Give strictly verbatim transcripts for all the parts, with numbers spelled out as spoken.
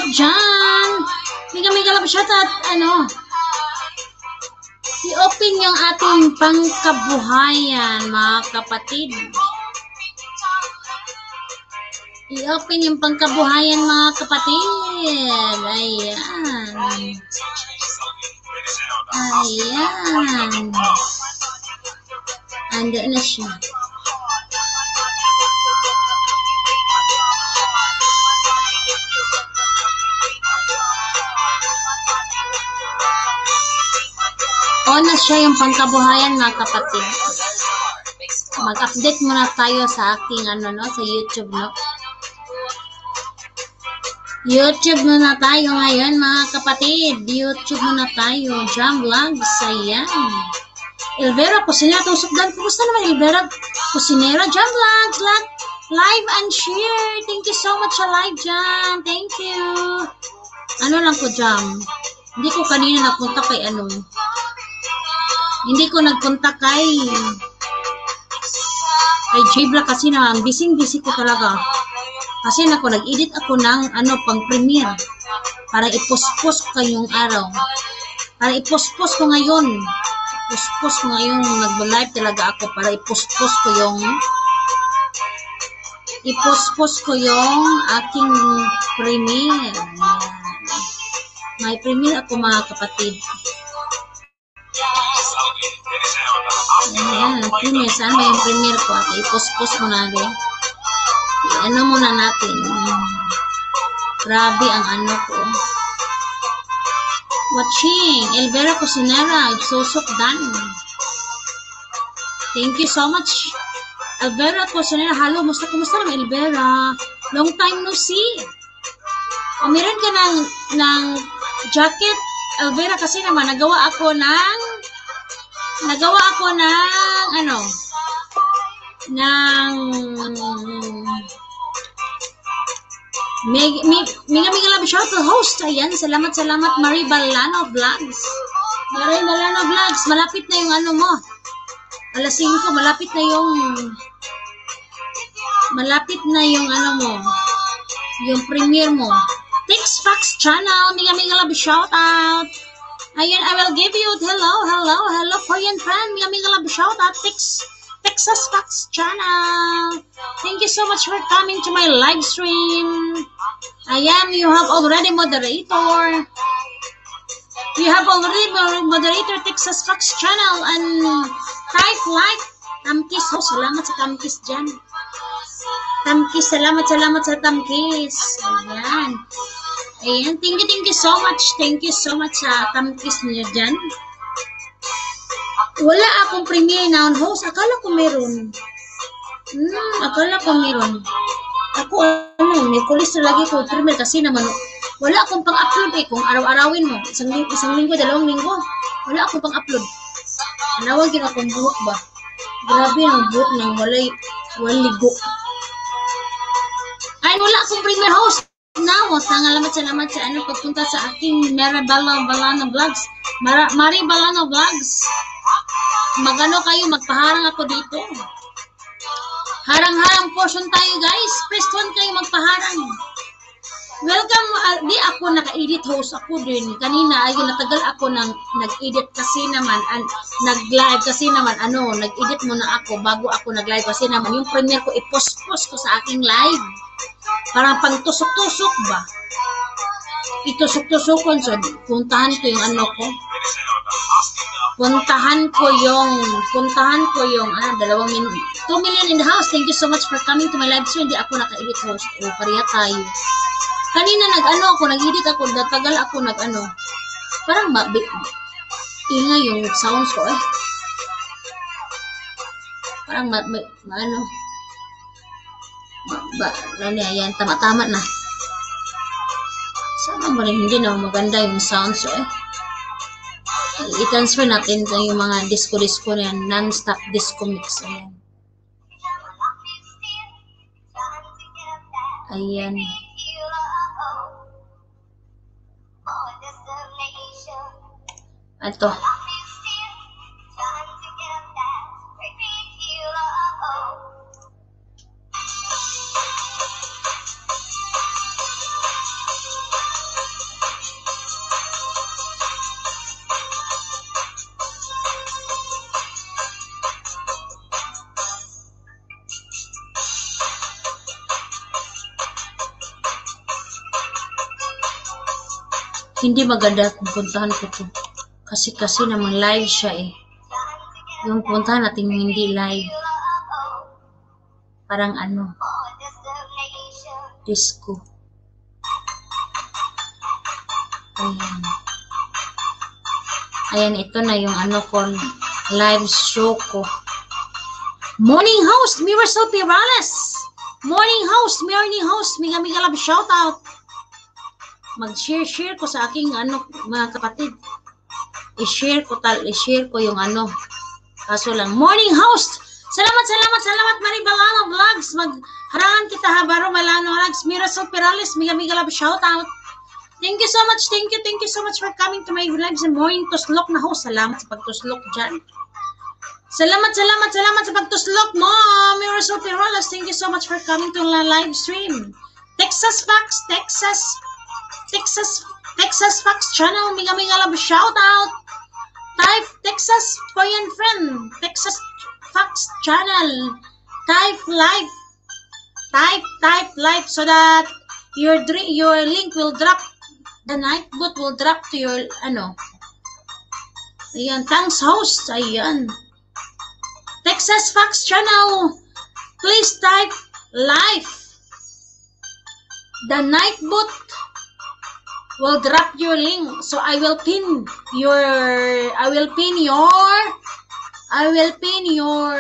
dyan. Mega mega love shoutout. Ano? I-open yung ating pangkabuhayan, mga kapatid. I-open yung pangkabuhayan, mga kapatid. Ayan. Ayan. Anda na siya. On na siya yung pangkabuhayan, mga kapatid. Mag-update muna tayo sa aking ano no, sa YouTube no. YouTube muna tayo ngayon, mga kapatid. YouTube muna tayo. Jam Vlogs, ayan. Elvera Cusinera, tusok dan. Kumusta naman Elvera Cusinera? Jam Vlogs, like, live and share. Thank you so much sa live, Jam. Thank you. Ano lang ko, Jam. Hindi ko kanina nagpunta kay ano. Hindi ko nagpunta kay kay Jibla kasi naman. Busy-busy ko talaga. Kasi nako, nag-edit ako ng ano, pang premiere para ipost-post ko kayong araw. Para ipost-post ko ngayon. Ipost-post ko ngayon. Nag-live talaga ako para ipost-post ko yung ipost-post ko yung aking premiere. May premiere ako, mga kapatid. Ayan, premiere. Saan ba yung premiere ko? At ipost-post mo na rin. Ano muna natin. Grabe ang ano ko. Watching. Elvera Cusinera. Susok dan. Thank you so much. Elvera Cusinera. Hello. Musta kumusta naman Elvera? Long time no see. O meron ka ng, ng jacket. Elvera kasi naman nagawa ako ng nagawa ako ng ano ng Meg, Meg, Mega Mega Love shout to host. Ayan, salamat salamat Marie Balano Vlogs. Marie Balano Vlogs, malapit na yung ano mo. Alas singko, malapit na yung malapit na yung ano mo. Yung premiere mo. Tix Fox channel, Mega Mega Love shout out. Ayan, I will give you hello, hello, hello Korean friend. Mega Mega Love shout out. Tix Texas Fox channel. Thank you so much for coming to my live stream. I am, you have already moderator. You have already moderator Texas Fox channel and type like Tamkis. Oh, salamat sa Tamkis dyan. Tamkis, salamat, salamat sa Tamkis. Ayan. Ayan, thank you, thank you so much. Thank you so much sa Tamkis niyo dyan. Wala akong premiere na on host. Akala ko meron. Hmm, akala ko meron. Ako, ano, may kulis na lagi ko premiere kasi naman, wala akong pang-upload eh. Kung araw-arawin mo, isang, ling isang linggo, dalawang linggo, wala akong pang-upload. Anawag yun akong buhok ba? Grabe ang buhok ng walay, waligo. Ay, wala akong premiere host. Now, salamat salamat sa ano, pagpunta sa aking Mary Balano Vlogs. Mara, Mari Balano Vlogs. Magano kayo, magpaharang ako dito. Harang-harang portion tayo, guys. Press one kayo, magpaharang. Welcome. Uh, di ako naka-edit host ako din. Kanina, ayun, natagal ako nang nag-edit kasi naman, an, nag-live kasi naman, ano, nag-edit muna ako bago ako nag-live kasi naman, yung premiere ko, i-post-post ko sa aking live. Parang pang tusok-tusok ba? Itusok-tusokon. So, puntahan ko yung ano ko. Puntahan ko yung, puntahan ko yung, ah, dalawang min, two million in the house. Thank you so much for coming to my live stream. Hindi ako naka-edit host. O, pareha tayo. Kanina nag-ano ako, nag-edit ako, natagal ako nag-ano. Parang ma, ingay yung sounds ko eh. Parang ma, ma, ma ano. Ma, ba, ano yan, tama-tama na. Sana mo rin, hindi na maganda yung sounds ko eh. I-transfer natin yung mga disco-disco na yan, non-stop disco mix. Ayan. Ayan. Ito. Hindi maganda kung puntahan ko to. Kasi kasi naman live siya eh. Yung puntahan natin hindi live. Parang ano, disco. Ayan. Ayan, ito na yung ano ko, live show ko. Morning host, Mirasol Pirales. Morning host, morning host, Miga Miga Love shoutout. Mag-share-share ko sa aking ano, mga kapatid. I-share ko tal, i-share ko yung ano. Kaso lang, morning host. Salamat, salamat, salamat, Maribalano Vlogs. Magharangan kita ha, Baro Malano Vlogs. Mirasol Pirales, Miga Miga Love shoutout. Thank you so much, thank you, thank you so much for coming to my lives and morning tuslok na host. Salamat sa pagtuslok dyan. Salamat, salamat, salamat sa pagtuslok mo, Mirasol Pirales. Thank you so much for coming to the live stream. Texas Fox, Texas, Texas, Texas Fox channel, Miga Miga Love shout out. Type Texas Korean friend, Texas Fox channel. Type live, type, type live so that your your link will drop. The night bot will drop to your ano. Ayan, thanks host. Ayan. Texas Fox channel. Please type live. The night bot will drop your link. So I will pin your I will pin your I will pin your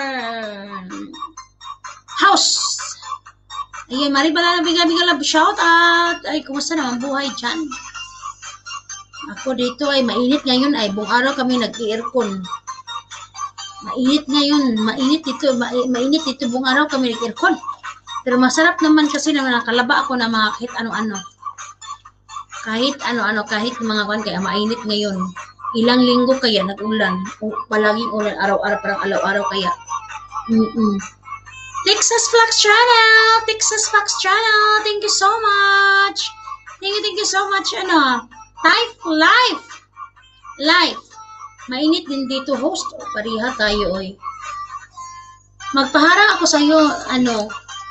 house. Ayan, Maribalano Biga-Biga Love shout out. Ay, kumusta naman buhay dyan? Ako dito ay mainit ngayon ay buong araw kami nag-aircon. Mainit ngayon, mainit dito, ma mainit dito buong araw kami nag-aircon. Pero masarap naman kasi naman nakalaba ako na mga kahit ano-ano. Kahit ano-ano, kahit mga kwan kaya mainit ngayon. Ilang linggo kaya nag-ulan. Palaging ulan, araw-araw parang araw-araw kaya. Mm-mm. Texas Fox channel, Texas Fox channel. Thank you so much. Thank you, thank you so much. Ano? Type live. Live. Mainit din dito, host. O, pariha tayo, oy. Magpaharang ako sa iyo, ano,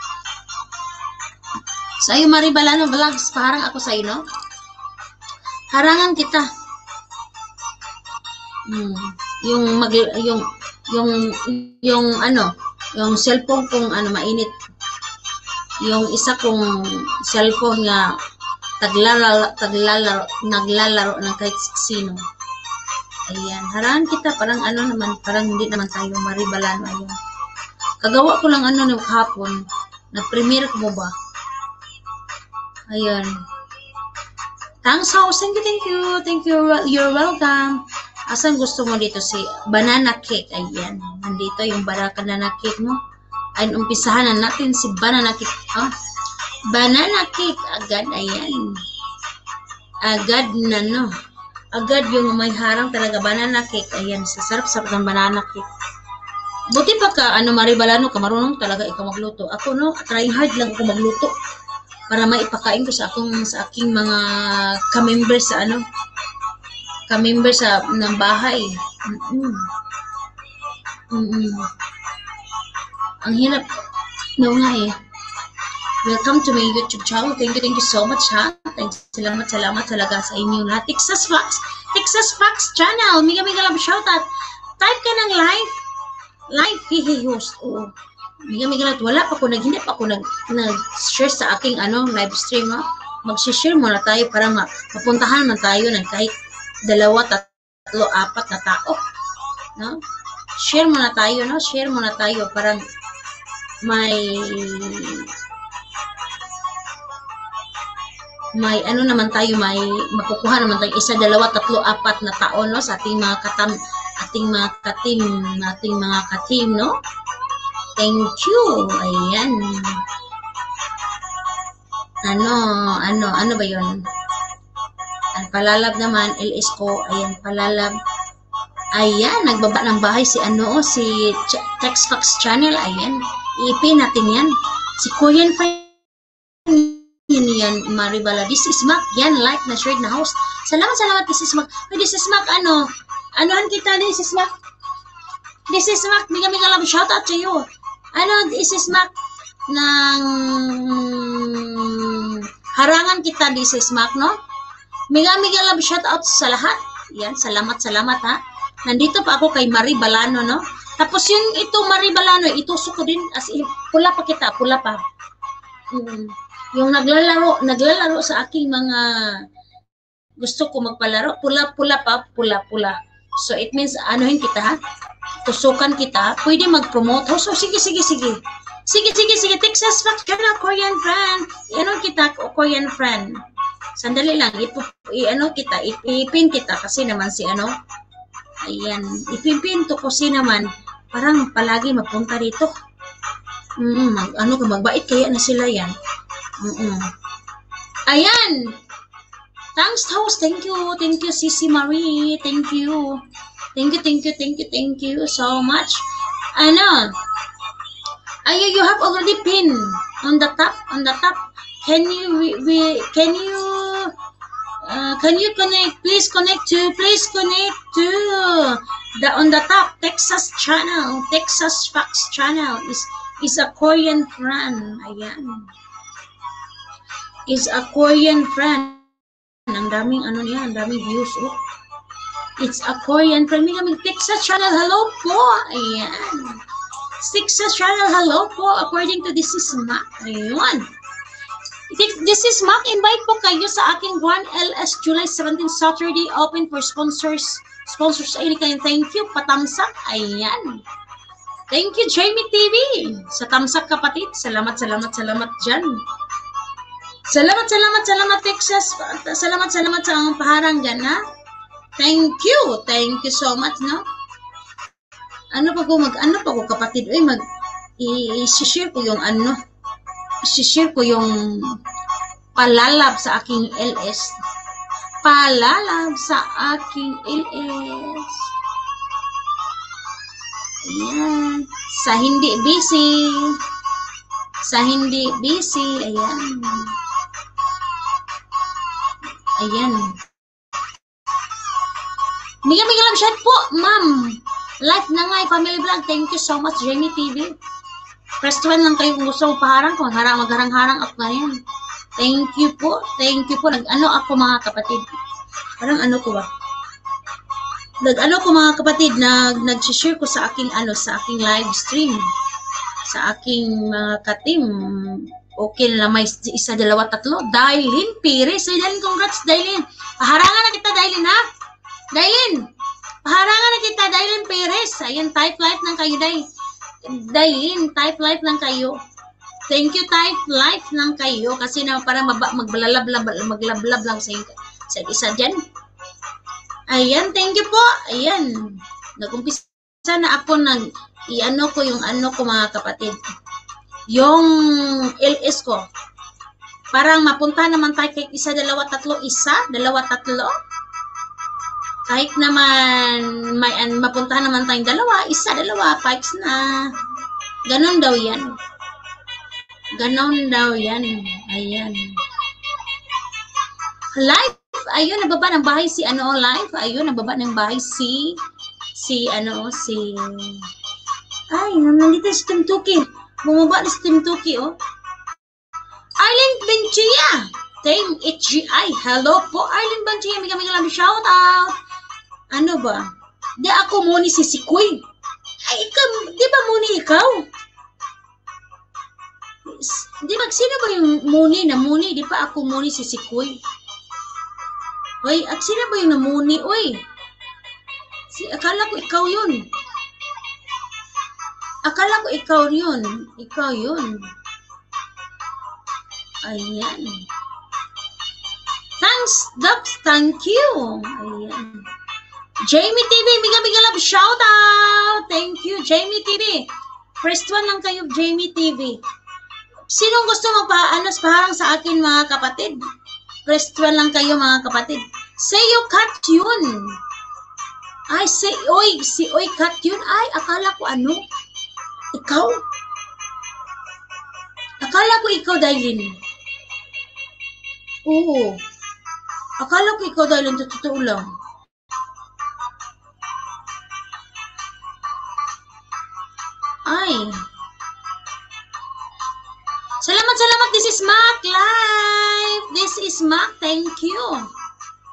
sa iyo, Maribalano Vlogs. Paharang ako sa iyo, no? Harangan kita. Hmm. Yung, mag, yung, yung, yung, ano, yung cellphone kong, ano, mainit. Yung isa kong cellphone nga, taglalaro, taglalaro, naglalaro ng kahit sino. Ayan, harangan kita, parang ano naman, parang hindi naman tayo Maribalano. Ayan. Kagawa ko lang ano ng kahapon, na-premiere ko mo ba? Ayan. Thanks house, thank you, thank you, thank you, you're welcome. Asan gusto mo dito si banana cake? Ayan, nandito yung banana cake mo. Ayan, umpisahan na natin si banana cake. Ah, banana cake, agad, ayan. Agad na, no. Agad yung may harang talaga, banana cake. Ayan, sasarap-sarap ng banana cake. Buti pa ka, ano, Maribalano, ka marunong talaga ikaw magluto. Ako, no, trying hard lang ako magluto para maipakain ko sa akong, sa aking mga ka-member sa, ano, ka-member sa, ng bahay. Mm-mm. Mm-mm. Ang hirap. No nga eh. Welcome to my YouTube channel. Thank you, thank you so much, ha. Thanks, salamat, salamat talaga sa inyo lahat. Texas Fox, Texas Fox channel. Miga Miga Love shoutout. Type ka ng live. Live, hihi host. Oo. Miga Miga Love. Wala pa ko, nag, hindi pa ko nag-share sa aking ano, live stream, ha. Mag-share muna tayo para ma mapuntahan man tayo ng kahit dalawa, tatlo, apat na tao. No? Share muna tayo, no? Share muna tayo para may may ano naman tayo, may makukuha naman tayo isa, dalawa, tatlo, apat na tao, no, sa ating mga katam, ating mga katim, ating mga katim, no? Thank you. Ayan. Ano, ano, ano ba yun? Ang palalab naman, L S ko, ayan, palalab. Ayan, nagbaba ng bahay si ano, si Tex Fox channel, ayan. I-pin natin yan. Si Korean friend yan, yan, Maribala. This is Mac. Yan, like na shared na host. Salamat, salamat. This is Mac. Hey, this is Mac, ano? Anuhan kita, this is Mac. This is Mac. Miga Miga Love, shout out to you. Ano, this is Mac. Nang harangan kita, this is Mac, no? Miga-miga love shout out sa lahat. Yan, salamat, salamat ha. Nandito pa ako kay Marie Balano, no? Tapos yung ito Marie Balano, itusok ko din as in, pula pa kita, pula pa. Mm. Yung naglalaro, naglalaro sa aking mga gusto ko magpalaro, pula-pula pa, pula-pula. So it means anuhin kita ha. Tusukan kita, pwede mag-promote. Oh, so sige, sige, sige. Sige, sige, sige. Texas Fact Channel, Korean friend. Ano kita, Korean friend. Sandali lang, ipo, i-ano kita, ipipin kita kasi naman si ano. Ayan, ipipin to kasi naman. Parang palagi magpunta dito. Mm, mag, ano, magbait kaya na sila yan. Mm -mm. Ayan. Thanks, host. Thank you. Thank you, Sisi Marie. Thank you. Thank you, thank you, thank you, thank you so much. Ano? Ay, you have already pinned on the top, on the top. Can you, we, we can you, uh, can you connect, please connect to, please connect to the, on the top, Texas channel, Texas Facts channel is, is a Korean friend. Ayan. Is a Korean friend. Ang daming, ano niya, ang daming views, oh. It's a Korean friend. May Texas channel, hello po. Ayan. Texas channel, hello po. According to this is Mac. Ayan. This is Mac. Invite po kayo sa aking one L S July seventeenth Saturday open for sponsors. Sponsors ay kayo. Thank you. Patamsak. Ayan. Thank you, Jamie T V. Sa tamsak kapatid. Salamat, salamat, salamat dyan. Salamat, salamat, salamat Texas. Salamat, salamat sa ang paharang dyan, ha? Thank you. Thank you so much, no? Ano pa ko mag, ano pa ko kapatid? Uy, mag, i-share ko yung ano, i-share ko yung palalab sa aking L S. Palalab sa aking L S. Ayan. Sa hindi busy. Sa hindi busy. Ayan. Ayan. Miga-miga lang chat po, ma'am. Live na nga, family vlog. Thank you so much, Jamie T V. Press one lang kayo kung gusto mo paharang. Kung harang, magharang-harang ako ngayon. Thank you po. Thank you po. Nag-ano ako mga kapatid. Parang ano ko ba? Nag-ano ko mga kapatid. Nag, nag-share ko sa aking ano, sa aking live stream. Sa aking mga uh, katim. Okay na may isa, dalawa, tatlo. Dailin Pires. So, Dailin, congrats, Dailin. Paharangan na kita, Dailin, ha? Dailin. Paharangan na kita, Dailin Perez. Ayan, type life lang kayo, Day. Dailin, type life lang kayo. Thank you, type life lang kayo. Kasi na para magbalalablab, maglablab lang sa, sa isa dyan. Ayan, thank you po. Ayan. Nag-umpisa na ako nag, i-ano ko yung ano ko mga kapatid. Yung L S ko. Parang mapunta naman tayo kay isa, dalawa, tatlo, isa, dalawa, tatlo. Kahit naman may an, mapunta naman tayong dalawa, isa, dalawa, pikes na. Ganon daw yan. Ganon daw yan. Ayan. Live. Ayun, nababa ng bahay si ano, live. Ayun, nababa ng bahay si, si ano, si, ay, nandito si Tim Tuki. Bumaba na si Tim Tuki, oh. Arlene Benchia. Team H G I. Hello po, Arlene Benchia. May kami lang shout out. Ano ba? Di ako muni si Sikoy. Ay, ikaw, di ba muni ikaw? Di ba, sino ba yung muni na muni? Di pa ako muni si Sikoy. Uy, at sino ba yung namuni? Uy, si, akala ko ikaw yun. Akala ko ikaw yun. Ikaw yun. Ayan. Thanks, Doc. Thank you. Ayan. Jamie T V, biga-biga love shout out. Thank you, Jamie T V. Press one lang kayo, Jamie T V. Sinong gusto magpa-anos paharang sa akin mga kapatid? Press one lang kayo mga kapatid. Say you cut yun. Ay, say, oy, si oy cut yun. Ay, akala ko ano? Ikaw? Akala ko ikaw, Dailin. Oo. Akala ko ikaw, Dailin. Totoo lang. Ay. Salamat, salamat. This is Mac Live. This is Mac. Thank you.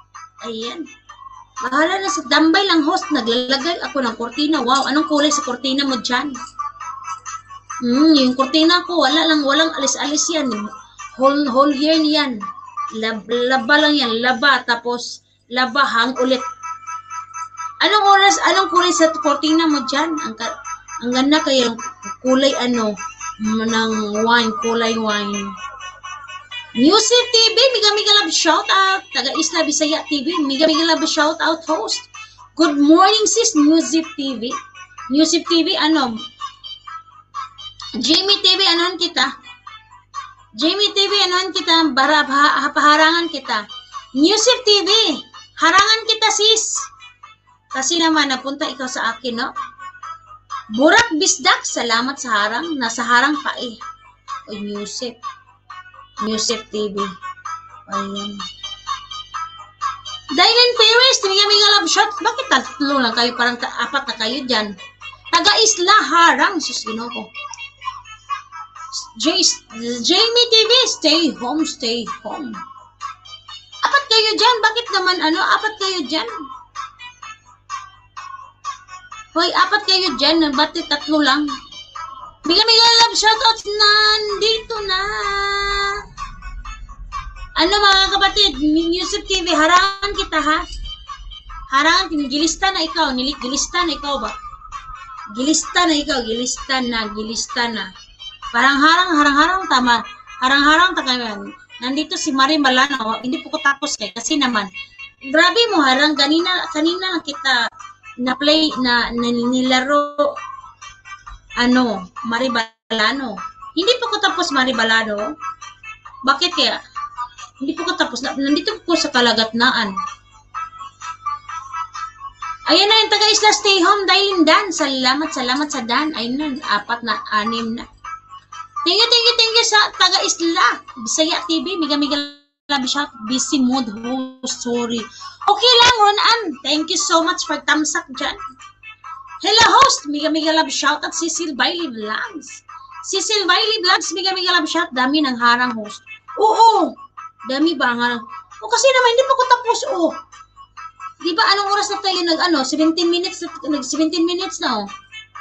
Ayan. Bahala na sa dambay lang host. Naglalagay ako ng kortina. Wow, anong kulay sa kortina mo dyan? Hmm, yung kortina ko, wala lang, walang alis-alis yan. Whole, whole year yan. Lab, laba lang yan. Laba, tapos laba, hang ulit. Anong oras, anong kulay sa kortina mo dyan? Ang, ang ganda kayo, kulay ano, ng wine, kulay wine. Music T V, Miga Miga Love shout out. Taga Isla Bisaya T V, Miga Miga Love shout out host. Good morning sis, Music T V. Music T V, ano? Jamie T V, anuhan kita? Jamie T V, anuhan kita? Barab, ha, paharangan kita. Music T V, harangan kita sis. Kasi naman, napunta ikaw sa akin, no? Burak Bisdak, salamat sa harang. Nasa harang pa eh. Oy, music. Music T V. Ayan. Dylan Perez, Miga Miga Love shot. Bakit tatlo lang kayo? Parang apat na kayo dyan. Taga Isla Harang. Susino ko. Jamie T V, stay home, stay home. Apat kayo dyan. Bakit naman ano? Apat kayo dyan. Hoy, apat kayo dyan. Bakit tatlo lang? Miga Miga Love shoutouts nandito na. Ano mga kapatid, Music T V, harangan kita ha. Harangan, gilista na ikaw, nilik, gilista na ikaw ba? Gilista na ikaw, gilista na, gilista na. Parang harang, harang-harang tama. Harang-harang tama. Nandito si Marie Malano, hindi po ko tapos kay kasi naman. Grabe mo harang, kanina, kanina lang kita na-play, na, na nilaro, ano, Marie Balano. Hindi po ko tapos Marie Balano. Bakit kaya? Hindi po ko tapos. Nandito po sa Kalagatnaan. Ayan na yung taga-Isla stay home dahil Dan. Salamat, salamat sa Dan. Ayun na, apat na, anim na. Thank you, thank you, thank you sa taga-Isla. Bisaya T V, Miga Miga Love shot. Busy mood host, sorry. Okay lang, Ronan. Thank you so much for thumbs up dyan. Hello host, Miga Miga Love shout at Cecil Bailey Vlogs. Cecil Bailey Vlogs, Miga Miga Love shout. Dami ng harang host. Oo, dami ba ang harang? O kasi naman, hindi pa ko tapos. Oh. Di ba anong oras na tayo nag ano? seventeen minutes, nag seventeen minutes na oh.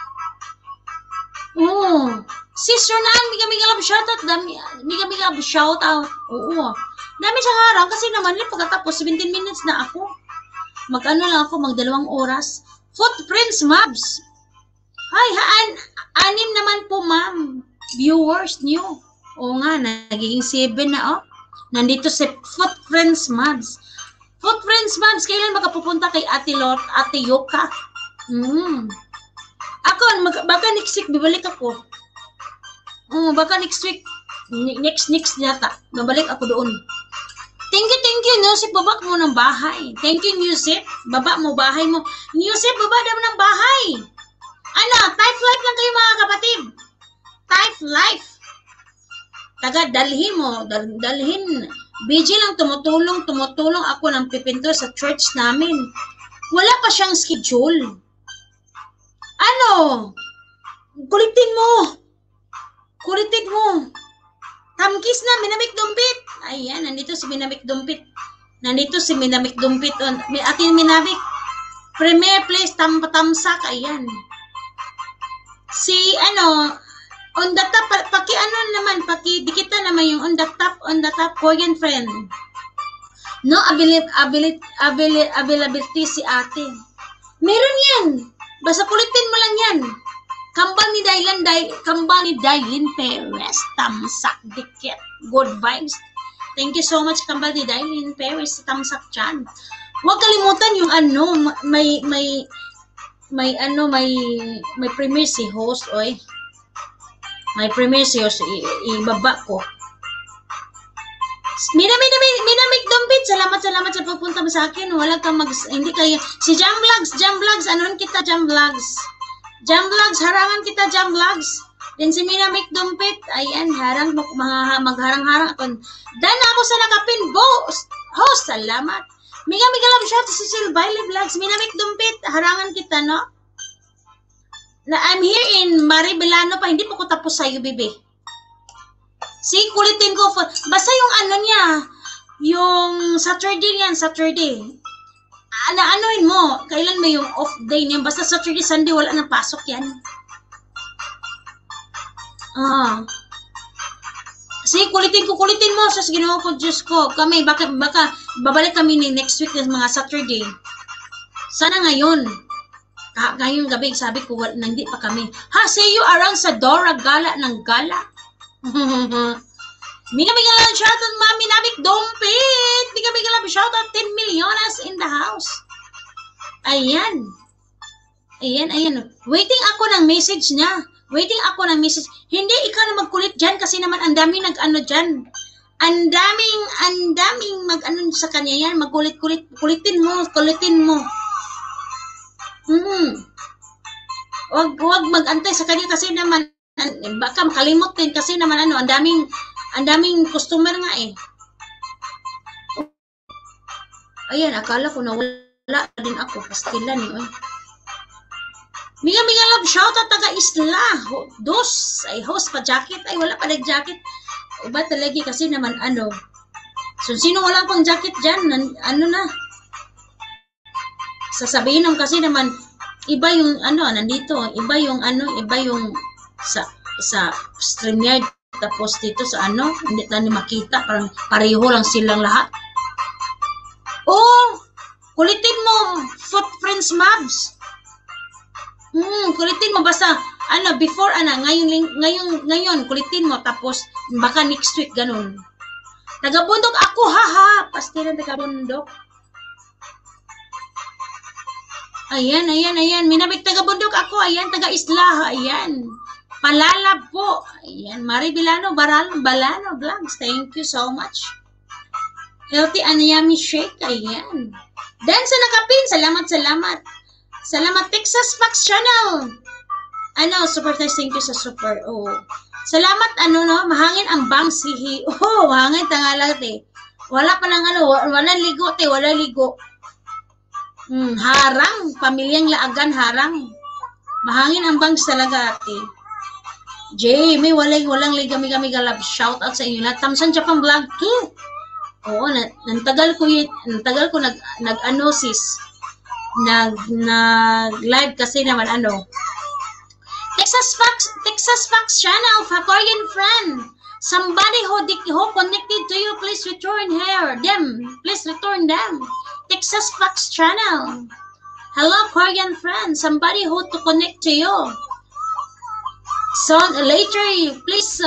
Oh. Sis Ronan, Miga Miga Love shout out. Dami, Miga Miga Love shout out. Oo. Dami siyang harang kasi naman, pagkatapos seventeen minutes na ako. Mag-ano lang ako, magdalawang oras. Footprints, Mabs. Hi, haan, anim naman po, ma'am. Viewers new. Oo nga, nagiging seven na, oh. Nandito si Footprints, Mabs. Footprints, Mabs, kailan makapupunta kay Ate Lot, Ate Yoka? Hmm. Ako, mag, baka next week, bibalik ako. Oh, baka next week, next, next yata, babalik ako doon. Thank you, thank you, Nusip, baba mo ng bahay. Thank you, Nusip, baba mo bahay mo. Nusip, baba daw ng bahay. Ano, type life lang kayo mga kapatid. Type life. Taga, dalhin mo, dal, dalhin. B J lang tumutulong, tumutulong ako ng pipinto sa church namin. Wala pa siyang schedule. Ano? Kulitin mo. Kulitin mo. Tamkis na, Minamik Dumpit. Ayan, nandito si Minamik Dumpit. Nandito si Minamik Dumpit. Atin Minamik. Premier place, tam-tamsak. Ayan. Si, ano, on the top, paki ano naman, paki, dikita naman yung on the top, on the top, Korean friend. No, ability, ability, ability, availability si ate. Meron yan. Basta kulitin mo lang yan. Kambal ni Dylan, Day, kambal ni Dylan Perez, tamsak dikit, good vibes. Thank you so much, kambal ni Dylan Perez, tamsak dyan. Huwag kalimutan yung ano, may, may, may ano, may, may premiere si host, oy. May premiere si host, ibaba ko. Minamik, minamik, minamik Dumpit, salamat, salamat sa pagpunta mo sa akin. Wala kang mag, hindi kayo, si Jam Vlogs, Jam Vlogs, anuhan kita, Jam Vlogs. Jam Vlogs, harangan kita, Jam Vlogs. Then si Minamik Dumpit, ayan, harang, magharang-harang ako. Dan ako sa nakapin, boss, host, salamat. Miga, miga love shot, si Cecil Bailey Vlogs, Minamik Dumpit, harangan kita, no? Na I'm here in Maribilano pa, hindi pa ko tapos sa'yo, bebe. Si, kulitin ko, basta yung ano niya, yung Saturday yan, Saturday. na anuin mo, kailan mo yung off day niya? Basta Saturday, Sunday, wala nang pasok yan. Ah. Sige, kulitin ko, kulitin mo. Sus, ginawa ko, Diyos ko. Kami, baka, baka, babalik kami ni next week ng mga Saturday. Sana ngayon. Ah, ngayong gabi, sabi ko, wala, hindi pa kami. Ha, see you around sa Dora Gala ng Gala. Mika Mika lang, shoutout Mami Nabik Dompit. Mika Mika lang, shoutout ten millionas in the house. Ayan. Ayan, ayan. Waiting ako ng message niya. Waiting ako ng message. Hindi, ikaw na magkulit dyan kasi naman ang daming nag-ano dyan. Ang daming, ang daming mag-ano sa kanya yan. Magkulit-kulit. Kulitin mo, kulitin mo. Hmm. Wag, wag mag-antay sa kanya kasi naman, baka makalimot din kasi naman ano, ang daming, ang daming customer nga eh. Ayan, akala ko nawala din ako. Pastilan eh. Oy. Miga Miga Love, shout out taga Isla. Dos, ay host pa jacket. Ay, wala pa nag-jacket. Iba talaga kasi naman ano. So, sino wala pang jacket dyan? Ano na? Sasabihin nung kasi naman, iba yung ano, nandito. Iba yung ano, iba yung sa, sa StreamYard. Tapos dito sa ano, hindi tayo makita. Parang pareho lang silang lahat. Oh! Kulitin mo, footprints mobs. Hmm, kulitin mo basta ano before ana ngayon ngayon ngayon kulitin mo tapos baka next week ganun. Taga-bundok ako haha, pastilan taga-bundok. Ayan, ayan, ayan, minabik taga-bundok ako, ayan taga-Isla, ayan. Palalab po. Ayan, Mari Bilano, Baral, Balano Vlogs. Thank you so much. Healthy and yummy shake, ayan. Dan sa nakapin, salamat, salamat. Salamat, Texas Fox Channel. Ano, super thanks, thank you sa super. Oh. Salamat, ano, no, mahangin ang bang sihi. Oh, mahangin, tangalat eh. Wala pa lang, ano, wala ligo, te, wala ligo. Hmm, harang, pamilyang laagan, harang. Mahangin ang bangs talaga, ate. Jamie, walang, walang liga-miga-miga love. Shout out sa inyo lahat. Tamsan Japan Vlog too. Oo, nantagal ko, nantagal ko nag, nag-ano sis. Nag, nag-live kasi naman ano. Texas Fox, Texas Fox Channel, for Korean friend. Somebody who, who connected to you, please return here. Them, please return them. Texas Fox Channel. Hello, Korean friend. Somebody who to connect to you. So later, please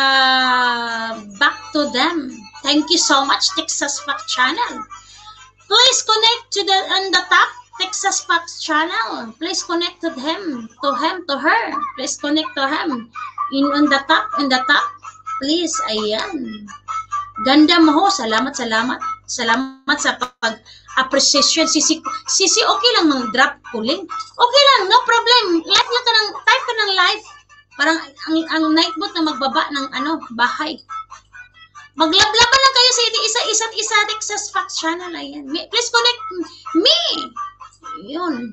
uh, back to them. Thank you so much, Texas Fox Channel. Please connect to the on the top. Texas Fox Channel. Please connect to him, to him, to her. Please connect to him. In on the top, in the top. Please, ayan. Ganda mo ho. Salamat, salamat. Salamat sa pag-appreciation. Sisi, sisi, okay lang mag-drop ko link. Okay lang, no problem. Live lang ka ng, type ka ng live. Parang ang, ang nightbot na magbaba ng ano, bahay. Maglablaban lang kayo sa isa-isa't isa Texas Fox Channel. Ayan. Please connect me. Yun.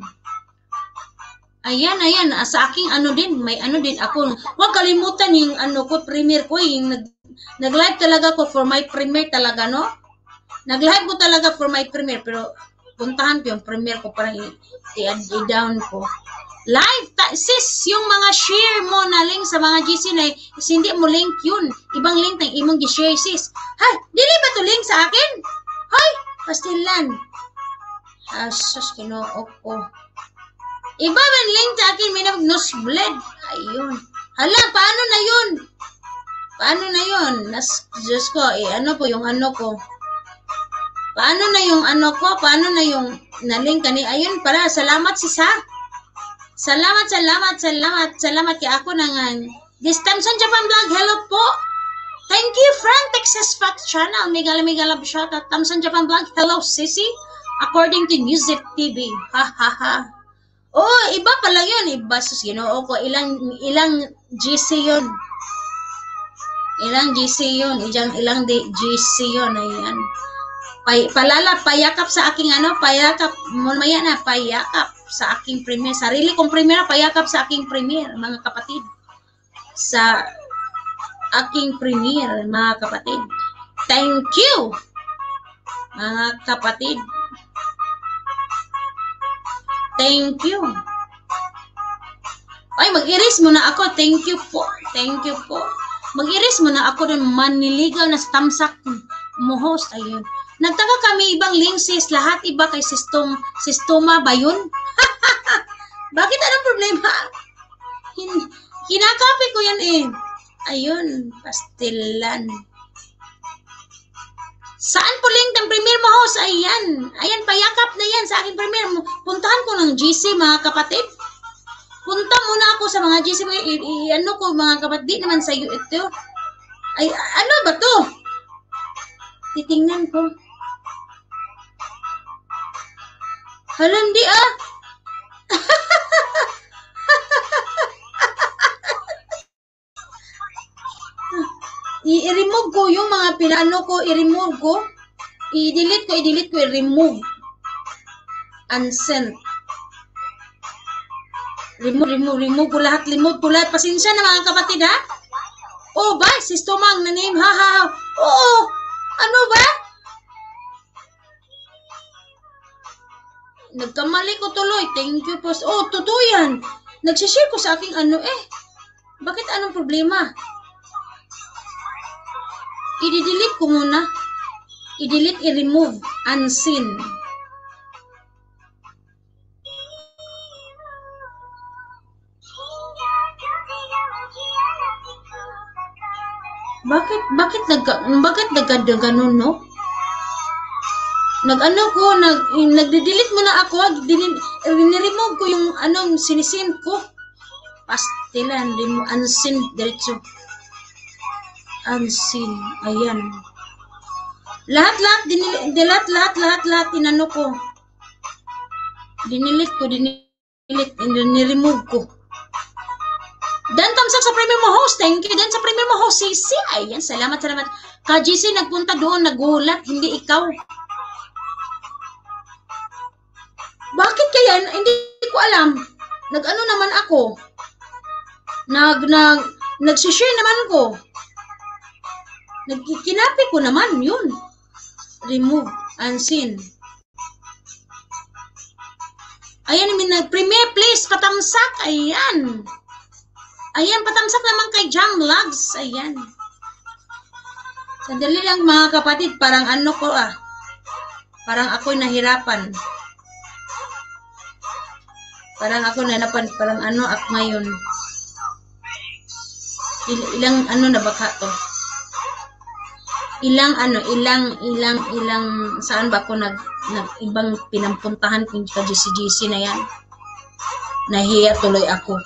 Ayan, ayan. Sa aking ano din, may ano din ako. Huwag kalimutan yung ano ko, premiere ko. Yung nag, nag-live talaga ko for my premiere talaga, no? Nag-live ko talaga for my premiere. Pero puntahan ko yung premiere ko para i-down ko. Live, sis, yung mga share mo na link sa mga G C na hindi mo link yun. Ibang link na imong gi-share, sis. Hay, dili ba to link sa akin? Hay, pastilan. Asus, kinuok ko. Iba ba link sa akin? May nag-nosebleed. Ayun. Hala, paano na yun? Paano na yun? Nas, Diyos ko, eh, ano po yung ano ko? Paano na yung ano ko? Paano na yung na-link kani? Ayun, para, salamat sis ha. Salamat, salamat, salamat, salamat kay ako nang this time sa Japan Vlog. Hello po. Thank you, friend. Texas Fox Channel. Mega mega love shout out. Tamsan Japan Vlog. Hello, Sissy. According to Newsip T V. Ha ha ha. Oh, iba pala yun. Iba sus, ginoo ko. Ilang ilang G C yun. Ilang G C yun. Ilang ilang G C yun. Ayan. Pay, palala, payakap sa aking ano, payakap, maya na, payakap sa aking premiere. Sarili kong premiere, payakap sa aking premiere, mga kapatid. Sa aking premiere, mga kapatid. Thank you, mga kapatid. Thank you. Ay, mag-iris muna ako. Thank you po. Thank you po. Mag-iris muna ako dun. Maniligaw na sa tamsak mo host. Ayun. Nagtaka kami ibang linsis. Lahat iba kay sistom, sistoma ba yun? Bakit anong problema? Hin kinakapi ko yan eh. Ayun. Pastilan. Saan po link ng premier mo host? Ayan. Ayan, payakap na yan sa aking premier. Puntahan ko ng G C mga kapatid. Punta muna ako sa mga G C. I, i, ano ko mga kapatid. Di naman sa iyo ito. Ay, ano ba to? Titingnan ko. Hala, hindi ah. I-remove ko yung mga pinano ko, i-remove ko. I-delete ko, i-delete ko, i-remove. Unsend. Remove, remove, remove ko lahat, remove ko lahat. Pasensya na mga kapatid ha. Oh ba, sistomang na name, ha ha ha. Oo, ano ba? Nagkamali ko tuloy. Thank you po. Oh, totoo yan. Nagsishare ko sa aking ano eh. Bakit anong problema? I-delete ko muna. I-delete, i-remove. Unseen. Bakit, bakit nag, bakit nagkada ganun, no? Nag-ano ko, nag, nag-delete muna ako, diniremove ko yung anong sinisin ko. Pastilan, remove, unseen, diretso. Unseen, ayan. Lahat-lahat, dilat, lahat, lahat, lahat, inano ko. Dinilit ko, dinilit, diniremove ko. Dan tamsak sa premier mo host, thank you. Dan sa premier mo host, Sisi. Ayan, salamat, salamat. Ka G C, nagpunta doon, nagulat, hindi ikaw. Bakit kaya? Hindi ko alam. Nag-ano naman ako. Nag, nag, nag-share naman ko. Nagkikinapi ko naman, yun. Remove, unseen. Ayan, premier please, patamsak, ayan. Ayan, patamsak naman kay Jam Vlogs. Ayan. Sandali lang mga kapatid. Parang ano ko ah. Parang ako'y nahirapan. Parang ako nahirapan. Parang ano ako ngayon. Il ilang ano na baka to. Ilang ano, ilang, ilang, ilang, saan ba ako nag, nag ibang pinampuntahan kung sa G C G C na yan. Nahiya tuloy ako.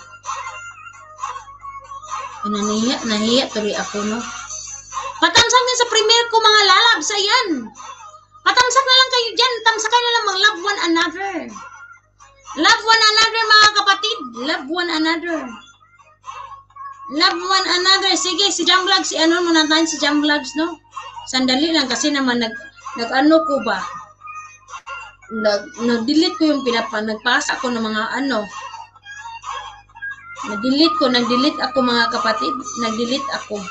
Nahiya, nahiya tuloy ako, no? Patamsak din sa premier ko, mga lalabs, ayan. Patamsak na lang kayo dyan. Tamsakan na lang mag-love one another. Love one another, mga kapatid. Love one another. Love one another. Sige, si Jam Vlogs, si ano mo natin si Jam Vlogs, no? Sandali lang kasi naman nag, nag-ano ko ba? Nag, nag-delete ko yung pinapa, nagpasa ko ng mga ano. Nag-delete ko, nag-delete ako mga kapatid. Nag-delete ako.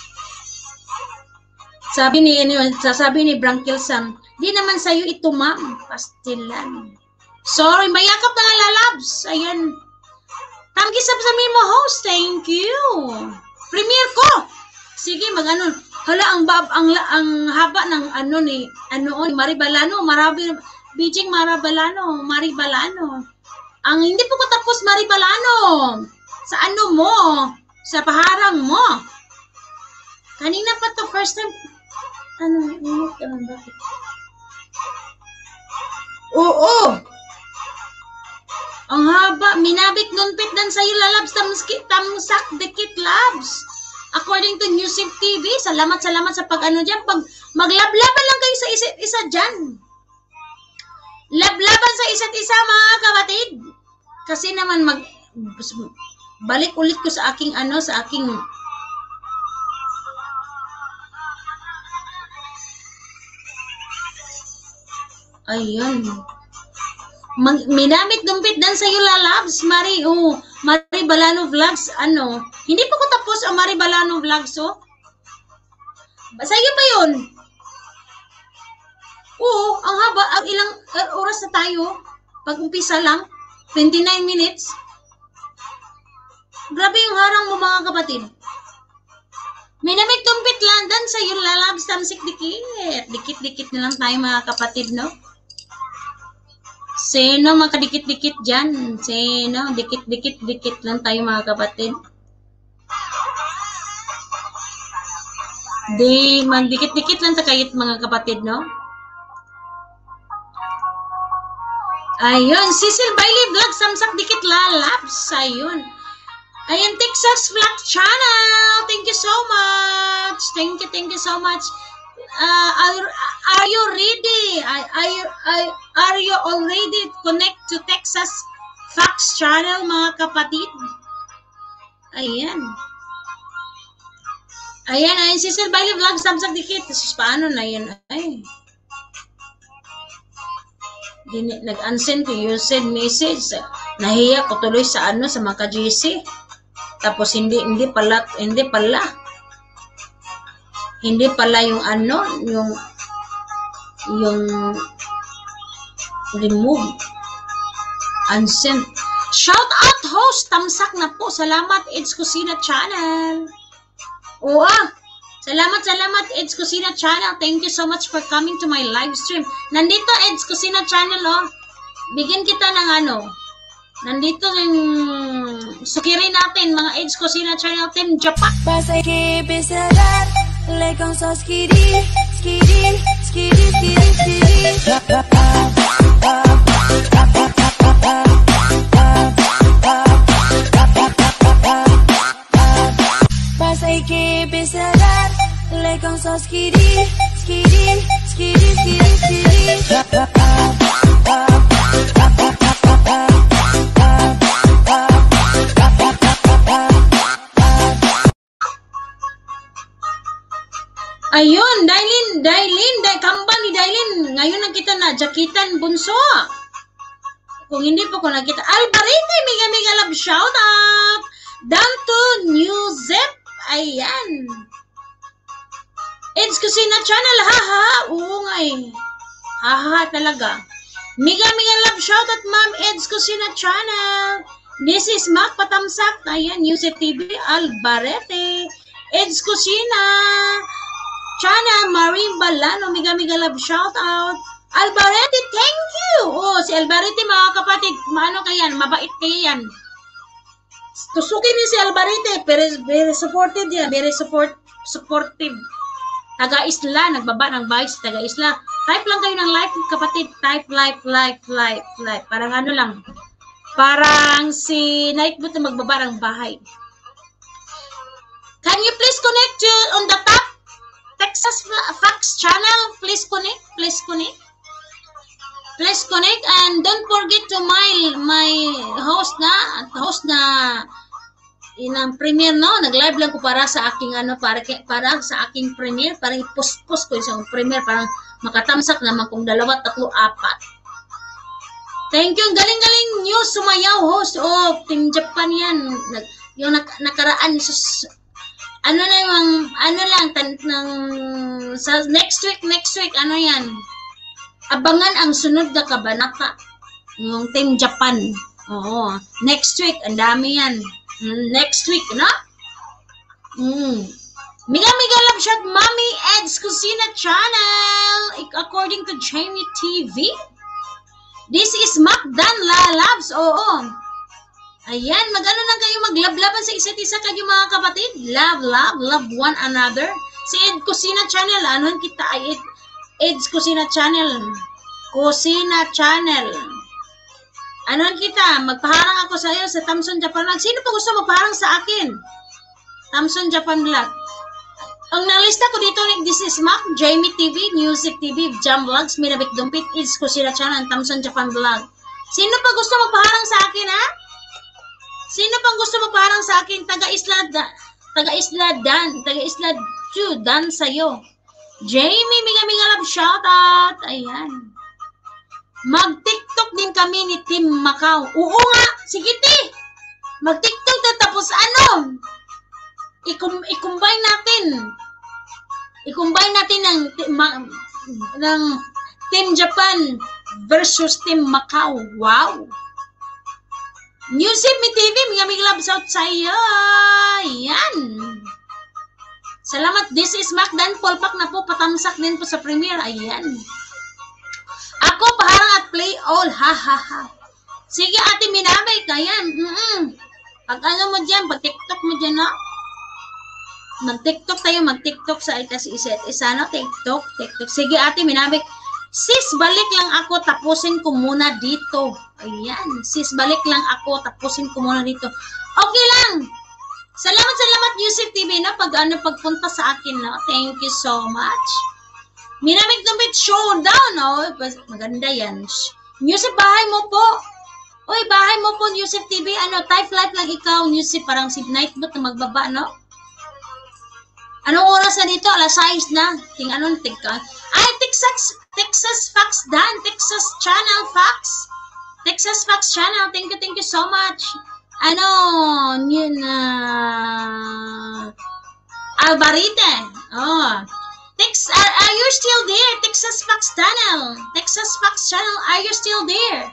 Sabi ni, ano, sasabi ni Brankel Sam, di naman sa'yo ito, ma'am. Pastilan. Sorry, mayakap na nga lalabs. Ayan. Tanggisap sa mo host. Thank you. Premier ko. Sige, mag-ano. Hala, ang bab, ang, ang haba ng ano ni, ano, ni Maribalano. Marabi, Bijing Maribalano. Maribalano. Ang hindi po ko tapos Maribalano. Sa ano mo? Sa paharang mo. Kanina pa to first time. Ano? Ano? Ano? Bakit? Oo. Ang haba. Minabit nunpit dan sa'yo lalabs. Tamskit, tamsak, dikit labs. According to Newsip T V. Salamat, salamat sa pag-ano dyan. Pag maglablaban lang kayo sa isa't isa dyan. Lablaban sa isa't isa mga kapatid. Kasi naman mag... Balik ulit ko sa aking ano, sa aking ayun. Mag, minamit gumpit dan sa iyo lalabs, Mari, oh, Mari Balano Vlogs, ano, hindi pa ko tapos ang Mari Balano Vlogs, oh. Sa iyo ba yun? Oo, ang haba, ang ilang oras na tayo, pag umpisa lang. twenty-nine minutes. Grabe yung harang mo mga kapatid. Minamig tumpit lang dan sa yung lalabs tamsik dikit. Dikit-dikit na lang tayo mga kapatid, no? Sino makadikit-dikit dyan? Sino? Dikit-dikit-dikit lang tayo mga kapatid. Di, magdikit-dikit lang takayit mga kapatid, no? Ayun, Cecil Bailey Vlog, samsak dikit lalabs. Ayun. Ayun, Texas Vlog Channel. Thank you so much. Thank you, thank you so much. Uh, are, are you ready? Are, are, you, are, are you already connect to Texas Fox Channel, mga kapatid? Ayan. Ayan, ayun, Cecil Bailey Vlog, samsak dikit. Tapos paano na yun? Ay. Nag-unsend ko yung send message. Nahiya ko tuloy sa ano, sa mga G C. Tapos hindi, hindi pala, hindi pala. Hindi pala yung ano, yung, yung remove. Unsend. Shout out host, tamsak na po. Salamat, Ed's Kusina Channel. Oo ah. Salamat, salamat, Ed's Kusina Channel. Thank you so much for coming to my live stream. Nandito, Ed's Kusina Channel, oh. Bigyan kita ng ano. Nandito yung sukirin natin, mga Ed's Kusina Channel Team Japan. Pasa que besar, le con so skiri, skiri, skiri, skiri, skiri. Pasa que besar, le con so skiri, skiri, skiri, skiri, skiri. Ayun, Dailin, Dailin, Day, kambal ni Dailin. Ngayon nakita na, jakitan bunso. Kung hindi po ko nakita, Albarete, mega mega love shout out. Down to New Zep. Ayan. Ed's Kusina Channel, haha. Oo nga eh. Haha talaga. Mega mega love shout out, Ma'am Ed's Kusina Channel. This is Mac Patamsak. Ayan, New Zep T V, Albarete. Ed's Kusina Channel, Marie Balano, mega mega love shout out. Albarete, thank you. Oh, si Albarete mga kapatid, maano kayan, mabait kayo yan. Tusukin niyo si Albarete, very, very supportive yan, very support, supportive. Taga-isla, nagbaba ng bahay sa taga-isla. Type lang kayo ng like, kapatid. Type, like, like, like, like. Parang ano lang. Parang si Nightboot na magbaba ng bahay. Can you please connect to on the top? Texas Fox Channel, please connect, please connect, please connect, and don't forget to my my host na, host na inang premiere no, nag-live lang ko para sa aking ano, para para sa aking premiere, para i-post-post ko isang premiere, parang makatamsak naman kung dalawa, tatlo, apat. Thank you, galing-galing news sumayaw host, oh, Team Japan yan, yung nak nakaraan sa ano na yung, ano lang, tan, ng, sa next week, next week, ano yan, abangan ang sunod na kabanata, yung Team Japan, oo, next week, ang dami yan, next week, no? Mm. Mega mega love shot, Mommy Ed's Kusina Channel, according to Jamie T V, this is Macdan Lalabs, oo, ayan, mag-ano lang kayo, maglablaban sa isa't isa kayo mga kapatid. Love, love, love one another. Si Ed Kusina Channel, anuhan kita ay Ed, Ed's Kusina Channel. Kusina Channel. Anuhan kita, magpaharang ako sa iyo sa Thompson Japan Vlog. Sino pa gusto magpaharang sa akin? Thompson Japan Vlog. Ang nalista ko dito, this is Mac, Jamie T V, Music T V, Jam Vlogs, Mirabik Dumpit, Ed's Kusina Channel, Thompson Japan Vlog. Sino pa gusto magpaharang sa akin, ha? Sino pang gusto magparang sa akin? Taga-Isla, taga-Isla Dan, taga-Isla Chu, Dan sa'yo. Jamie, mega mega love shoutout. Ayan. Mag-TikTok din kami ni Team Macau. Oo nga, sige ti. Mag-TikTok na tapos ano? I-com I-combine natin. I-combine natin ng, ng Team Japan versus Team Macau. Wow. Newsip Mi T V, mga mga labs out sa'yo. Yan. Salamat. This is Mac Dan Polpak na po. Patamsak din po sa premiere. Ayan. Ako paharang at play all. Ha ha ha. Sige ate Minabay. Ayan. Mm -mm. Pag ano mo dyan, pag TikTok mo dyan, no? Mag-TikTok tayo. Mag-TikTok sa itas iset. Isa, no? TikTok. TikTok. Sige ate Minabay. Sis, balik lang ako. Tapusin ko muna dito. Ayan. Sis, balik lang ako. Tapusin ko muna dito. Okay lang. Salamat, salamat, Yusuf T V, na pag ano, pagpunta sa akin, no? Thank you so much. Minamig Dumbit Showdown, no? Maganda yan. Yusuf, bahay mo po. Uy, bahay mo po, Yusuf T V. Ano, type life lang ikaw, Yusuf. Parang si Nightbot na magbaba, no? Anong oras na dito? Alas sais na. Ting ano, ting ka. Ay, Texas, Texas Fox Dan. Texas Channel Fox. Texas Fox Channel. Thank you, thank you so much. Ano, yun, uh, Alvarite. Oh. Tex, are, are you still there? Texas Fox Channel. Texas Fox Channel, are you still there?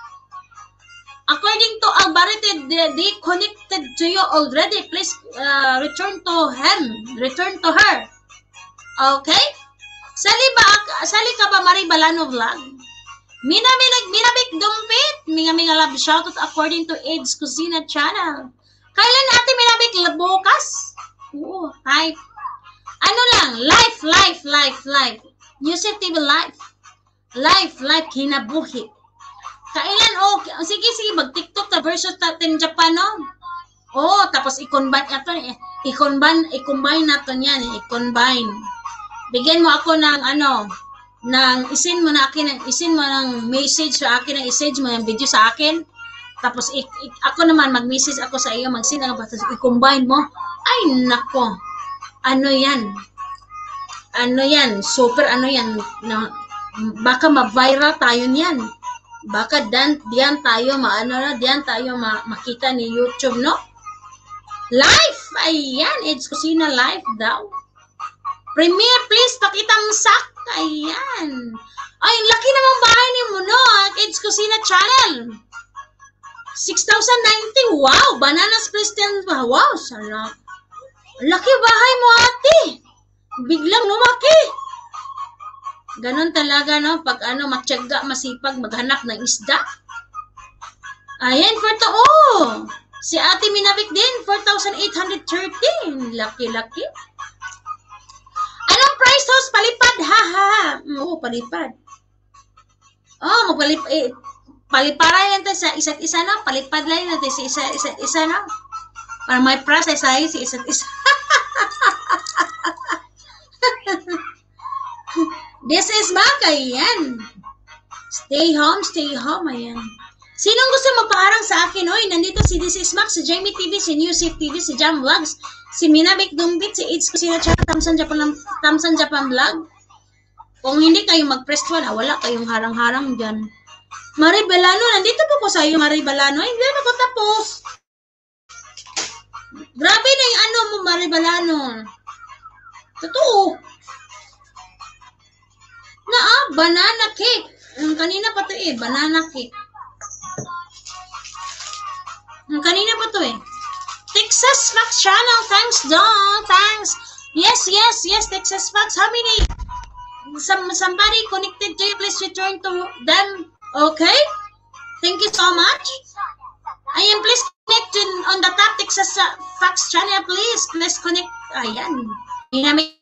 According to Alvarite, they, they connected to you already. Please uh, return to him. Return to her. Okay? Sali ba, sali ka ba Mari Balano Vlog? Minamilig, minabik dumpit. Minga minga love shoutout according to Ed's Kusina Channel. Kailan ate minabik bukas? Oo, type. Ano lang, life, life, life, life. Yusuf T V life. Life, life, kinabuhi. Kailan, oh, sige, sige, mag-TikTok ta versus natin Japan, no? Oh, tapos i-combine nato, i-combine, i-combine nato yan, i-combine. Bigyan mo ako ng, ano, nang isin mo na akin, isin mo ng message sa akin, ang message mo ng video sa akin, tapos ik, ik, ako naman mag-message ako sa iyo, mag-send ako, tapos i-combine mo, ay nako, ano yan, ano yan, super ano yan, na, baka ma-viral tayo niyan, baka dan, diyan tayo, maano na, diyan tayo ma, makita ni YouTube, no? Live, ayan, Ed's Kusina live daw. Premiere, please, pakita mo sak. Ayan. Ay, laki namang bahay ni mo, no? Ed's Kusina Channel. six thousand ninety. Wow, Bananas Christian. Wow, sana. Laki bahay mo, ate. Biglang lumaki. Ganon talaga, no? Pag ano, matyaga, masipag, maghanap ng isda. Ayan, for to, oh. Si ate Minabik din, four thousand eight hundred thirteen. Laki-laki. Anong price house? Palipad, ha, ha, ha. Oo, palipad. Oh, magpalip, eh, paliparan yan tayo sa isa't isa, no? Palipad lang natin sa isa, isa't isa, no? Para may process ay sa isa't isa. This is Maka, yan. Stay home, stay home, ayan. Sinong gusto magpaharang sa akin? Oy, nandito si This is Max, si Jamie T V, si Newsip T V, si Jam Vlogs, si Minabik Dumbit, si Ed's Kusina Channel, Tamsan Japan, Tamsan Japan Vlog. Kung hindi kayo mag-press one, ah, wala kayong harang-harang dyan. Mari Balano, nandito po ko sa iyo, Mari Balano. Ay, hindi na ko tapos. Grabe na yung ano mo, Mari Balano. Totoo. Na ah, banana cake. Um, kanina pa to eh, banana cake. Um, kanina pa to eh. Texas Fox Channel, thanks Don, thanks. Yes, yes, yes, Texas Fox. How many? Some, somebody connected to you, please return to them. Okay? Thank you so much. I am please connect on the top Texas Fox Channel, please. Please connect. Ayan. Ayan.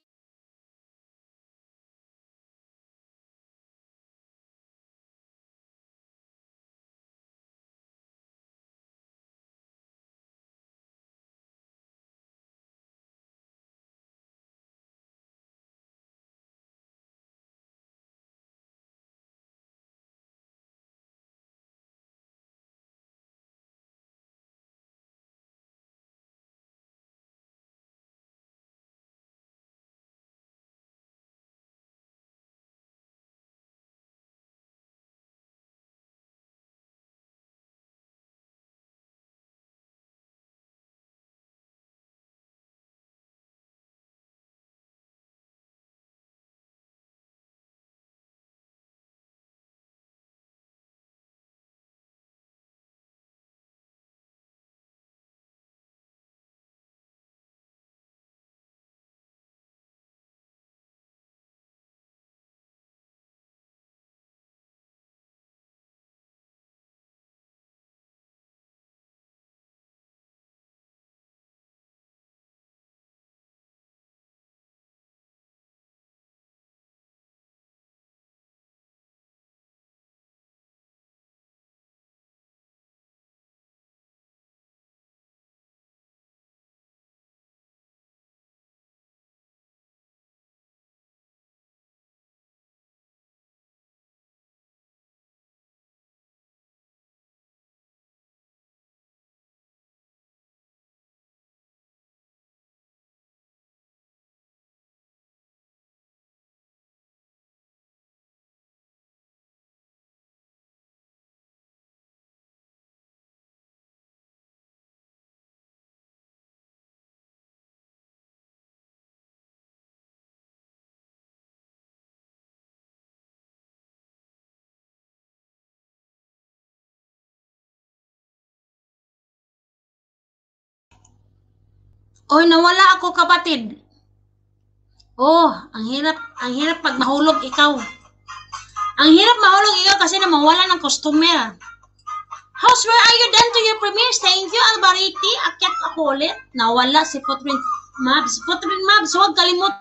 Oy, nawala ako kapatid. Oh, ang hirap, ang hirap pag mahulog ikaw. Ang hirap mahulog ikaw kasi na mawala ng customer. House, where are you done to your premieres? Thank you, Albariti. Akyat ako ulit. Nawala si Potrin Mabs. Potrin Mabs, huwag kalimut.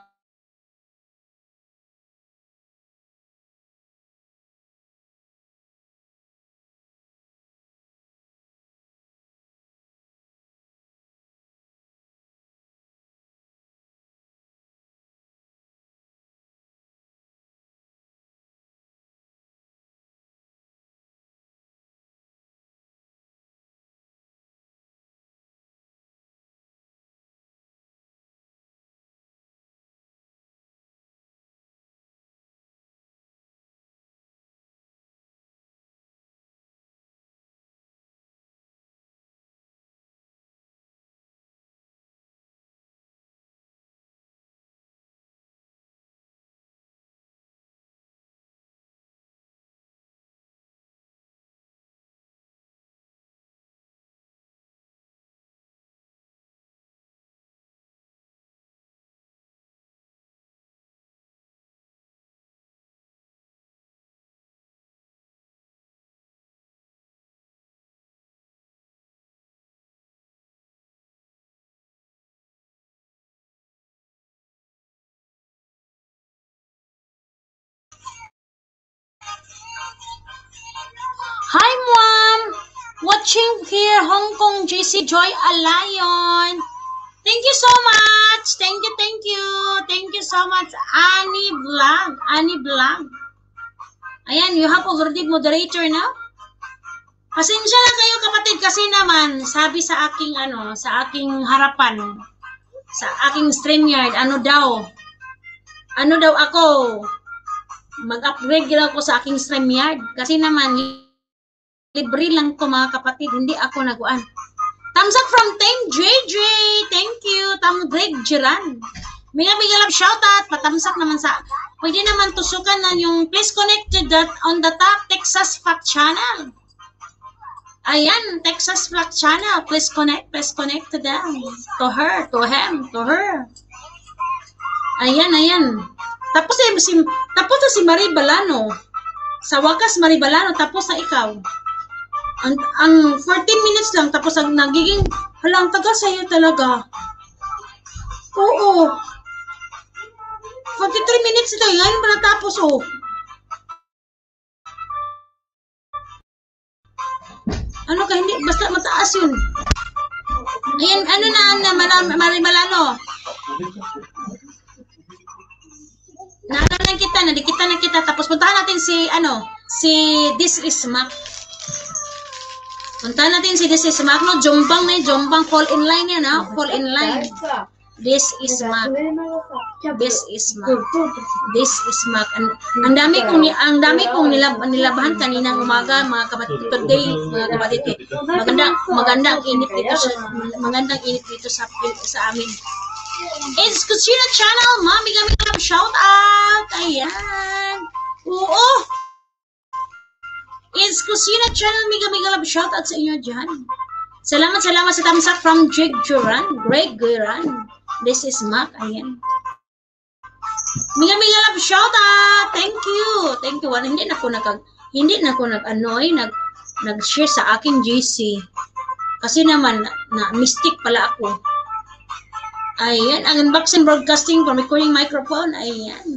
Hi, Mom! Watching here, Hong Kong, J C Joy Alayon. Thank you so much. Thank you, thank you. Thank you so much, Annie Vlog. Annie Vlog. Ayan, you have already moderator na. Pasensya na kayo kapatid kasi naman, sabi sa aking ano, sa aking harapan, sa aking StreamYard, ano daw, ano daw ako, mag-upgrade ako sa aking StreamYard. Kasi naman, libre lang to mga kapatid, hindi ako naguan. Thumbs up from Team J J. Thank you. Tam Greg Jiran. Mga mga love shoutout. Pa-thumbs up naman sa, pwede naman tusukan na yung please connect to that on the top Texas Fact Channel. Ayan, Texas Fact Channel. Please connect, please connect to them. To her, to him, to her. Ayan, ayan. Tapos eh, si, tapos na si Marie Balano. Sa wakas, Marie Balano, tapos na ikaw. Ang, ang fourteen minutes lang, tapos ang nagiging, halang taga sa'yo talaga. Oo. forty-three minutes ito, ngayon pa natapos, oh. Ano ka, hindi, basta mataas yun. Ayan, ano na, na Marie Balano. Nakita na kita, nadikita na kita, tapos puntahan natin si, ano, si This is Mac. Puntahan natin si This is Mac, no? Jombang na, Jombang, fall in line yan, ha? Fall in line. This is Mac. This is Mac. This is Mac. Ang, ang dami kong, ang dami kong nilab, nilabahan kaninang umaga, mga kapatid, today, mga kapatid. Maganda, magandang init dito sa, magandang init dito sa, sa amin. It's Kusina Channel, mami kami kami shout out. Ayan. Oo. It's Kusina Channel, mega mega love shout out sa inyo dyan. Salamat, salamat sa thumbs up from Greg Duran. Greg Duran. This is Mac. Ayan. Mega mega love shout out. Thank you. Thank you. Well, hindi na ako nag hindi na ako nag-anoy, nag nag-share sa aking G C. Kasi naman na, na mystic pala ako. Ayan, ang unboxing broadcasting from recording microphone. Ayan.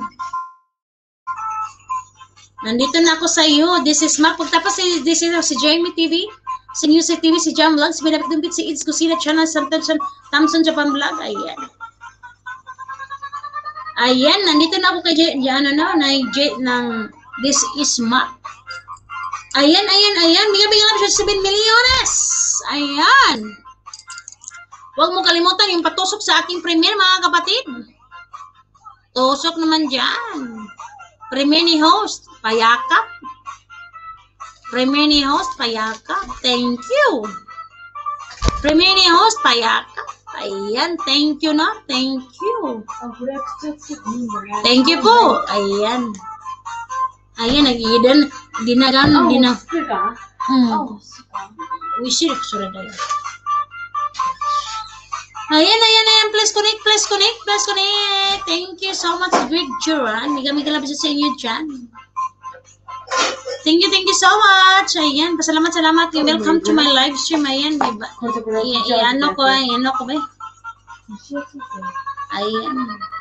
Nandito na ako sa iyo. This is Mac. Pagtapos si, this is si Jamie T V, si News T V, si Jam Vlogs, binapit-dumpit si It's Kusina Channel, sa Thompson Japan Vlog. Ayan. Ayan, nandito na ako kay J, ano na, na J, ng This is Mac. Ayan, ayan, ayan. Bigyan-bigyan lang siya seven milyones. Ayan. Huwag mo kalimutan yung patusok sa aking premiere, mga kapatid. Tusok naman dyan. Premiere ni host, payakap. Premiere ni host, payakap. Thank you. Premiere ni host, payakap. Ayan, thank you na. Thank you. Thank you po. Ayan. Ayan, nag-iidan. Dinagan, dina. Hmm. Wisir, sorry tayo. Ayan, ayan, ayan. Please connect, please connect, please connect. Thank you so much, Greg Duran. Miga-miga lang sa inyo dyan. Thank you, thank you so much. Ayan, pasalamat, salamat. Welcome to my live stream. Ayan, diba? Ayan, ano ko, ayan, ano ko ba? Ayan.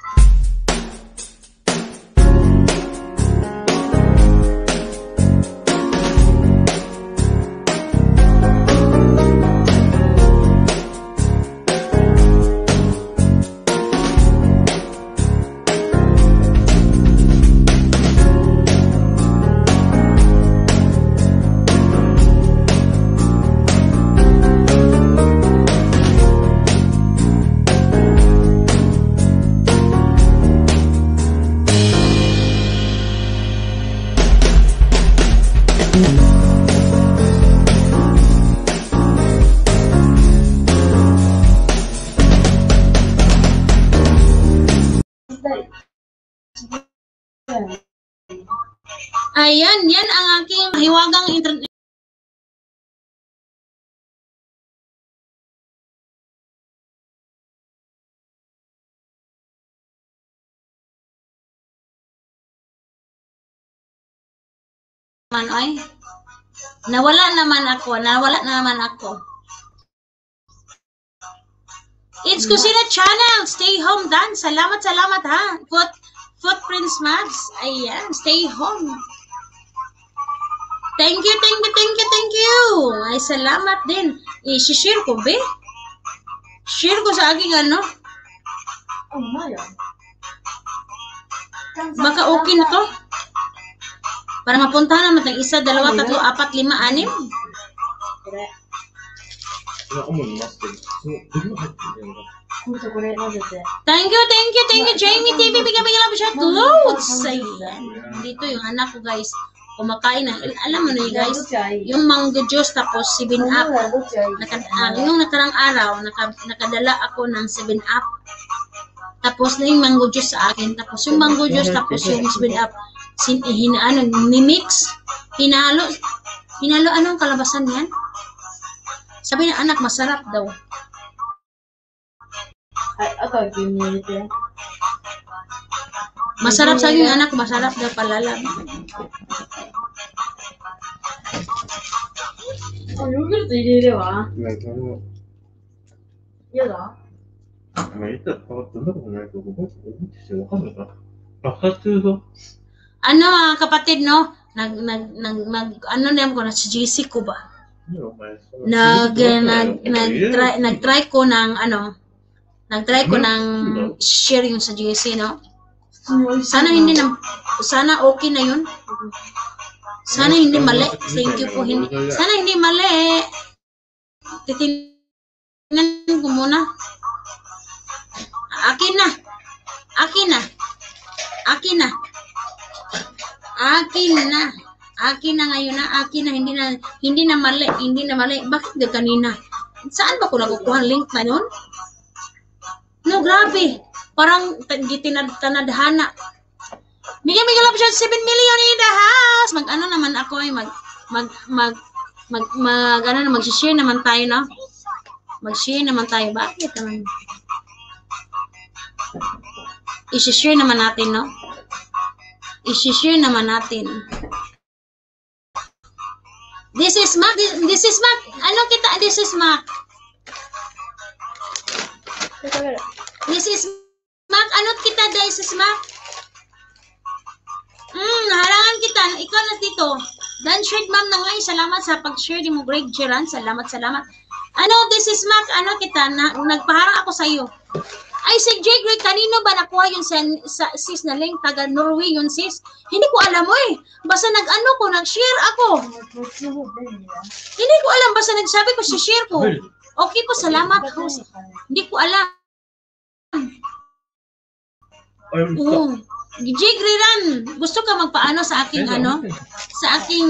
Ayan, yan ang aking hiwagang internet. Man, ay. Nawala naman ako, nawala naman ako. It's Kusina Channel. Stay home, Dan. Salamat, salamat, ha. Foot, Footprints Mags. Ayan, stay home. Thank you, thank you, thank you, thank you. Ay, salamat din. I-share ko, be. Share ko sa aking ano. Baka okay na to. Para mapuntahan naman ng isa, dalawa, tatlo, apat, lima, anim. Thank you, thank you, thank you, Jamie T V. Bigyan-bigyan lang siya. Loads. Ayan. Dito yung anak ko, guys. Kumakain na. Alam mo na yun, guys. Yung mango juice tapos seven up. Naka, uh, yung nakarang araw, naka, nakadala ako ng seven up. Tapos na yung mango juice sa akin. Tapos yung mango juice tapos yung seven up. Sin, eh, hina, ano, ni-mix. Hinalo. Hinalo, anong kalabasan yan? Sabi ng anak, masarap daw. Ay, ako, ginilip yan. Masarap sa aking anak, masarap daw palalam. 아, 여기로 또 이래 와. 네, 저는 얘다. 아마 이따 바로 뜬다고 말고 그거 진짜 하면서 박사트에서 Ano mga kapatid, no? Nag, nag, nag, mag, ano na ko na, si J C ko ba? Nag, nag, nag, try, nag-try ko ng, ano, nag-try ko ng share yung sa J C, no? Sana hindi na, sana okay na yun. Sana hindi mali. Thank you po. Hindi, sana hindi mali. Titingnan ko muna. Akin na. Akin na. Akin na. Akin na. Akin na ngayon na. Akin na. Hindi na, hindi na mali. Hindi na mali. Bakit di kanina? Saan ba ko nakukuha ang link na yun? No, grabe. Parang gitinadhana. Bigyan-bigyan lang siya seven million in the house. Mag-ano naman ako ay mag, mag, mag, mag, mag, ano na, mag-share naman tayo, no? Mag-share naman tayo. Bakit naman? I-share naman natin, no? I-share naman natin. This is Mac. This, this is Mac. Ano kita? This is Mac. This is Mac. Ano kita? This is Mac. Hmm, naharangan kita. Ikaw na dito. Dan shared ma'am na ngay. Salamat sa pag-share di mo, Greg Geran. Salamat, salamat. Ano, this is Mac. Ano kita? Na, nagpaharang ako sa iyo. Ay, si J. Greg, kanino ba nakuha yung sa, sa, sis na link? Taga Norway yun, sis. Hindi ko alam mo eh. Basta nag-ano ko, nag-share ako. Hindi ko alam. Basta nagsabi ko, si-share ko. Okay po, salamat. Host. Hindi ko alam. Oo. J. Greran, gusto ka magpaano sa aking ano? Sa aking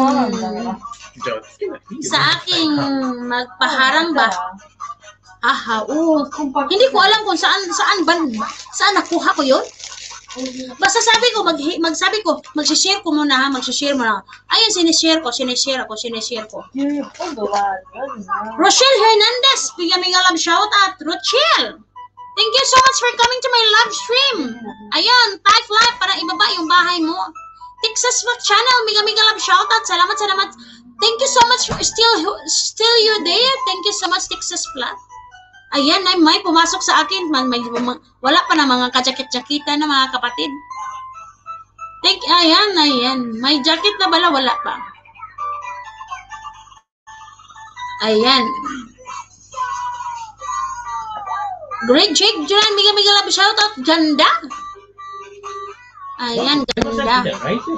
sa aking magpaharang ba? Aha, oo. Hindi ko alam kung saan saan ba saan nakuha ko 'yon. Basta sabi ko, mag, magsabi ko, magsishare ko muna ha, magsishare muna. Ayun, sinishare ko, sinishare ako, sinishare ko. Rochelle Hernandez, bigyan mga love shout out. Rochelle, thank you so much for coming to my live stream. Ayun, type live para ibaba yung bahay mo. Texas Vlog Channel, mega mega love shout out. Salamat, salamat. Thank you so much for still still you there. Thank you so much Texas Vlog. Ayan, ay may pumasok sa akin. May, may, wala pa na mga kajakit-jakita na mga kapatid. Thank, ayan, ayan. May jacket na bala, wala pa. Ayan. Great Jake, Juran, mega mega love shout out. Ganda. Ayan, ganda.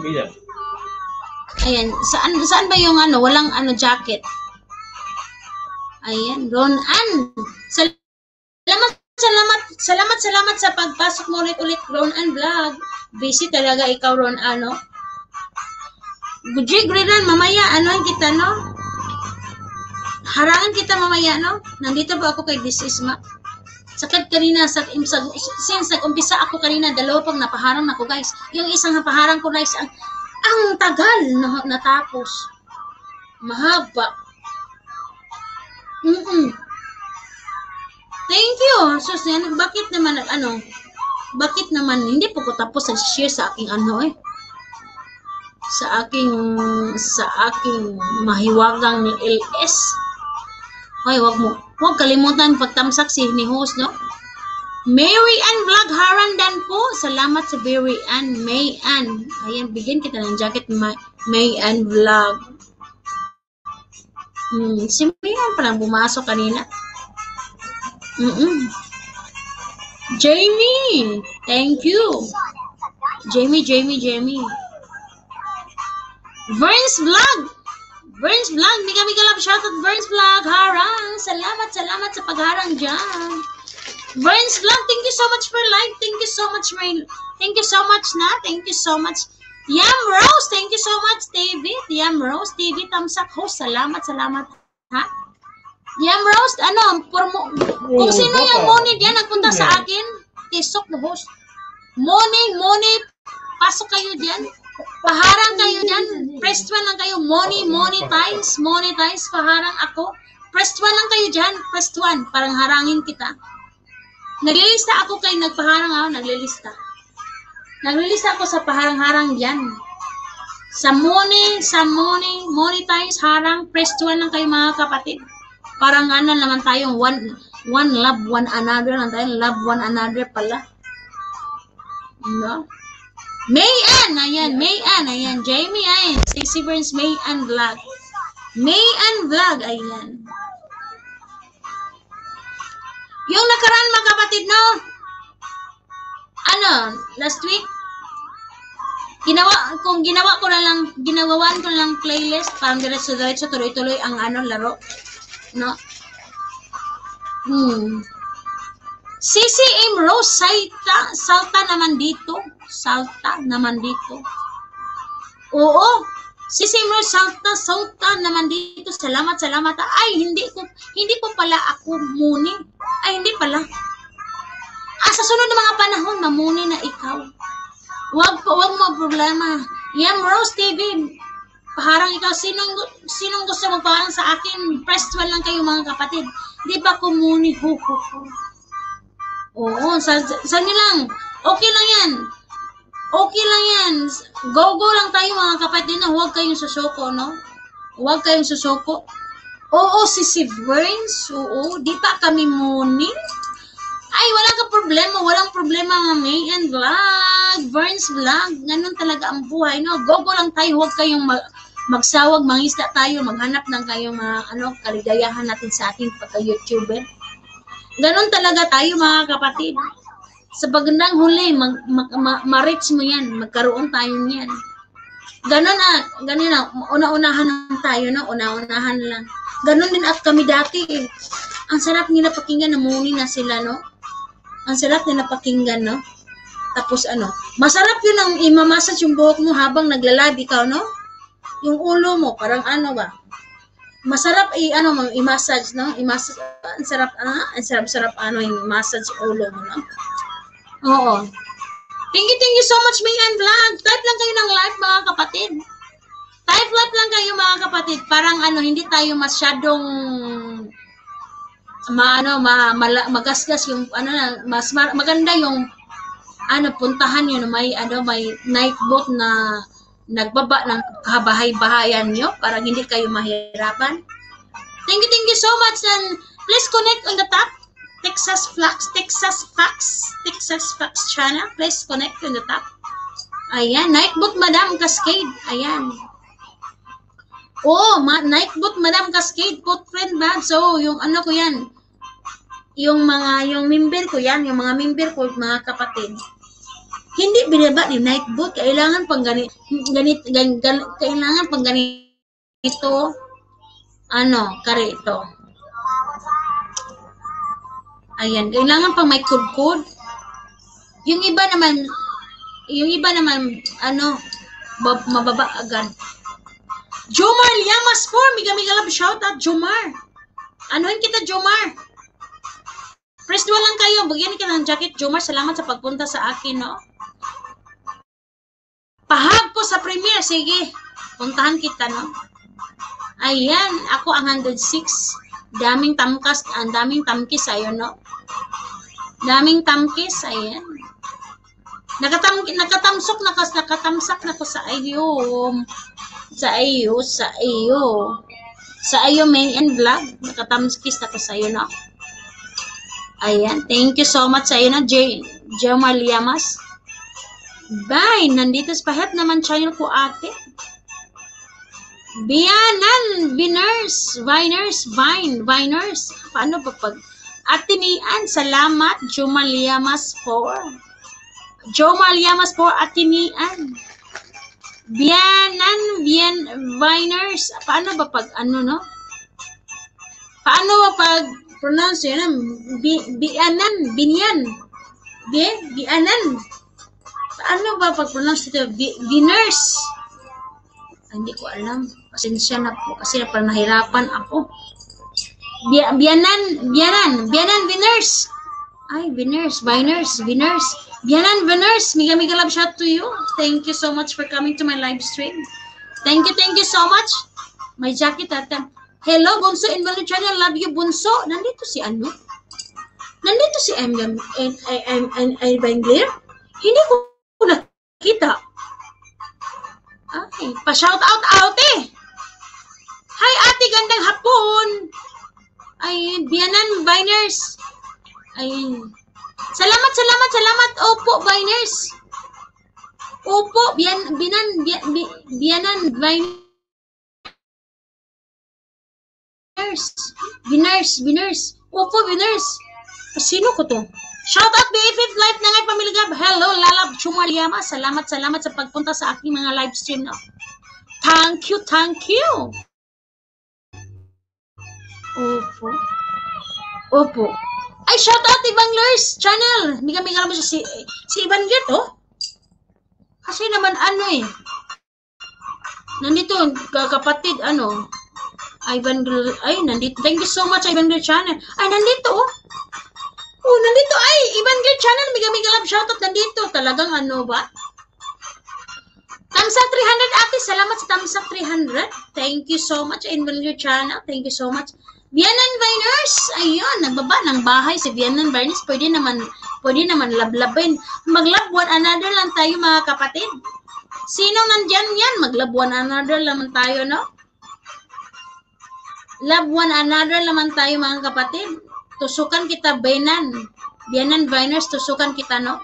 Ayan, saan saan ba yung ano, walang ano jacket? Ayan, Ronan. Salamat, salamat, salamat, salamat sa pagpasok mo ulit-ulit, Ronan Vlog. Busy talaga ikaw, Ron, ano? Gujig, Renan, mamaya, ano kita, no? Harangan kita mamaya, no? Nandito ba ako kay This Is Ma? Sakad kanina, sa, sa, since nag-umpisa ako kanina, dalawa pang napaharang ako, guys. Yung isang napaharang ko, guys, ang, ang tagal na natapos. Mahaba. Mm-mm. Thank you. So, yan, bakit naman, ano, bakit naman, hindi po ko tapos nag-share sa aking, ano, eh, sa aking, sa aking mahiwagang ni L S. Ay, wag mo, wag kalimutan pagtamsak si ni host, no? Mary Ann Vlog Harandan po. Salamat sa Mary Ann. May Ann. Ayan, bigyan kita ng jacket, May, May Ann Vlog. Hmm, si May Ann palang bumasok kanina. Mm-mm. Jamie, thank you. Jamie, Jamie, Jamie. Vern's Vlog. Vern's Vlog. Mika, mika love shoutout Vern's Vlog. Harang. Salamat, salamat sa pagharang dyan. Vern's Vlog, thank you so much for live. Thank you so much, Rain. Thank you so much na. Thank you so much. Yam Rose, thank you so much, David. Yam Rose, David, tamsak host. Salamat, salamat. Ha? Yam Rose, ano, por mo, kung sino yung money diyan nagpunta sa akin, tisok na host. Money, money, pasok kayo diyan. Paharang kayo diyan. Press one lang kayo. Money, monetize, monetize, paharang ako. Press one lang kayo diyan. Press one, parang harangin kita. Naglilista ako kay nagpaharang ako, naglilista. Naglilista ako sa paharang-harang diyan. Sa money, sa money, monetize, harang, press one lang kayo mga kapatid. Parang ano naman tayong one, one love, one another lang tayo. Love one another pala. No? May Ann, ayan, May Ann, ayan. Jamie, ayan. Stacey Burns, May Ann Vlog. May Ann Vlog, ayan. Yung nakaraan mga kapatid, no? Ano, last week, ginawa, kung ginawa ko na lang, ginawawan ko na lang playlist, parang diretso-diretso, tuloy-tuloy ang ano, laro. No? Hmm. C C M Rose, salta, salta naman dito. Salta naman dito. Oo. C C M Rose, salta, salta naman dito. Salamat, salamat. Ay, hindi ko, hindi ko pala ako muni. Ay, hindi pala. Ah, sa sunod na mga panahon, mamuni na ikaw. Wag, wag mo problema. Yam Rose T V, paharang ikaw. Sinong, sinong gusto magpaharang sa akin? Press one lang kayo mga kapatid. Di ba ko muni? Ho, ho, ho. Oo, sa, sa nyo lang. Okay lang yan. Okay lang yan. Go-go lang tayo mga kapatid na huwag kayong susoko, no? Huwag kayong susoko. Oo, si si Burns. Oo, di pa kami muni. Ay, wala ka problema. Walang problema, May and Vlog. Burns Vlog. Ganun talaga ang buhay, no? Go-go lang tayo. Huwag kayong mag magsawag, mangisda tayo. Maghanap ng kayong mga ano, kaligayahan natin sa ating pagka-YouTuber. Ganon talaga tayo mga kapatid. Sa bagandang huli, mag, mag, ma, ma-reach mo yan. Magkaroon tayo niyan. Ganon na, ganon na, una-unahan lang tayo, no? Una-unahan lang. Ganon din at kami dati, eh. Ang sarap nila pakinggan, namuni na sila, no? Ang sarap nila pakinggan, no? Tapos ano, masarap yun ang imamassage yung buhok mo habang naglalab ikaw, no? Yung ulo mo, parang ano ba? Masarap i ano mo i-massage, no? I-massage, ang sarap ah, ang sarap-sarap ano i-massage ulo mo, no? Oo. Thank you, thank you so much, Mayan Vlog. Type lang kayo ng live, mga kapatid. Type live lang kayo, mga kapatid. Parang ano, hindi tayo masyadong maano, ma, mala, magasgas yung ano na, mas ma, maganda yung ano, puntahan yun, may ano, may night boat na nagbaba ng kabahay-bahayan nyo para hindi kayo mahirapan. Thank you, thank you so much. And please connect on the top. Texas Flax, Texas Fax, Texas Fax channel. Please connect on the top. Ayan, night boat Madam Cascade. Ayan. Oh, ma night boat Madam Cascade, footprint bag. So, yung ano ko yan, yung mga, yung member ko yan, yung mga member ko, mga kapatid. Hindi binaba ni night boat. Kailangan pang ganit, ganit, gan, gan, kailangan pang ganito, ano, karito. Ayan, kailangan pang may code-code. Yung iba naman, yung iba naman, ano, mababa agad. Jomar Liamas four, miga miga love shout out Jomar. Anuhin kita Jomar. Press dua lang kayo, bigyan kita ng jacket Jomar. Salamat sa pagpunta sa akin, no. Pahag ko sa premiere, sige. Puntahan kita, no. Ayan, ako ang one hundred six. Daming tamkas, ang daming tamkis ayo, no. Daming tamkis, ayan. Nakatam nakatamsok nakas nakatamsak na ko sa iyo. Sa iyo, sa iyo. Sa iyo main and vlog, nakatamskis na ko sa iyo, no. Ayan, thank you so much sa iyo na J Jomar Liamas. Bye, nandito sa pahet naman channel ko, ate. Bianan, Viners, Viners, Vine, Viners. Paano ba pag Ate Mian, salamat. Jomar Liamas four. Jomar Liamas four, Ate Mian. Bianan, Bien, Viners. Paano ba pag ano, no? Paano ba pag pronounce yun? Bi, bianan, binyan. Bi, bianan. Paano ba pag pronounce ito? Bi, Viners. Hindi ko alam. Pasensya na po kasi parang nahirapan ako. Bianan, Bianan, Bianan Viners. Ay, Viners, Viners, Viners. Bianan Viners, miga miga love shout to you. Thank you so much for coming to my live stream. Thank you, thank you so much. My jacket atan. Hello, Bunso Invalid Channel. Love you, Bunso. Nandito si ano? Nandito si M. M. M. M. Bangler? Hindi ko nakita. Ay, pa-shout out out eh. Hi ate, gandang hapon. Ay, Bianan Viners. Ay. Salamat, salamat, salamat. Opo, Viners. Opo, Bian Binan Bian, Bianan Viners. Viners, Viners. Opo, Viners. Sino ko to? Shout out B F F Live na ngay Pamiligab. Hello, Lalab Jomar Liamas. Salamat, salamat sa pagpunta sa aking mga live stream, no. Thank you, thank you. Opo. Opo. Ay, shout out Evanglers channel. Miga-miga naman siya si, si Evangler, oh. Kasi naman ano eh. Nandito, kapatid, ano. Evangler, ay, nandito. Thank you so much, Evangler channel. Ay, nandito, oh. Oh, nandito, ay, Evangler channel. Miga-miga love shout out nandito. Talagang ano ba? Tamsak three hundred, ate. Salamat sa Tamsak three hundred. Thank you so much, Evangler channel. Thank you so much. Bianan Viners, ayun, nagbaba ng bahay si Bianan Viners, pwede naman, pwede naman lablabin. Maglab one another lang tayo, mga kapatid. Sinong nandyan yan? Maglab one another naman tayo, no? Love one another naman tayo, mga kapatid. Tusukan kita, Bianan. Bianan Viners, tusukan kita, no?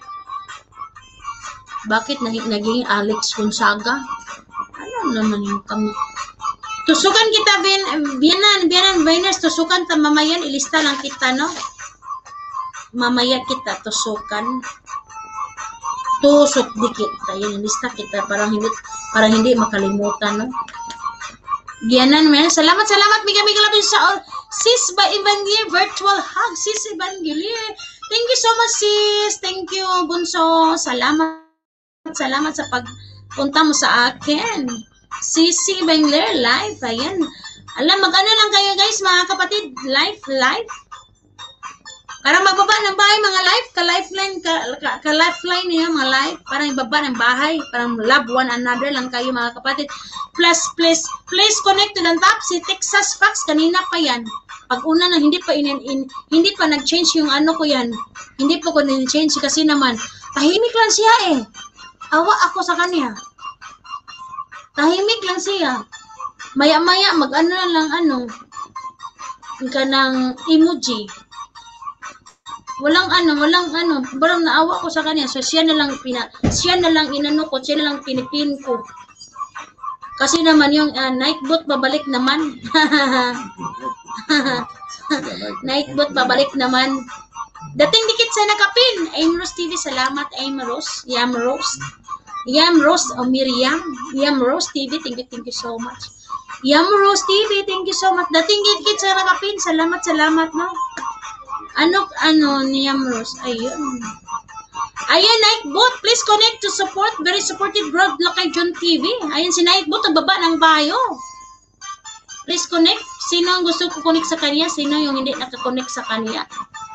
Bakit naging, naging Alex Gonzaga? Ano naman yung kami? Tusukan kita, Bianan, Bianan Viners, tusukan ta mamayan, ilista lang kita, no? Mamaya kita, tusukan. Tusok dikit, tayo, ilista kita, parang hindi, parang hindi makalimutan, no? Bianan, man, salamat, salamat, miga, miga, labis sa sis ba Evangelier, virtual hug, sis Evangelier. Thank you so much, sis. Thank you, Bunso. Salamat, salamat sa pagpunta mo sa akin. Sisi Bangler live, ayan. Alam, mag-ano lang kayo guys, mga kapatid, live, live. Parang magbaba ng bahay, mga life, ka-lifeline, ka-lifeline niya, mga life. Parang ibaba ng bahay, parang love one another lang kayo, mga kapatid. Plus, please, please connect to the top, si Texas Fox, kanina pa yan. Pag una na, hindi pa in, in hindi pa nag-change yung ano ko yan. Hindi pa ko nag-change kasi naman, tahimik lang siya eh. Awa ako sa kanya. Tahimik lang siya. Maya-maya, mag-ano lang, ano, ka ng emoji. Walang ano, walang ano, parang naawa ko sa kanya. So siya na lang pina, siya na lang inano ko, siya na lang pinipin ko. Kasi naman yung uh, Nightbot babalik naman. Nightbot babalik naman. Dating dikit sa nakapin. Aim Rose T V, salamat Aim Rose. Yam Rose. Yam Rose o Miriam. Yam Rose T V, thank you, thank you so much. Yam Rose T V, thank you so much. Dating dikit sa nakapin, salamat, salamat no. Ano, ano, ni Yam Rose? Ayun. Ayan, Nightbot, please connect to support. Very supportive bro, Lakay John T V. Ayan si Nightbot, ang baba ng bayo. Please connect. Sino ang gusto ko connect sa kanya? Sino yung hindi nakakonect sa kanya?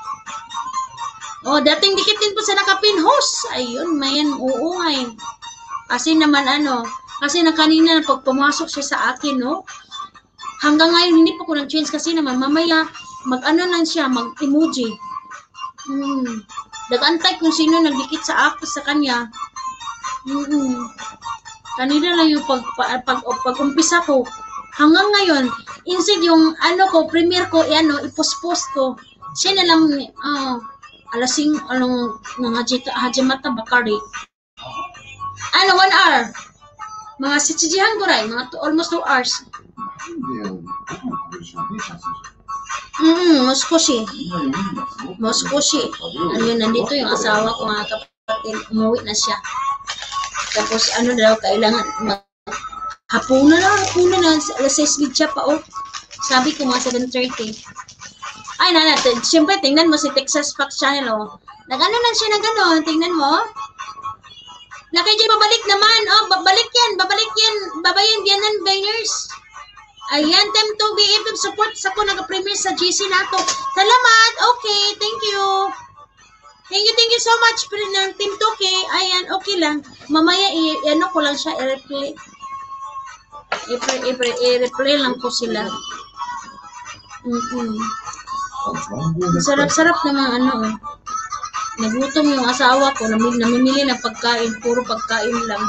Oh, dating dikit din po sa nakapin host. Ayun, mayan, oo nga eh. Kasi naman ano, kasi na kanina pag pumasok siya sa akin, no? Hanggang ngayon, hindi pa ko nag-change kasi naman, mamaya, mag-ano lang siya, mag-emoji. Hmm. Nag-antay kung sino nagdikit sa ako sa kanya. Hmm. Kanina lang yung pag, pag, pag, pag-umpisa ko. Hanggang ngayon, instead yung ano ko, premiere ko, ano, ipost-post ko. Siya na lang, uh, alasing, anong, ng Hajimata Bakari. Ano, one hour. Mga sitsijihan ko rin, mga two, almost two hours. Mm, Moskoshi. Moskoshi. Ayun, nandito yung asawa ko, mga kapatid. Umuwi na siya. Tapos, ano daw, kailangan, hapunan na, hapunan na. alas sais siya pa, oh. Sabi ko, mga seven thirty. Ay, na, na, siyempre, tingnan mo si Texas Fox Channel, oh. Nag-ano na siya na gano'n, tingnan mo. Nakay babalik naman, oh, babalik yan, babalik yan, babayan yan ng buyers. Ayan, time to be able to support sa ko nag-premiere sa G C nato. Salamat, okay, thank you. Thank you, thank you so much for ng Team Toki. Ayan, okay lang. Mamaya, i-ano ko lang siya, i-replay. I-replay lang ko sila. Mm-hmm. Sarap-sarap naman, ano, eh. Nagutom yung asawa ko, namimili ng pagkain, puro pagkain lang.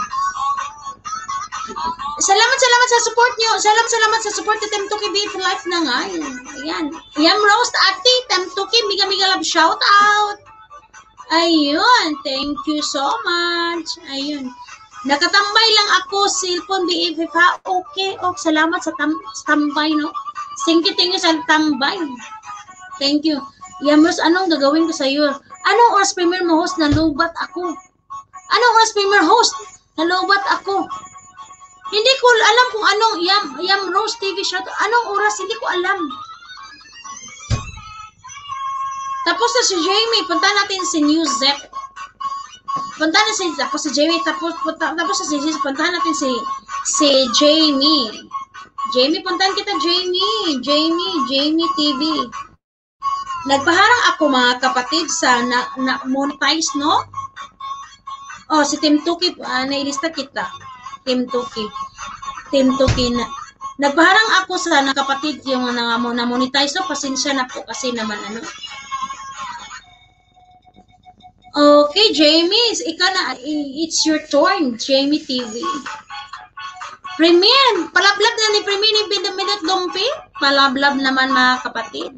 Salamat, salamat sa support nyo. Salamat, salamat sa support ni Team Toki B for life na nga. Ayan. Yam Roast, ate, Team Toki, miga-miga love shout out. Ayun, thank you so much. Ayun. Nakatambay lang ako, cellphone B F F ha. Okay, okay, salamat sa tam tambay, no? Thank you, thank you sa tambay. Thank you. Yam Roast, anong gagawin ko sa iyo? Anong oras premier mo host? Nalubat ako. Anong oras premier host? Nalubat ako. Hindi ko alam kung anong Yam, Yam Roast T V shout. Anong oras? Hindi ko alam. Tapos na si Jamie. Punta natin si New Zep. Punta na si, tapos si Jamie. Tapos, punta, tapos si, punta natin si, si Jamie. Jamie, puntahan kita Jamie. Jamie, Jamie T V. Nagpaharang ako mga kapatid sa na, na monetize, no? Oh, si Team Toki, uh, nailista kita. Team Toki. Team Toki na. Nagpaharang ako sa nakapatid yung na, na monetize, so pasensya na po kasi naman ano. Okay, Jamie, ikaw na, it's your turn, Jamie T V. Premiere, palablab na ni Premiere ni Bidamidot Dompi. Palablab naman mga kapatid.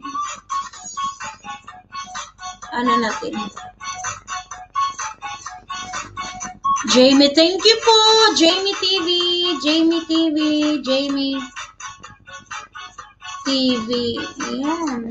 Ano natin? Jamie, thank you po. Jamie T V, Jamie T V, Jamie T V. Ayan.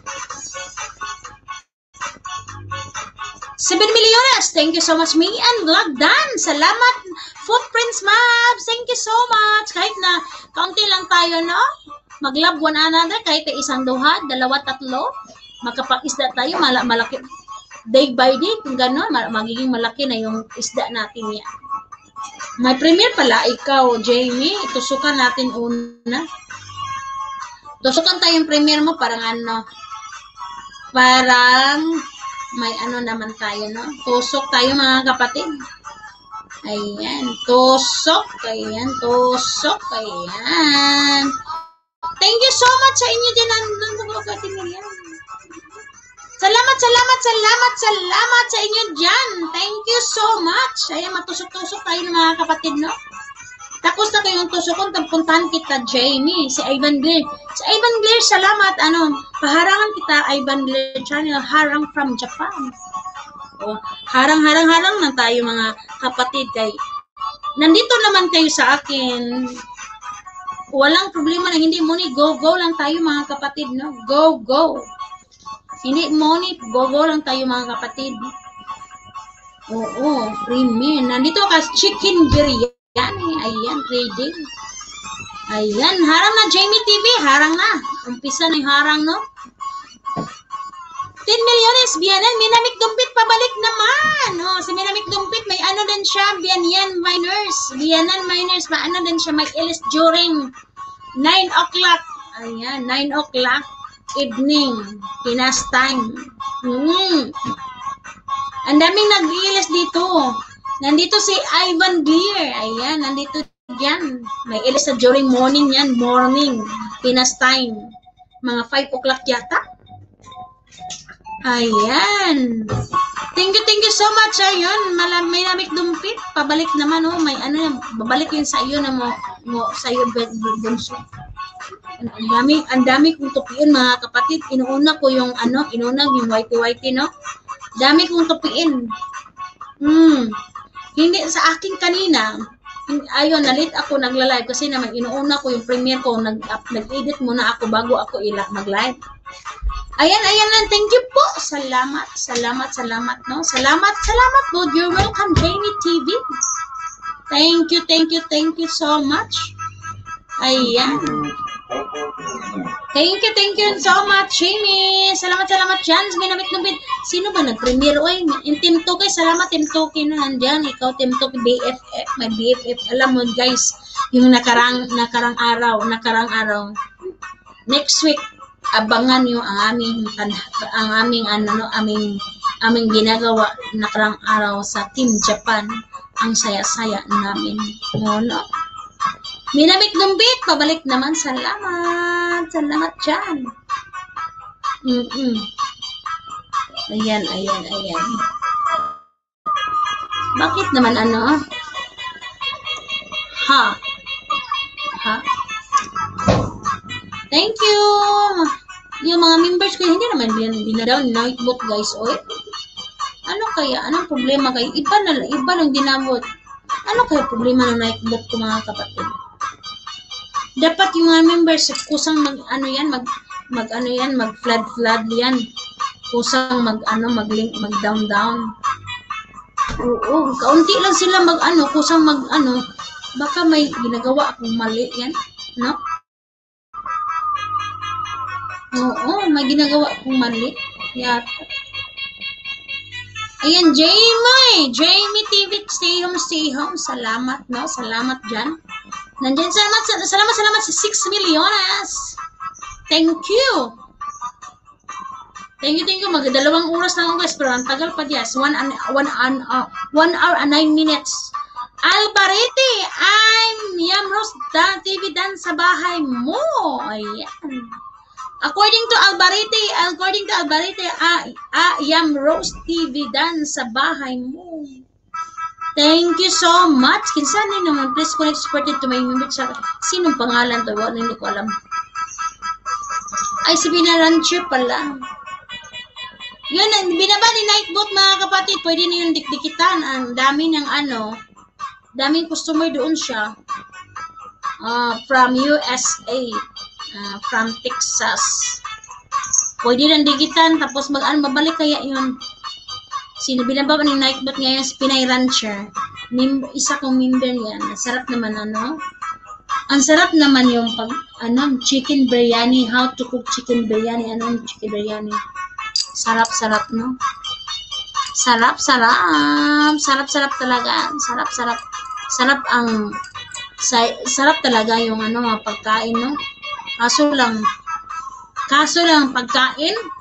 seven milyones. Thank you so much. Me and Vlog Dan. Salamat. Footprints Maps. Thank you so much. Kahit na kaunti lang tayo, no? Mag-love one another. Kahit isang duha, dalawa, tatlo. Magkapag-isda tayo. Mal malaki. Day by day. Kung gano'n, magiging malaki na yung isda natin yan. May premiere pala. Ikaw, Jamie. Tusukan natin una. Tusukan tayong premiere mo. Parang ano. Parang may ano naman tayo, no? Tusok tayo mga kapatid. Ayan, tusok. Ayan, tusok. Ayan. Thank you so much sa inyo dyan. Salamat, salamat, salamat, salamat sa inyo dyan. Thank you so much. Ayan, matusok-tusok tayo mga kapatid, no? Tapos na kayong tusokon, puntahan kita, Jamie, si Ivan Blair. Si Ivan Blair, salamat. Ano, paharangan kita, Ivan Blair channel, harang from Japan. O, harang-harang-harang lang tayo mga kapatid. Kay, nandito naman kayo sa akin. Walang problema na hindi money. Go-go lang tayo mga kapatid, no? Go-go. Hindi money, go-go lang tayo mga kapatid. Oo, premium. Nandito ka, chicken biryani. Yan, ayan, trading. Ayan, harang na Jamie T V, harang na. Umpisa na yung harang, no? ten milyones, biyanan, Minamik Dumpit, pabalik naman. No, si Minamik Dumpit, may ano din siya, biyanan minors. Biyanan minors, maano din siya, may ilis during nine o'clock. Ayan, nine o'clock, evening, Pinas time. Hmm. Ang daming nag-iilis dito. Nandito si Ivan Blair. Ayan, nandito yan. May ilis na during morning yan. Morning. Pinas time. Mga five o'clock yata. Ayan. Thank you, thank you so much. Ayun, may Minamik Dumpit. Pabalik naman, oh. May ano, babalik yun sa iyo na mo, mo sa iyo, bunso. Ang dami, ang dami kong tupiin, mga kapatid. Inuuna ko yung, ano, inuuna yung whitey-whitey, no? Dami kong tupiin. Hmm. Hindi sa akin kanina, ayun, nalit ako nagla-live kasi naman inuuna ko yung premiere ko, nag-edit muna ako bago ako ila mag-live. Ayan, ayan lang, thank you po. Salamat, salamat, salamat, no? Salamat, salamat po. You're welcome, Jamie T V. Thank you, thank you, thank you so much. Ayan. Thank you, thank you so much, Jamie. Salamat, salamat dyan. Minamik Dumpit. Sino ba nag-premiere? Oy, yung Team Toki. Salamat, Team Toki na nandyan. Ikaw, Team Toki, B F F. May B F F. Alam mo, guys, yung nakarang, nakarang araw, nakarang araw. Next week, abangan nyo ang aming, ang aming, ano, no, aming, aming ginagawa nakarang araw sa Team Japan. Ang saya-saya namin. No, no? Minamik Dumpit, pabalik naman. Salamat. Salamat dyan. Mm-mm. Ayan, ayan, ayan. Bakit naman ano? Ha? Ha? Thank you. Yung mga members ko, hindi naman dinadaw nightbot, guys. Oy. Ano kaya? Anong problema kayo? Iba na, iba lang dinabot. Ano kaya problema ng nightbot ko, mga kapatid? Dapat yung mga members kusang mag ano yan, mag mag ano yan, mag flood flood yan. Kusang mag ano, mag link, mag down down. Oo, kaunti lang sila mag ano, kusang mag ano, baka may ginagawa akong mali yan, no? Oo, may ginagawa akong mali. Yata. Ayan, Jamie, Jamie T V, stay home, stay home. Salamat, no? Salamat dyan. Nandiyan, salamat, salamat, salamat sa six milyones. Thank you. Thank you, thank you. Magdalawang oras na ako, guys, pero ang tagal pa, yes. One, an, one, an, uh, one hour and nine minutes. Albarete, I'm Yamros Dan T V Dan sa bahay mo. Ayan. According to Albarete, according to Albarete, ah, ah, Yamros T V Dan sa bahay mo. Thank you so much. Kinsan naman, please connect supported to my member. Sinong pangalan to? Wala, hindi ko alam. Ay, si Binarancher pala. Yun, binaba ni Nightbot, mga kapatid. Pwede na yung dikdikitan. Ang dami ng ano, daming customer doon siya. Uh, from U S A. Uh, from Texas. Pwede na dikitan. Tapos mag-ano, mabalik kaya yun. Sino binaba ni Nightbot ngayon si Pinay Rancher. Nim isa kong member yan. Sarap naman ano. Ang sarap naman yung pag ano, chicken biryani, how to cook chicken biryani, ano chicken biryani. Sarap sarap no. Sarap sarap. Sarap sarap talaga. Sarap sarap. Sarap ang sa, sarap talaga yung ano mga pagkain no. Kaso lang kaso lang pagkain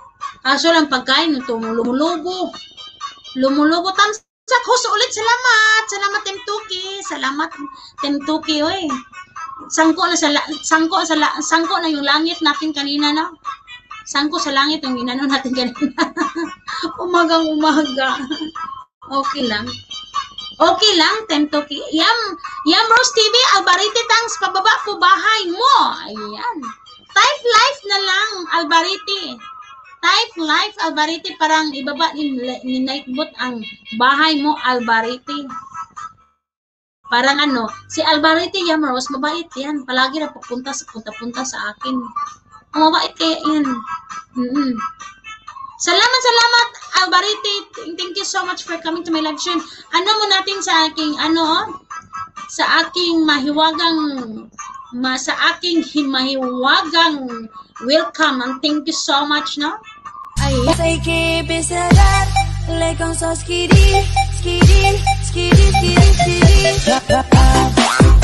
Kaso lang pagkain ito, lumulubo. Lumulubo. Tamsak, host ulit. Salamat. Salamat, Team Tuki. Salamat, Team Tuki, oy. Sangko na sa, sangko sa, sangko na yung langit natin kanina, no? Sangko sa langit yung ginano natin kanina. Umagang umaga. Okay lang. Okay lang, Team Tuki. Yam, Yam Rose T V, Albarite Tangs, pababa po bahay mo. Ayan. Type life na lang, Albarite. Type life, Albarite, parang ibaba ni, ni Nightbot ang bahay mo, Albarite. Parang ano, si Albarite Yamros, mabait yan. Palagi na pupunta sa punta-punta sa akin. Oh, mabait kaya yan. Mm-hmm. Salamat, salamat, Albarite. Thank you so much for coming to my live stream. Ano mo natin sa aking, ano, sa aking mahiwagang, ma, sa aking mahiwagang welcome. And thank you so much, no? Ay. Say que besarán, le con so skiri, skiri, skiri, skiri, skiri.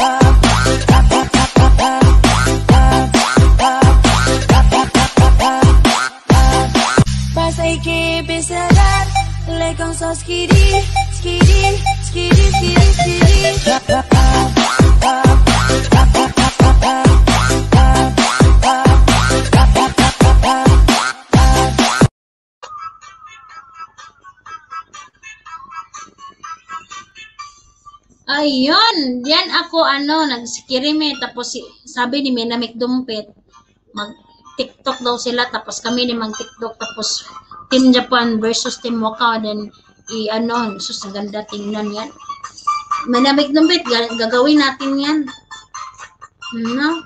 Say que besarán, le con so skiri, skiri, skiri, skiri, skiri. Ayun, yan ako ano, nagsikirime, tapos si, sabi ni Menamik Dumpet, mag TikTok daw sila, tapos kami ni mag TikTok, tapos Team Japan versus Team Waka, then i ano, sus, ganda tingnan yan. Menamik Dumpet, gagawin natin yan. No?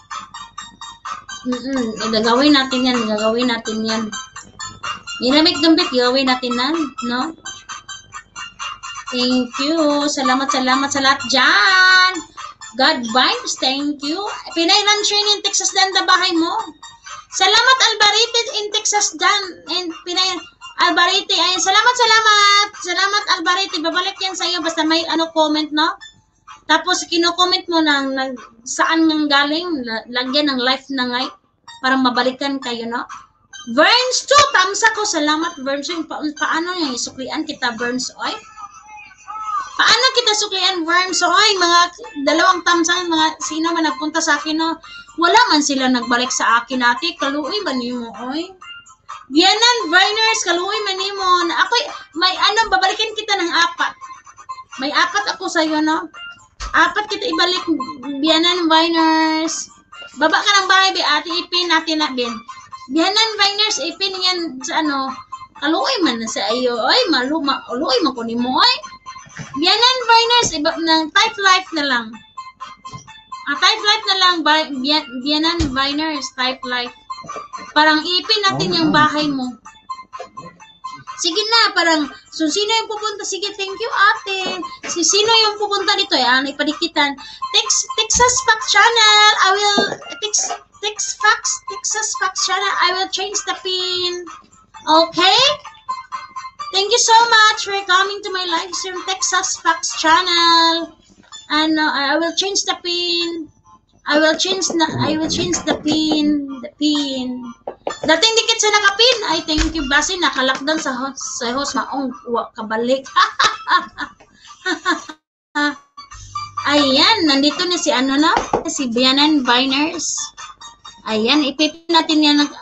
Mm-mm, gagawin natin yan, gagawin natin yan. Menamik Dumpet, gagawin natin yan, no? Thank you. Salamat, salamat sa lahat dyan. God vibes, thank you. Pinay Rancher in Texas dan da bahay mo. Salamat, Albarite in Texas dan. And Pinay Albarite. Ayun, salamat, salamat. Salamat, Albarite. Babalik yan sa iyo basta may ano comment, no? Tapos kino-comment mo ng, ng saan nang galing. Lagyan ng life na ngay para mabalikan kayo, no? Verns two, tamsa ko. Salamat, Verns. Pa paano yung isuklian kita, Verns? Oy? Paano kita suklian, Worms? So, ay, mga dalawang tamsang, mga sino man nagpunta sa akin, no? Wala man sila nagbalik sa akin, ate. Kaluoy man mo, oy. Bianan, Viners, kaluoy man mo. Ako, may ano, babalikan kita ng apat. May apat ako sa'yo, no? Apat kita ibalik, Bianan, Viners. Baba ka ng bahay, be, ate, ipin natin na, bin. Bianan, Viners, ipin yan sa ano, kaluoy man na sa iyo, oy. Malu, ma, kaluoy man ko ni mo, oy. Bianan Viners, iba ng type life na lang. Ah, type life na lang, Bianan Viners, type life. Parang ipin natin yung bahay mo. Sige na, parang, so sino yung pupunta? Sige, thank you ate. Si sino yung pupunta dito? Yan, ipadikitan. Tex, Texas Fax Channel, I will, Tex, Tex Fax, Texas Fax Channel, I will change the pin. Okay? Thank you so much for coming to my live stream, Texas Fax Channel. And uh, I will change the pin. I will change the I will change the pin, the pin. Dating dikit sa nakapin. Ay, thank you basi nakalakdan sa host sa host maong wa kabalik. Ayan, nandito na si ano na, si Bianan Viners. Ayan, ipipin natin yan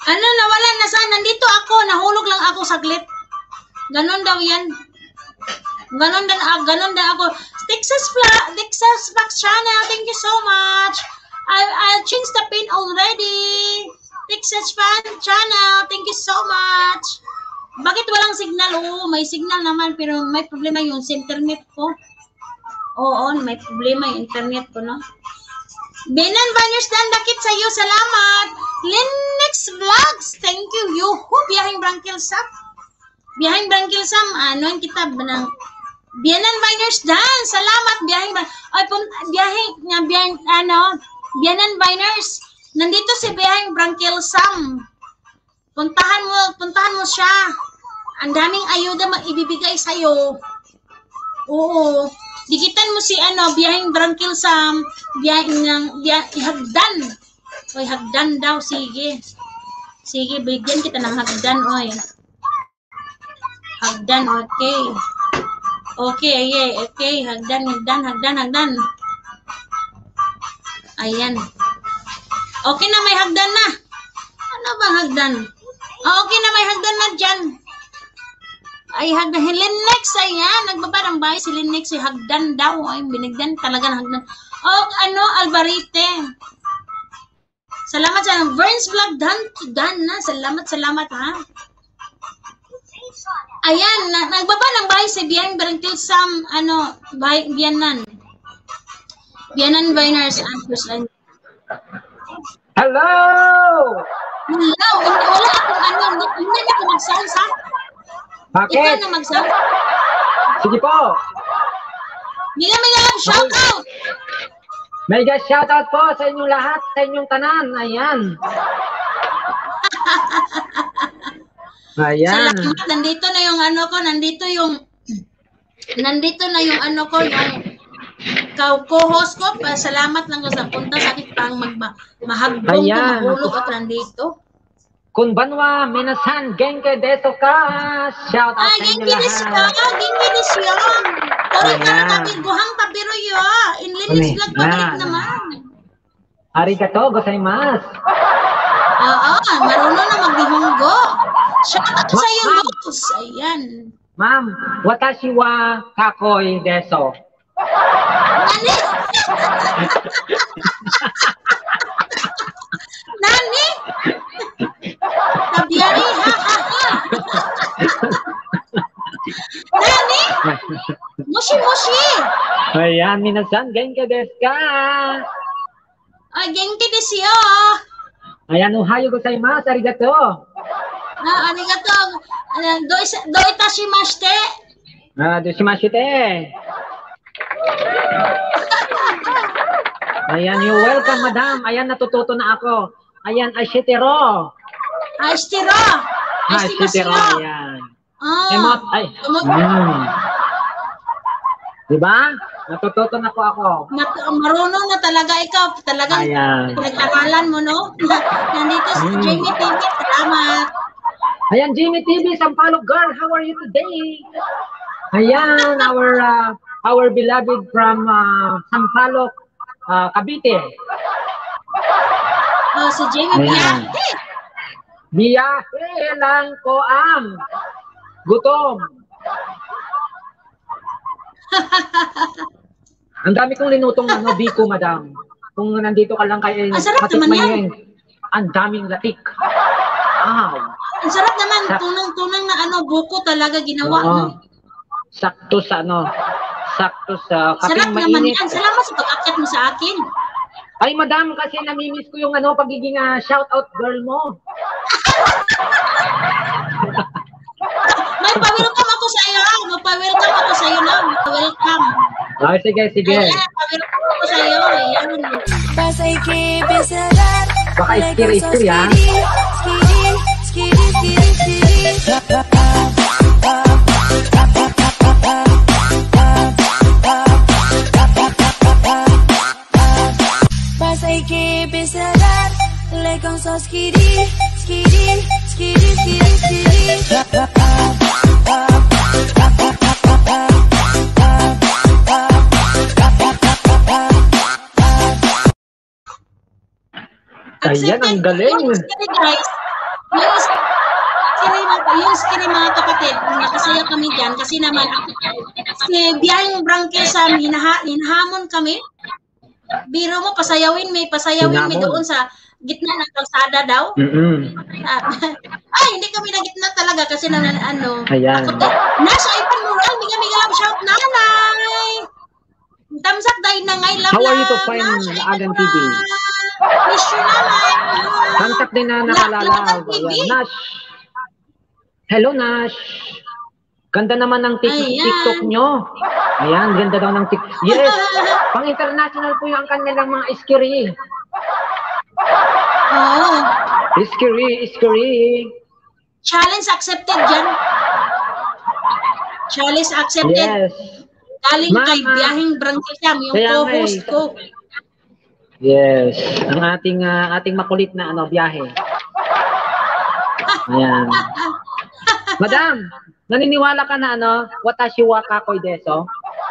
Ano, nawalan na saan? Nandito ako, nahulog lang ako saglit. Ganon daw yan. Ganon din, uh, ganon din ako. Texas Fla, Texas Fox Channel, thank you so much. I, I'll change the pin already. Texas Fan Channel, thank you so much. Bakit walang signal? Oo, may signal naman, pero may problema yung sa internet ko. Oo, may problema yung internet ko, no? Benan Banners Dan, dakit sa iyo, salamat. Linux Vlogs, thank you. Yuhu, biyahing Branquil Sap. Biyahing Branquil Sam, ano yung kitab ng Benan Banners Dan, salamat. Biyahing, ay, pun, biyahing, nga, biyahing, ano, Benan Banners, nandito si biyahing Branquil Sam. Puntahan mo, puntahan mo siya. Ang daming ayuda maibibigay sa iyo. Oo. Dikitan mo si ano, biyahing Branquil Sam, biyahing ng biyahing hagdan. Oy, hagdan daw, sige. Sige, bigyan kita ng hagdan, oy. Hagdan, okay. Okay, okay, okay, hagdan, hagdan, hagdan, hagdan. Ayan. Okay na, may hagdan na. Ano bang hagdan? Oh, okay na, may hagdan na dyan. Ay, hagdan. Linux, ayan. Nagbaba ng bahay si Linux. Si hagdan daw. Ay, binigdan talaga ng hagdan. Oh, ano, Alvarite. Salamat sa Verns Vlog. Dan, dan na. Salamat, salamat, ha. Ayan, na, nagbaba ng bahay si Bian Branquil Sam, ano, bahay, Bianan. Bianan Viners. Hello! Hello! Wala akong ano, hindi, hindi na ako mag-sound, ha? Bakit? Ikaw na mag-sound. Sige po. Hindi namin alam, shout out! Mega shoutout po sa inyong lahat, sa inyong tanan. Ayan. Ayan. Salamat, nandito na yung ano ko, nandito yung, nandito na yung ano ko, yung co-host ko. Salamat lang ko sa punta sa akin pang mahagbong ko, mahulog at nandito. Konbanwa, minasan, genke deso ka. Shout out ah, sa inyo genki lahat. desu ka, genki desu yun. Tori ka na tabi, buhang tabiro yun. In Linux Vlog pabalik naman. Arigato gozaimasu. Oo, marunong na magbihunggo. Shout out sa iyo, Luz. Ayan. Ma'am, watashi wa kakoi deso. Nani? Nani? Nabiyari, ha, ha, ha. Nani? Mushi, mushi. Ayan, minasan, genke desu ka. Ay, genki desu yo. Ayan, ohayo gozaimasu. Arigato. Ah, arigato. Do, do itashimashite. Ah, doshimashite. Ayan, you're welcome, madam. Ayan, natututo na ako. Ayan, ashitero. Ashtiro. Ashitero, Ashtiro. ayan. Ah. Emot, ay. Emot. Mm. Diba? Natututo na po ako. Mat marunong na talaga ikaw. Talagang Ayan. pinag-aralan mo, no? Nandito si Mm. Jamie T V. Salamat. Ayan, Jimmy T V, Sampaloc girl, how are you today? Ayan, our uh, our beloved from uh, Sampaloc, uh, Cavite. Oh, si Jamie Ayan. Biyahe. Biyahe lang ko ang gutom. Ang dami kong linutong ano, biko, madam. Kung nandito ka lang kay Ang sarap naman matikman yan. yun. Ang daming latik. Wow. Ang sarap naman. Sa- Tunang-tunang na ano, buko talaga ginawa. Oo. No? Sakto sa ano, sakto sa Sarap kaping naman mainit. yan. Salamat sa pag-akyat mo sa akin. Ay, madam, kasi namimiss ko yung ano, pagiging uh, shout-out girl mo. May pa-welcome ako sa iyo. May pa-welcome ako sa iyo, no? Welcome. Ah, sige, sige. Ayan, pa-welcome ako sa iyo. Ayan. Pasay que besadar. Baka iskiri-iskiri, ha? Skiri, skiri, skiri, skiri. Pasay que besadar. Le con so skiri, skiri, skiri, skiri, skiri. Ayan, ang galing. Sorry, guys. yung skinny mga kapatid, nakasaya kami dyan kasi naman si biyaheng Branquil Sam, hinaha, hinahamon kami. Biro mo, pasayawin may pasayawin may Hinamon. doon sa gitna ng kalsada daw. Mm-mm. Ay, hindi kami na gitna talaga kasi na ano. Ayan. Ako to, nasa ipan moral, miga miga love shout nanay. Tamsak dahil na ngay love How are you to love, find nasa ipan Agan T V? moral. Miss you nanay. Contact din na La- nakalala. Lagan T V. Ayan. Nash. Hello, Nash. Ganda naman ng tik- Ayan. TikTok nyo. Ayan, ganda daw ng TikTok. Yes. Pang international po yung kanilang mga iskiri. Oo. Iskiri, iskiri. Challenge accepted dyan. Challenge accepted. Yes. Galing kay Mama. biyaheng Branquil Sam, yung Kaya nga co-host eh. ko. Yes. Ang ating ah, ating makulit na ano biyahe. Ayan. Madam, naniniwala ka na ano, watashi wa kakoy deso?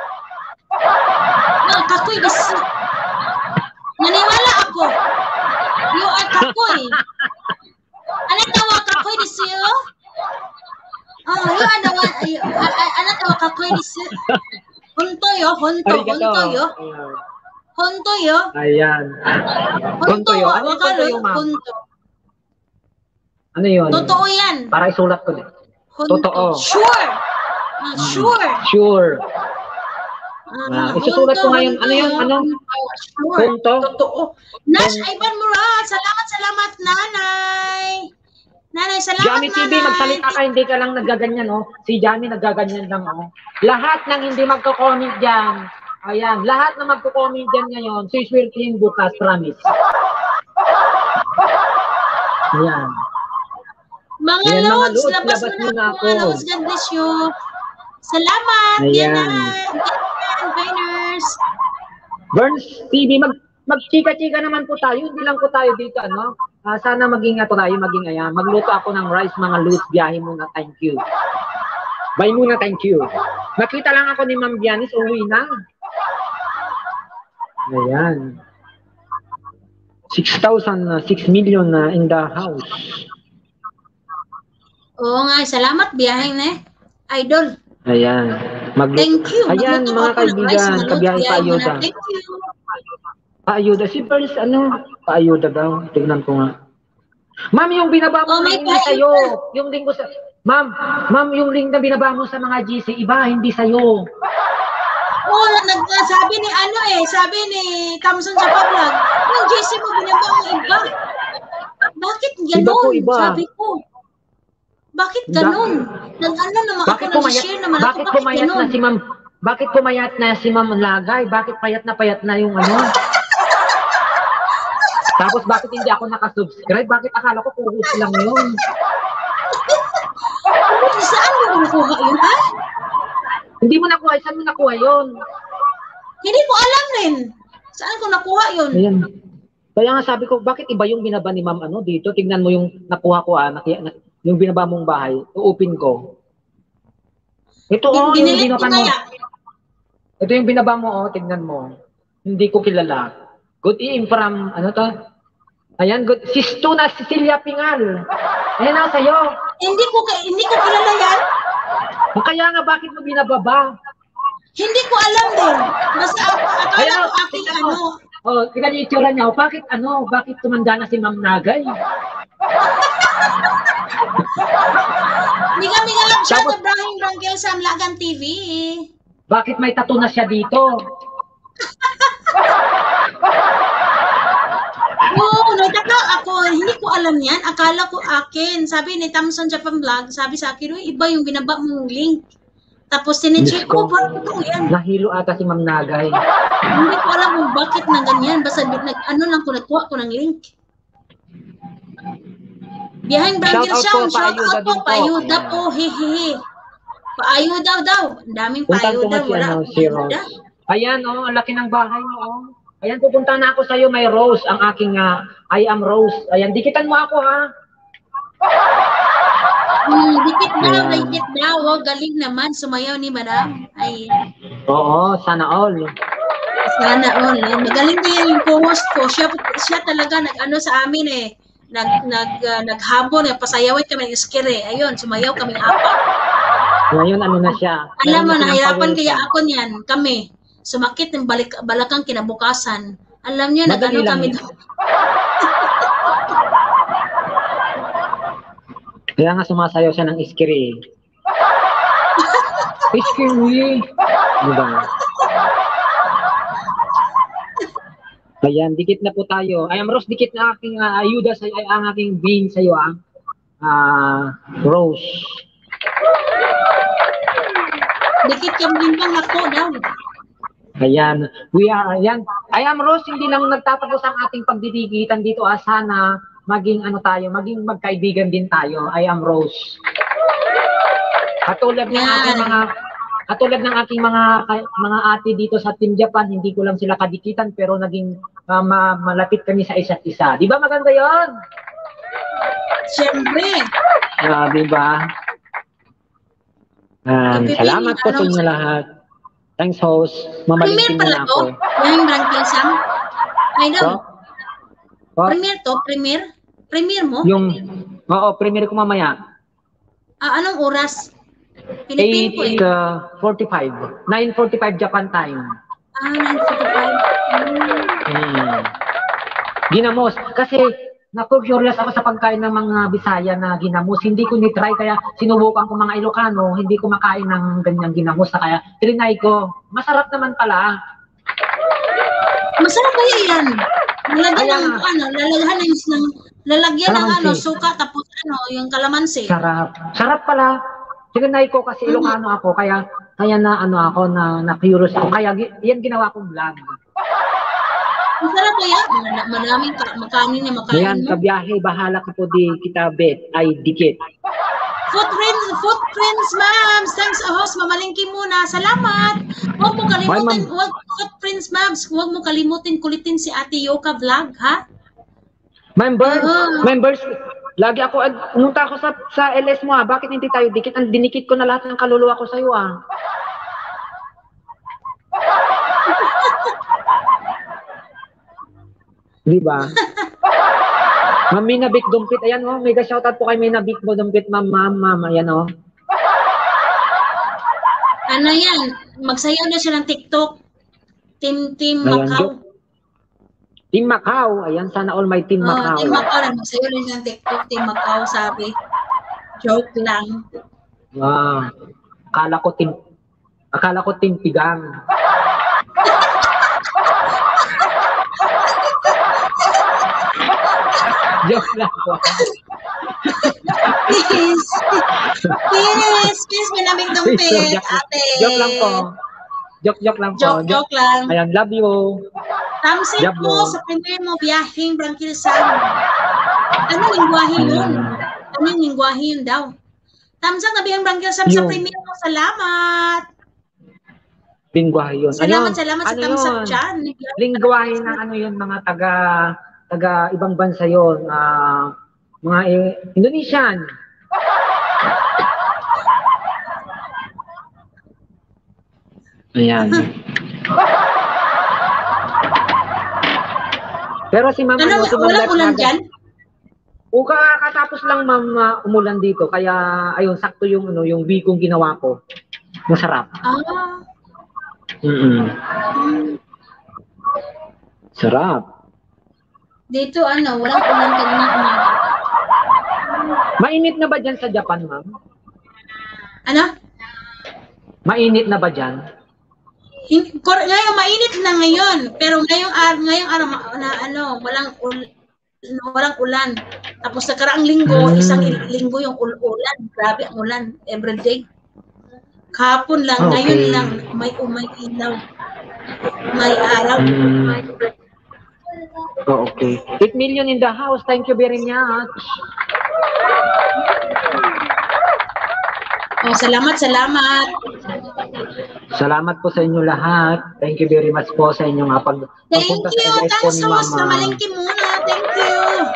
No, kakoy dis. Naniwala ako. You are kakoy. Ano tawa kakoy dis yo? Oh, you are the one. ay- ay- ay- Ano tawa kakoy dis? Honto yo, honto, honto yo. Ayan. Honto yo. Ayan. Honto Honto yo. yo. Ano yung honto yo, ma'am? Honto. Ano yun? Totoo yan. Para isulat ko din. Honto. Totoo. Sure. Ah, sure. Sure. Ah, Ah, isusulat ko honto, ngayon. honto Ano yun? yo. Ano? Sure. Honto? Totoo. Nash Ivan Murat, salamat, salamat, nanay. Nanay, salamat, Jamie T V, nanay. magsalita ka, hindi ka lang nagaganyan, oh. Si Jamie nagaganyan lang, oh. Lahat ng hindi magko-comment dyan, ayan, lahat na magko-comment dyan ngayon, sisweltein bukas, promise. Ayan. Mga Ayan, mga lods, lods, labas labas mo mo na na ako, ako. mga lods, God bless you. Salamat, Ayan. yan na. Yan, Viners. Burns T V, mag magchika-chika naman po tayo, hindi lang po tayo dito, ano. Ah, sana maging ato tayo, maging ayan. Magluto ako ng rice, mga lods, biyahe muna, thank you. Bye muna, thank you. Nakita lang ako ni Ma'am Bianis, uwi na. Ayan. six thousand, uh, six million na in the house. Oo nga, salamat, biyaheng na eh. Idol. Ayan. Maglu- Thank you. Ayan, Magluto mga ako ng rice, kaibigan, mga lods, kabiyahe pa biyahe mo na. ayuda. Thank you. Paayuda. Si Burns, ano? Paayuda daw. Tignan ko nga. Ma'am, yung binaba mo Oh, na may hindi paayuda. sa'yo. Yung link ko sa... Ma'am, ma'am, yung link na binaba mo sa mga G C, iba, hindi sa'yo. Oo, nagsabi ni ano eh, sabi ni Thompson sa vlog, yung J C mo binaba mo iba. Bakit Iba po, ganon? iba. Sabi ko. Bakit ganon? Nag-ano naman Bakit ako, pumayat, nag-share naman ako, bakit bakit pumayat ganon? na si Ma'am, bakit pumayat na si Ma'am Lagay? Bakit payat na payat na yung ano? Tapos bakit hindi ako nakasubscribe? Bakit akala ko puhos lang yun? Saan mo nakuha yun, ha? Hindi mo nakuha, saan mo nakuha yun? Hindi ko alam rin. Saan ko nakuha yun? Ayan. Kaya nga sabi ko, bakit iba yung binaba ni Ma'am ano dito? Tignan mo yung nakuha ko ah, naki, na, yung binaba mong bahay. Uupin ko. Ito oh, yung Dinilit ko binaba mo. kaya. Ito yung binaba mo oh, tignan mo. Hindi ko kilala. Good evening from, ano to? Ayan, good. Sistuna Cecilia Pingal. Ayan na sa'yo. Hindi ko, ka- hindi ko kilala yan. Kaya nga, bakit mo binababa? Hindi ko alam din. Basta ako, akala Ayan, ko aking tignan mo. ano. Oh, tignan yung itsura niya. Oh, bakit ano? Bakit tumanda na si Ma'am Nagay? Hindi kami alam siya, Tapos- Ibrahim Rangel sa Amlagan T V. Bakit may tattoo na siya dito? Oo, nagtaka ako. Hindi ko alam yan. Akala ko akin. Sabi ni Thompson Japan Vlog, sabi sa akin, "Uy, iba yung binaba mong link." Tapos tinicheck Diyos ko, ko. parang totoo yan. Nahilo ata si Ma'am Nagay. Hindi ko alam kung bakit na ganyan. Basta nag, ano lang ko, nagkuha ko ng link. Biyaheng Brangil Shout out siya. po, Shout paayuda out po. din po. Paayuda po. Hehehe. Paayuda daw. Ang daming Puntan ko paayuda. nga si, Wala ano, akong si Rose. paayuda. Ayan, oh, ang laki ng bahay mo, oh. Ayan, pupunta na ako sa'yo, may Rose, ang aking, ah, I am Rose. Ayan, dikitan mo ako, ha? Hmm, dikit daw, Ayan. dikit daw. Oh, galing naman. Sumayaw ni Madam. Ay, Oo, sana all. sana all. Eh. Magaling din yung co-host ko. Siya, siya talaga nag-ano sa amin eh. nag, nag, uh, naghabon, pasayawin kami ng skire. Ayun, sumayaw kami apat. Ngayon, ano na siya? Alam mo, Meron na silang nahirapan pawisan. kaya ako niyan, kami. Sumakit ng balik, balakang kinabukasan. Alam niyo, Madali nag-ano lang kami yun. doon. Kaya nga sumasayaw siya ng iskiri. Iskiri! Diba? Ayan, dikit na po tayo. Ay, Rose, dikit na aking uh, ayuda sa ay, ang aking bean sa iyo, ah. Uh, Rose. Dikit yung limbang ako daw. Ayan, we are, ayan. I am Rose, hindi lang nagtatapos ang ating pagdidikitan dito, ah, sana maging ano tayo, maging magkaibigan din tayo. I am Rose. Katulad ng Yan. aking mga katulad ng aking mga mga ate dito sa Team Japan, hindi ko lang sila kadikitan pero naging uh, ma malapit kami sa isa't isa. Di ba maganda 'yon? Siyempre. Ah, di ba? Um, Ipipili, salamat po sa ano, inyo lahat. Thanks, host. Premier Mamalingkin pala na to. ako. Yung Branquil Sam. Ay, So, daw. oh, Premier to, premier. Premier mo? yung, oo, premiere ko mamaya. Ah, anong oras? Pilipin ko eh. eight forty-five. nine forty-five Japan time. Ah, nine forty-five. Hmm. Hmm. Ginamos. Kasi, naku-curious ako sa pagkain ng mga Bisaya na ginamos. Hindi ko ni-try, kaya sinubukan ko mga Ilocano, hindi ko makain ng ganyang ginamos. Na kaya, trinay ko. Masarap naman pala. Masarap kaya yan. Lalagyan Kaya ng nga. ano, lalagyan ng, ng lalagyan ng ano, Kalamansi. suka tapos ano, yung kalamansi. Sarap. Sarap pala. Trinay ko kasi Ilocano ako, kaya kaya na ano ako, na na-curious ako. Kaya gi- yan ginawa kong vlog. Masarap kaya. Mar- Maraming ka, makanin niya, makain Ayan, mo. kabiyahe, bahala ka po di kita bet, ay dikit. Footprints, footprints, ma'am. Thanks, oh, host. Mamalingki muna. Salamat. Huwag mo Bye, kalimutin, ma'am. huwag, footprints, ma'am. Huwag mo kalimutin kulitin si Ate Yoka Vlog, ha? Members, Oo. members, lagi ako, ad- umunta ako sa, sa L S mo, ah. Bakit hindi tayo dikit? Ang dinikit ko na lahat ng kaluluwa ko sa'yo, ah. Di ba? Ma'am Mina Vic Dumpit, ayan, oh, mega shoutout po kay Mina Vic Dumpit, ma'am, ma'am, ma'am, ayan, oh. Ano yan? Magsayaw na siya ng TikTok. Team, Team Ayan, Macau. joke. Team Macau, ayan, sana all my Team Oh, Macau. Team Macau lang. Magsayaw na siya ng TikTok. Team Macau, sabi. Joke lang. Ah, akala ko Team, akala ko Team Pigang. Joke lang po. Please. Please. Please, minaming dumpit. Joke, Ate. joke lang po. Joke, joke lang po. Joke, joke lang. Ayan, love you. Tamsin Joke po lang. sa premier mo, biyaheng Branquil Sam. Ano lingwahe yun? Ano yung lingwahe yun daw? Tamsak na biyaheng Branquil Sam sa Yung- premier mo. Salamat. Lingwahe yun. Salamat, Ayun, salamat sa ano tamsak yun? dyan. Lingwahe ng ano yun, mga taga taga ibang bansa yun. Ah, mga eh, Indonesian. Ayan. Pero si Ma'am, Ano, si Ma'am walang Lep ulan Naga- dyan? O kakatapos lang, Ma'am, ah, umulan dito. Kaya, ayun, sakto yung, ano, yung week kong ginawa ko. Masarap. Ah, Mm-mm. Sarap. dito ano, walang ulan kanina umaga. Mainit na ba dyan sa Japan, Ma'am? Ano? Mainit na ba dyan? In, kor, ngayon, mainit na ngayon. Pero ngayong, ar, ngayong araw, ma- na, ano, walang, ul, walang ulan. Tapos sa karaang linggo, Hmm. isang il- linggo yung ul ulan. Grabe ang ulan. Everyday. Kahapon lang, Okay. ngayon lang, may umay ilaw. May araw. Mm. Oh, okay. eight million in the house. Thank you very much. Oh, salamat, salamat. Salamat po sa inyo lahat. Thank you very much po sa inyong uh, pag Thank pagpunta you. sa L S po Thanks, ni host. Mama. Mamalingki muna. Thank you.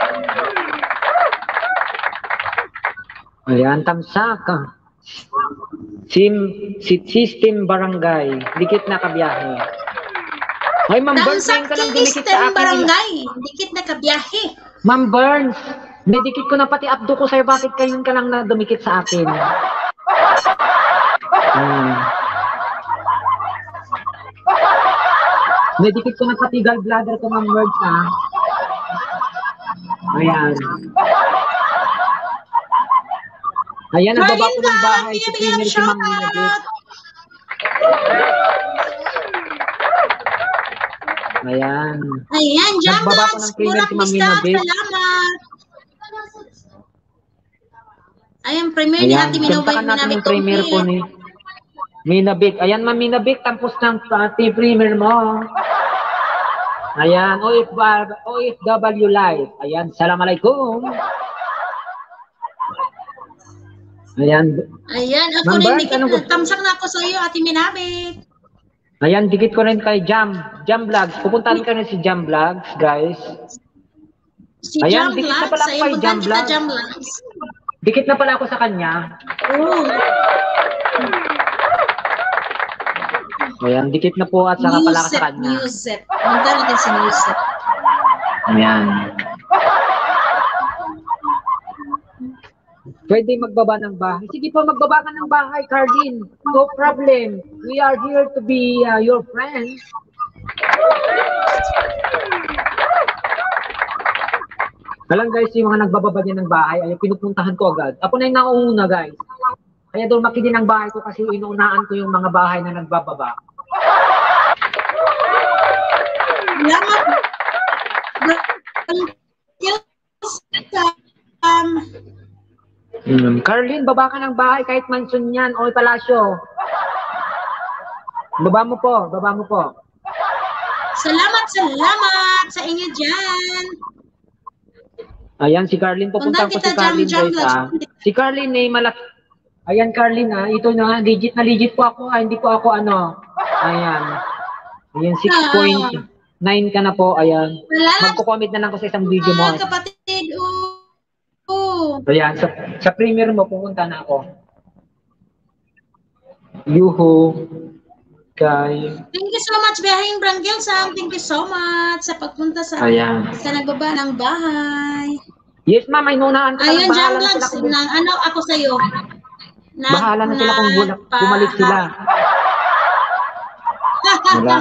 Ayan, tamsak. Sim, si System Barangay. Dikit na kabiyahe. Ay, Ma'am Burns, ngayon Tamsak ka lang dumikit sa System akin. Barangay. Dikit na kabiyahe. Ma'am Burns, Medikit ko na pati abdo ko sa'yo. Bakit kayo ka lang na dumikit sa akin? Hmm. Medikit ko na pati gallbladder ko, Ma'am Words, ha? Ayan. Ayan, nagbaba ko ng bahay. Si Premier si Ma'am Minabit. Ayan. Ayan, Nagbaba ko Jamlax, ng Premier Murang si Ma'am Pista, Minabit. salamat. Ayan, premier ni Ayan, Ate kantakan Minabit, natin Minabit yung premier po ni Minabit. Ayan, Ma'am Minabit, tampos ng pati premier mo. Ayan, O F W Live. Ayan, Assalamualaikum. Ayan. Ayan, ako Ma'am rin, Bart, dikit, anong gusto? tamsak na ako sa iyo, Ate Minabit. Ayan, dikit ko rin kay Jam. Jam Vlogs. Pupuntahan ka rin si Jam Vlogs, guys. Si Ayan, Jam dikit na Vlogs, pala ako ayun, kay puntahan Jam kita, Vlogs. Jam Vlogs. Dikit na pala ako sa kanya. Oh, Ayan, dikit na po at saka pala ka sa Newsep, kanya. Newsep. Punta natin si Newsep. Ayan. Pwede magbaba ng bahay. Sige po, magbaba ka ng bahay, Cardin. No problem. We are here to be uh, your friends. Alam guys, yung mga nagbababa din ng bahay, ay pinupuntahan ko agad. Ako na yung nauuna, guys. Kaya doon makidi ng bahay ko kasi inuunaan ko yung mga bahay na nagbababa. Salamat. Um, Hmm. Carlin, baba ka ng bahay kahit mansion yan o palasyo. Baba mo po, baba mo po. salamat, salamat sa inyo dyan. Ayan, si Carlin, pupunta Punta ko si kita, Carlin, Jam, Jam, guys, ha. Jam. Si Carlin, may malaki. Ayan, Carlin, ha. Ito na, legit na legit po ako, ha. Hindi po ako, ano. Ayan. Ayan, six point nine ka na po, ayan. Salamat, Magko-comment na lang ko sa isang video mo. mga kapatid. Oh. Oh. Ayan, sa, sa premiere mo, pupunta na ako. Yuhu. Kay. Thank you so much, Biyahing Branggel Sam. Thank you so much sa pagpunta sa Ayan. sa nagbaba ng bahay. Yes, ma'am, may nunaan ka. Ayun, Jam Bahala na sila Vlogs, kung, na, ano ako sa iyo. bahala na sila kung bula, bumalik sila. Wala.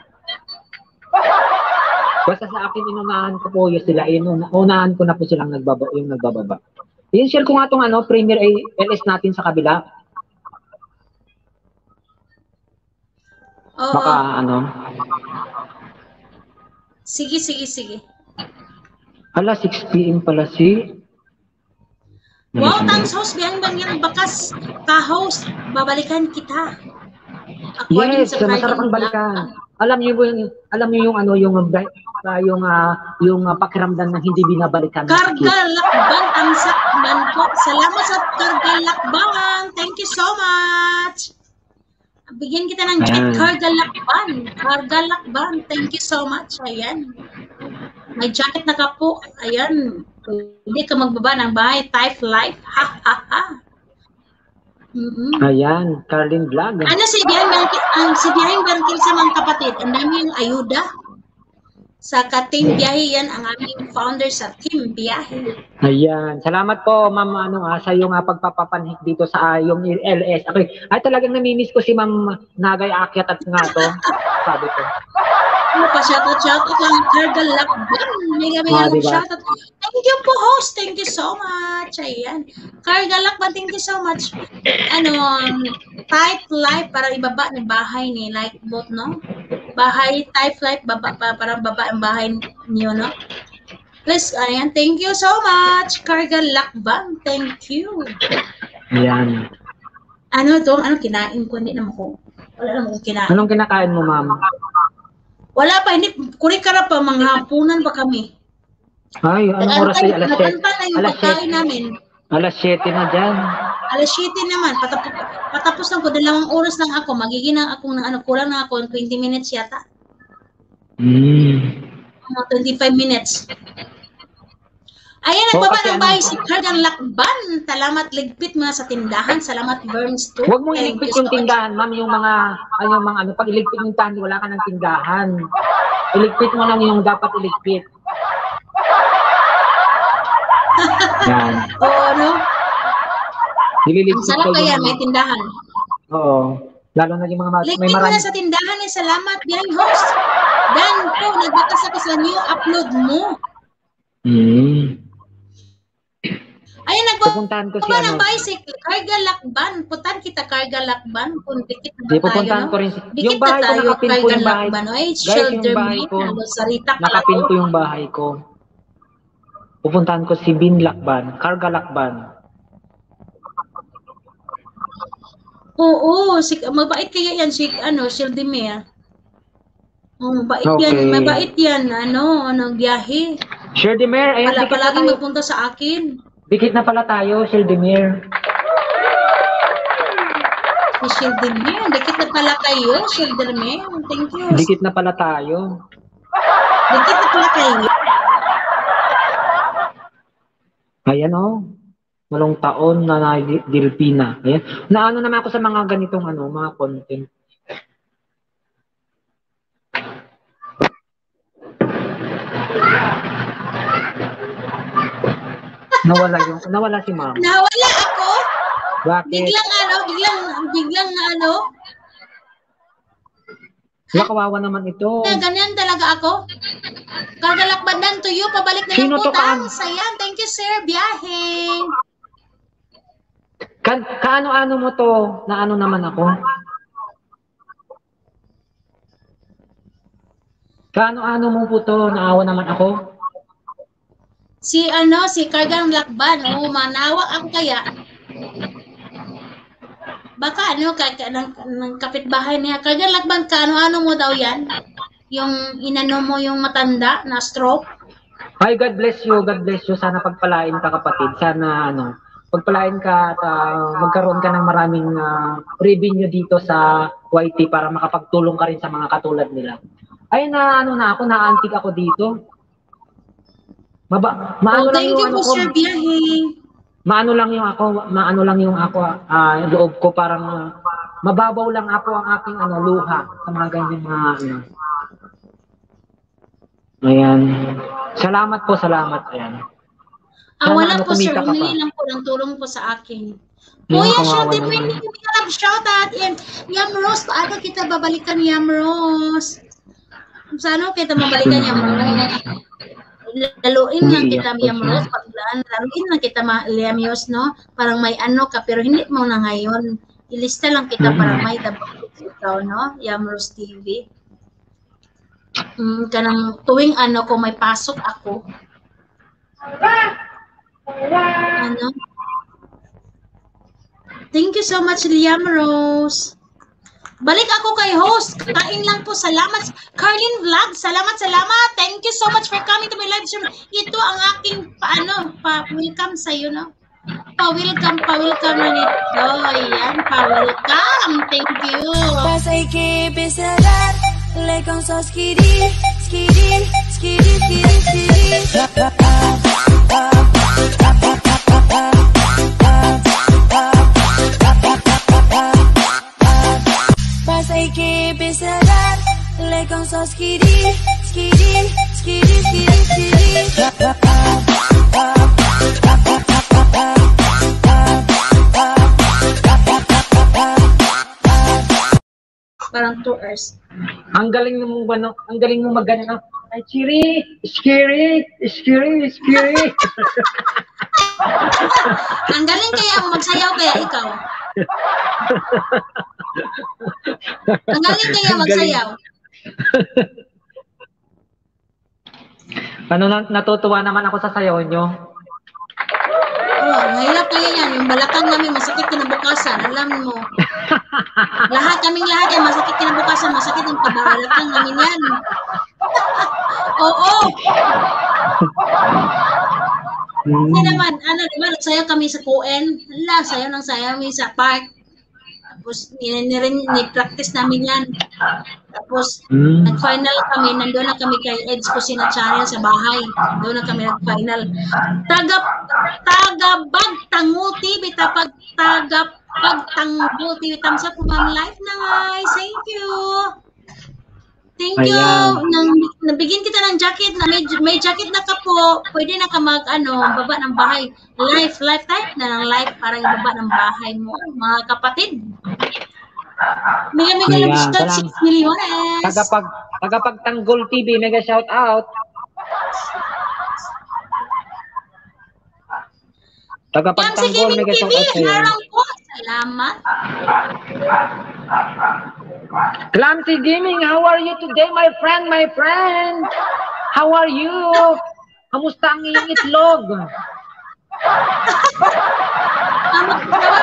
Basta sa akin, inunahan ko po yung sila. Inunahan ko na po silang nagbaba, yung nagbababa. I-share ko nga itong ano, Premier L S natin sa kabila. Oo. Baka ano. Sige, sige, sige. Hala, six P M pala si... Wow, thanks host. Biyahing Branggel, bakas ka-host. Babalikan kita. According Yes, sa masarap ang Friday balikan. Alam niyo yung alam niyo yung ano yung uh, yung uh, yung uh, pakiramdam ng hindi binabalikan. Karga Lakban ang sakban po. Salamat sa Karga Lakban. Thank you so much. Bigyan kita ng jet. Ayan. Karga Lakban. Karga Lakban. Thank you so much. Ayan. May jacket na ka po. Ayan. Hindi ka magbaba ng bahay. Type life. Ha ha ha. Mm-hmm. Ayan, Carlin Vlog. Ano si Biyahing Barkil, ang si Biyahing Barkil sa mga kapatid, ang dami yung ayuda. Sa ka-Team Biyahe yan, ang aming founder sa Team Biyahe. Ayan, salamat po Ma'am ano ah, sa iyong uh, pagpapapanhik dito sa uh, yung L S. Okay. Ay talagang namimiss ko si Ma'am Nagay Akyat at nga to. Sabi ko. Ano pa, shoutout, shoutout lang, Karga Lakban. Mega, mega, Ah, diba? shoutout. Thank you po, host. Thank you so much. Ayan. Karga Lakban, thank you so much. Ano, um, type life para ibaba ng bahay ni like boat, no? Bahay, type life, baba, para, para baba ang bahay niyo, no? Please, ayan. Thank you so much, Karga Lakban. Thank you. Ayan. Ano to? Ano kinain ko? Hindi naman ko. Wala naman ko kinain. Anong kinakain mo, Ma'am? Wala pa, hindi. Kurikara pa, mga hapunan pa kami. Ay, anong oras ay alas siyete? Nakanta na yung Alas pagkain siyete. namin. Alas siyete na dyan. Alas siyete naman. Patapos, patapos lang ko. Dalawang oras lang ako. Magiging na akong, ano, kulang na ako. twenty minutes yata. Hmm. Mga twenty-five minutes. Ayan, Oh, nagbaba kasi ng ano- bahay si Kargang Lakban. Salamat ligpit mga sa tindahan. Salamat Verms too. Huwag mong Thank iligpit you yung so much. tindahan, Ma'am, yung mga, ano, yung mga, ano, pag iligpit yung tindahan, wala ka ng tindahan. Iligpit mo lang yung dapat iligpit. Yan. Oo, no? Ang Nililigpit sarap ko kaya, yung- may tindahan. Oo. Lalo na yung mga ma- may Ligpit mo marami. na sa tindahan eh. Salamat, Biyahing host. Dan, po, nagbatas ako sa new upload mo. Hmm. Ayun, nagbatas Pupuntahan ko si ba ano. ng bicycle? Karga lakban. Putan kita karga lakban. Kung dikit na Di, tayo, pupuntahan no? ko rin. Dikit Yung bahay na ko, tayo, nakapin po karga yung bahay. lakban. Ay, Guys, shelter yung bahay me. ko, Ano, sarita pala nakapin to. po yung bahay ko. Pupuntahan ko si Bin Lakban, Karga Lakban. Oo, si, mabait kaya yan si ano, Shildemere. Oh, mabait Okay. yan, mabait yan, ano, ano, biyahe. Shildemere, ayan, Pala, dikit na palagi tayo. magpunta sa akin. Dikit na pala tayo, Shildemere. Si Shildemere, dikit na pala kayo, Shildemere. Thank you. Dikit na pala tayo. Dikit na pala kayo. Ayan o. Oh. Walong taon na na Dilpina. Ayan. Naano naman ako sa mga ganitong ano, mga content. Nawala yung, nawala si ma'am. Nawala ako. Bakit? Biglang ano, biglang, biglang na ano, Nakawawa naman ito. na ganyan talaga ako. Kagalakbadan to you, pabalik na Sino lang to, po. Kaan? Sayang, thank you sir, biyahe. Ka kaano-ano mo to? Na ano naman ako? Kaano-ano mo po to? Naawa naman ako? Si ano, si Kargang Lakban, oh, manawa ako kaya. Baka ano, ka, ka, ng, ng kapitbahay niya. Kargang Lakban, kaano-ano mo daw yan? Yung inano mo yung matanda na stroke? Hi, God bless you, God bless you. Sana pagpalain ka kapatid. Sana ano, pagpalain ka at uh, magkaroon ka ng maraming uh, revenue dito sa Y T para makapagtulong ka rin sa mga katulad nila. Ay na ano na ako, naantig ako dito. Maba, maano Oh, lang thank yung you ano po ko. sir, biyahe. Maano lang yung ako, maano lang yung ako, ah, loob ko parang uh, mababaw lang ako ang aking ano luha sa mga ganyan mga ano. Ayan. Salamat po, salamat. Ayan. Ah, Sana wala ano, po sir, kumita ka pa. humingi lang po ng tulong po sa akin. Yung Kuya, kawawa shout naman. out, hindi ka lang shout out. Yan, Yam Rose, paano kita babalikan Yam Rose? Saan kita mabalikan Yam Rose? Laluin lang Hindi, kita ako Yam siya. Rose, paglaan, laluin lang kita Yam Rose, no? Parang may ano ka, pero hindi mo na ngayon. Ilista lang kita Mhm. para may tabak ikaw, no? Yam Rose T V. Mm, kanang tuwing ano ko may pasok ako. Ano? Thank you so much, Liam Rose. Balik ako kay host. Kain lang po. Salamat. Carlin Vlog. Salamat, salamat. Thank you so much for coming to my live stream. Ito ang aking paano, pa-welcome sa iyo, no? Pa-welcome, pa-welcome na nito. Ayan, pa-welcome. Thank you. Pasa y que besarán, le con so skiri, skiri, skiri, skiri, skiri. Pasa y que besarán, le con so skiri, skiri, skiri, skiri, skiri. Parang two hours. Ang galing mo ano, ang galing mo magano. Ay, chiri, scary, scary, scary. Ang galing kaya mo magsayaw kaya ikaw. Ang galing kaya Ang magsayaw. Ano na, natutuwa naman ako sa sayaw nyo. Oh, mahirap kaya yan. Yung balakang namin masakit kinabukasan. Alam mo. Lahat, kaming lahat yan masakit kinabukasan. Masakit yung kabalakang namin yan. Oo. Hindi naman, ano, di ba, nagsayaw kami sa Coen. Hala, sayaw ng sayaw kami sa park. Tapos, ni-practice namin yan. Tapos, Hmm. nag-final kami, nandun na kami kay Ed's Kusina Channel sa bahay. Doon na kami nag-final. Taga, taga Bagtango T V, tapag taga Bagtango T V. Thumbs up, ma'am. Life na guys. Thank you. Thank you. Ayan. Nang, nabigyan kita ng jacket na may, may jacket na ka po. Pwede na ka mag ano, baba ng bahay. Life, life type na ng life para yung baba ng bahay mo. Mga kapatid. Mega mega Ayan, love shot salam. six milyones. Tagapag, tagapagtanggol T V, mega shout out. Yan si Tagapagtanggol, Kevin mega T V. shout out sa'yo. Harang po. Salamat. Clumsy Gaming, how are you today, my friend, my friend? How are you? Kamusta ang iyong itlog? Ama, sawa.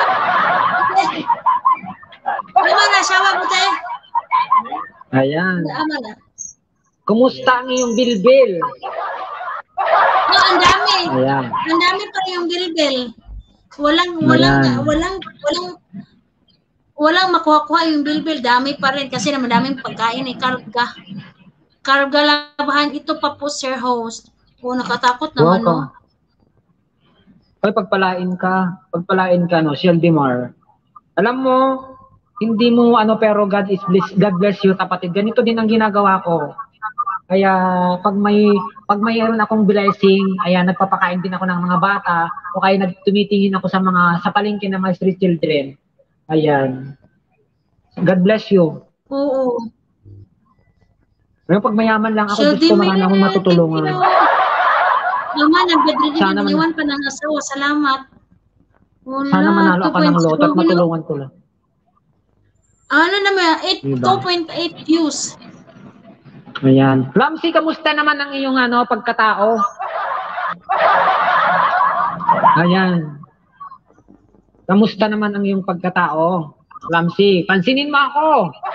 Ama na, sawa mo tayo. Ayan. Ama na. Kumusta ang iyong bilbil? Oh, ang dami. Ayan. Ang dami pa yung bilbil. Walang, walang, Ayan. walang, walang, walang makuha-kuha yung bilbil. Dami pa rin kasi naman daming pagkain eh. Karga. Karga labahan. Ito pa po, Sir Host. O, nakatakot naman, no? Ay, pagpalain ka. Pagpalain ka, no? Sheldimar. Alam mo, hindi mo ano, pero God is bless, God bless you, kapatid. Ganito din ang ginagawa ko. Kaya pag may pag mayroon akong blessing, ayan, nagpapakain din ako ng mga bata o kaya nagtumitingin ako sa mga sa palengke ng mga street children. Ayan. God bless you. Oo. Pero pag mayaman lang ako, Sheldy, gusto marami akong matutulungan. Mama, nag-bedridden Sana yung man- iniwan pa ng asawa. Salamat. Wala, Sana manalo ako ng lot at two point seven. matulungan ko lang. Ano naman, Diba? two point eight views. Ayan. Ramsey, kamusta naman ang iyong ano, pagkatao? Ayan. Kamusta naman ang iyong pagkatao? Ramsey, pansinin mo ako.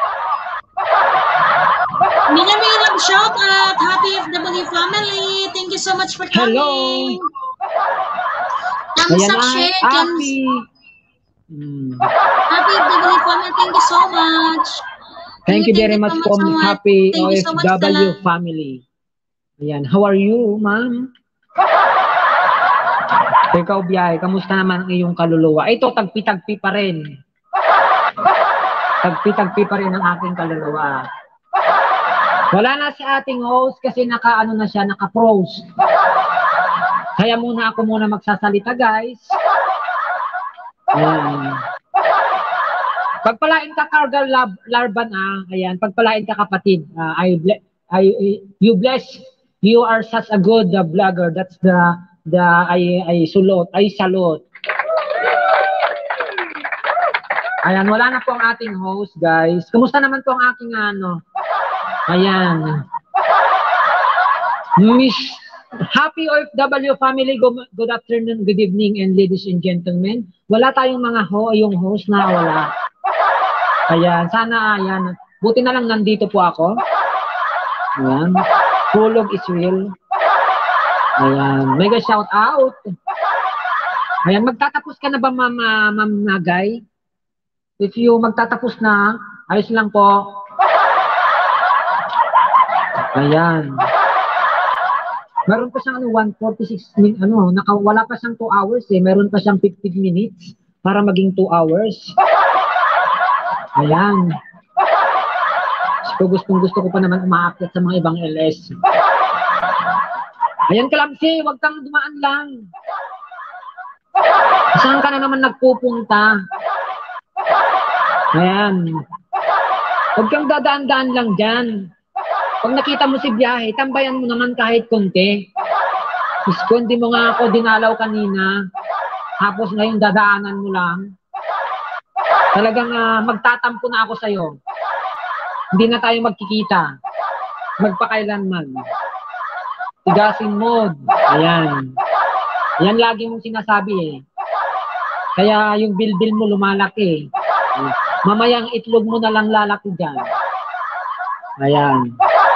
Mega mega love shout out. Happy F W family. Thank you so much for coming. Hello. Thumbs Ayan up, na, share, thumbs. happy. Hmm. Happy F W family. Thank you so much. Thank you very much so from much. Happy Thank O you F so much, W Stella. family. Ayan. How are you, ma'am? Ikaw, Biyay, kamusta naman ang iyong kaluluwa? Ito, tagpi-tagpi pa rin. Tagpi-tagpi pa rin ang aking kaluluwa. Wala na si ating host kasi naka-ano na siya, naka-froze. Kaya muna ako muna magsasalita, guys. Ayan. Pagpalain ka, Cargal Lab, Larban, ah. Ayan, pagpalain ka, kapatid. Uh, I, I, you bless. You are such a good uh, vlogger. That's the, the, I, I sulot, I salute. Ayan, wala na po ang ating host, guys. Kumusta naman po ang aking, ano, ayan. Miss, happy O F W family, good, good afternoon, good evening, and ladies and gentlemen. Wala tayong mga ho, yung host na wala. Ayan, sana, ayan. Buti na lang nandito po ako. Ayan. Hulog is real. Ayan. Mega shout out. Ayan, magtatapos ka na ba, Ma'am uh, Ma'am Nagay? If you magtatapos na, ayos lang po. Ayan. Meron pa siyang ano, one forty-six minutes, ano, naka, wala pa siyang two hours eh. Meron pa siyang fifteen minutes para maging two hours. Ayan. So, gustong gusto ko pa naman umaakyat sa mga ibang L S. Ayan, Kalamsi, wag kang dumaan lang. Saan ka na naman nagpupunta? Ayan. Huwag kang dadaan-daan lang dyan. Pag nakita mo si Biyahe, tambayan mo naman kahit konti. Mas kundi mo nga ako dinalaw kanina. Tapos ngayon dadaanan mo lang. Talagang uh, magtatampo na ako sa'yo. Hindi na tayo magkikita. Magpakailanman. Tigasin mo. Ayan. Yan lagi mong sinasabi eh. Kaya yung bilbil mo lumalaki. Mamaya ang itlog mo na lang lalaki dyan. Ayan.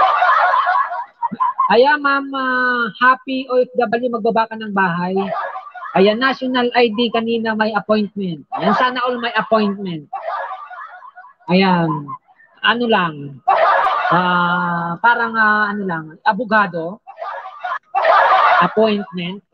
Ayan, ma'am, uh, happy O F W, magbaba ka ng bahay. Ayan, national I D kanina may appointment. Ayan, sana all may appointment. Ayan. Ano lang. Uh, parang uh, ano lang. Abogado. Appointment.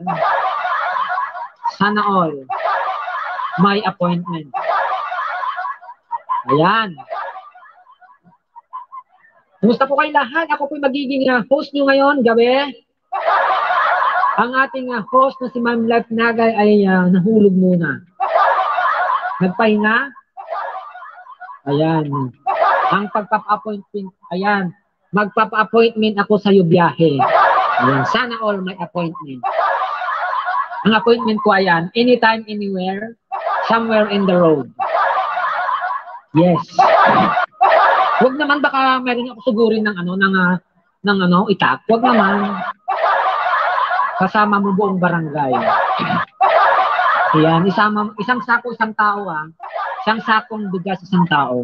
Sana all may appointment. Ayan. Kumusta po kayo lahat? Ako po magiging uh, host nyo ngayon, gabi. Ang ating uh, host na si Ma'am Life Nagay ay uh, nahulog muna. Nagpahinga. Ayan. Ang pagpapa-appointment, ayan. Magpapa-appointment ako sa iyo biyahe. Ayan. Sana all my appointment. Ang appointment ko ayan, anytime, anywhere, somewhere in the road. Yes. Huwag naman baka meron ako sugurin ng ano ng uh, ng ano itak. Huwag naman. Kasama mo buong barangay. Ayan, isama isang sako isang tao ah. Isang sakong bigas isang tao.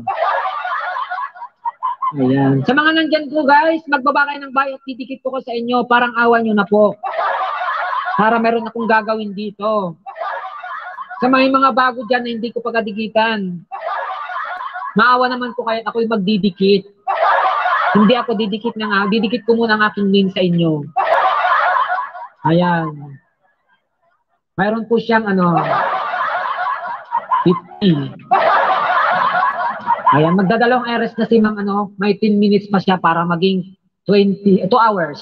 Ayan. Sa mga nandyan po guys, magbaba kayo ng bayad, titikit ko ko sa inyo, parang awan nyo na po. Para meron akong gagawin dito. Sa mga mga bago dyan na hindi ko pagkadikitan. Maawa naman po kayo, ako'y magdidikit. Hindi ako didikit na nga. Didikit ko muna ang aking link sa inyo. Ayan. Mayroon po siyang ano, fifty. Ayan, magdadalawang oras na si Ma'am ano, may ten minutes pa siya para maging twenty, two hours.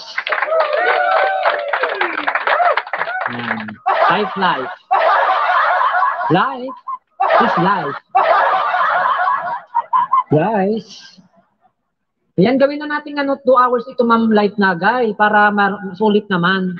Ayan. Life, life. Life is life. Guys, ayan, gawin na natin ano, two hours ito Ma'am Life Nagay para sulit naman.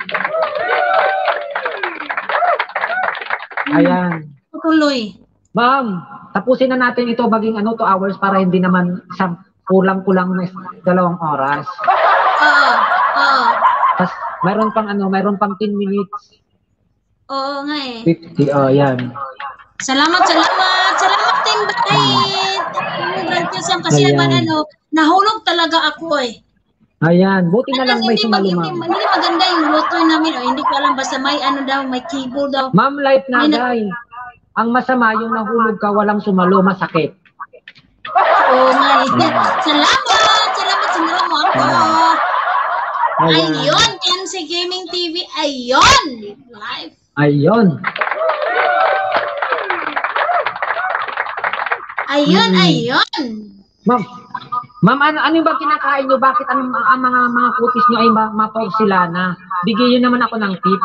Ayan. Tuloy. Ma'am, tapusin na natin ito maging ano, two hours para hindi naman isang kulang-kulang na dalawang oras. Oo. Oo. Tapos, mayroon pang ano, mayroon pang ten minutes. Oo nga eh. fifty, oh, yan. Salamat, salamat. Salamat, Team Bait. Grandkids kasi Ayan. naman ano, nahulog talaga ako eh. Ayan, buti na lang may Hindi, mag, sumalo, hindi, ma'am. hindi maganda yung luto namin. O, hindi ko alam, basta may ano daw, may cable daw. Ma'am Life May na- Nagay, ang masama yung nahulog ka, walang sumalo, masakit. Oo nga eh. Salamat! Salamat, sinala mo ako. Ayan. Ayun, Kenzie Gaming T V. Ayun! Live. Ayun. Ayun, Hmm. ayun. Ma'am, ma'am, ano, ano ba kinakain nyo? Bakit ang, ang mga mga kutis nyo ay ma maporsilana? Bigyan nyo naman ako ng tip.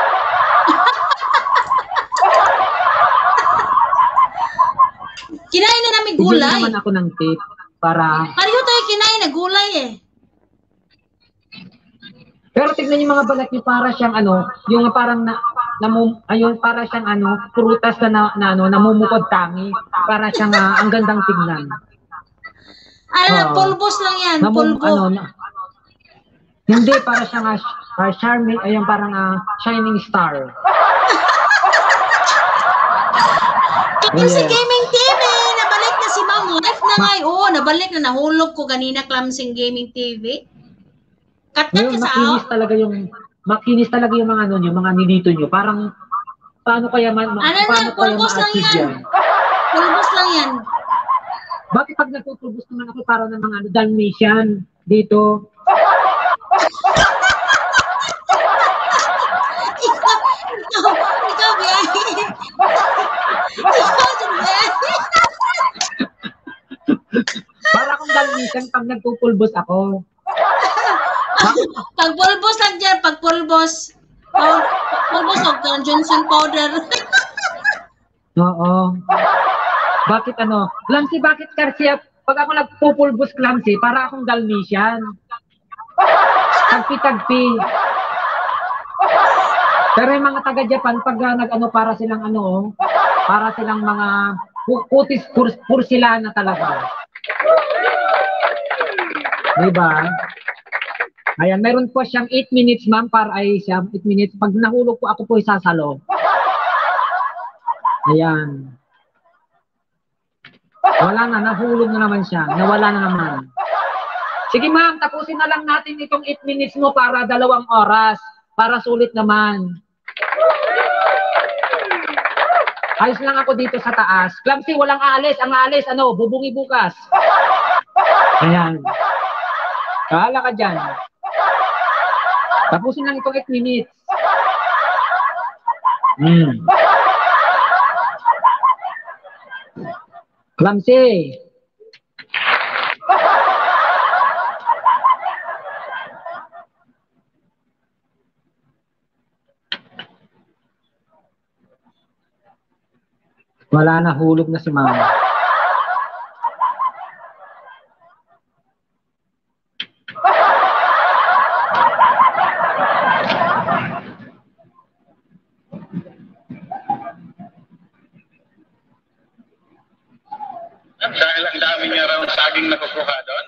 Kinain na namin Bigyan nyo gulay. naman ako ng tip para... Pareho tayo kinain na gulay eh. Pero tignan yung mga balat nyo para siyang ano, yung parang na, namum, ayun, para siyang ano, prutas na, na, na ano, namumukod tangi. Para siyang ah, ang gandang tignan. Ano, Oo. pulbos lang yan. Namum, Pulbo. ano, na, hindi, para siyang uh, charming, ayun, parang uh, shining star. Kenzie Yeah. Gaming T V. Nabalik na si Ma'am Life na nga. Oo, nabalik na. Nahulog ko kanina, Clamsing Gaming T V. Kat-kat Ngayon, ka sa makinis talaga yung, makinis talaga yung mga ano nyo, mga nilito nyo. Parang, paano kaya man, Ano paano yan? kaya Pulbos lang ma-achieve yan. yan? Pulbos lang yan. Bakit pag nagtutubos naman ako para ng mga ano, Dalmatian dito? Ikaw, ikaw, ikaw, biyahe. Ikaw, biyahe. Para akong Dalmatian pag nagtutulbos ako. Pag pulbos lang dyan, pag pulbos. Oh, pulbos o Johnson powder. Oo. Bakit ano? Clamsy, bakit Garcia? Pag ako nagpupulbos Clamsy, para akong Dalmatian. Tagpi-tagpi. Pero yung mga taga-Japan, pag uh, nag-ano, para silang ano, oh, para silang mga pu- putis pur porcelana talaga. Diba? Ayan, meron po siyang eight minutes, ma'am, para ay siya, eight minutes. Pag nahulog po, ako po isasalo. Ayan. Wala na, nahulog na naman siya. Nawala na naman. Sige, ma'am, tapusin na lang natin itong eight minutes mo para dalawang oras. Para sulit naman. Ayos lang ako dito sa taas. Clamsy, walang aalis. Ang aalis, ano, bubungi bukas. Ayan. Kahala ka dyan. Tapusin lang itong eight minutes. Hmm. Clamsy. Wala na, hulog na si mama. Dahil ang dami niya raw saging nakukuha doon.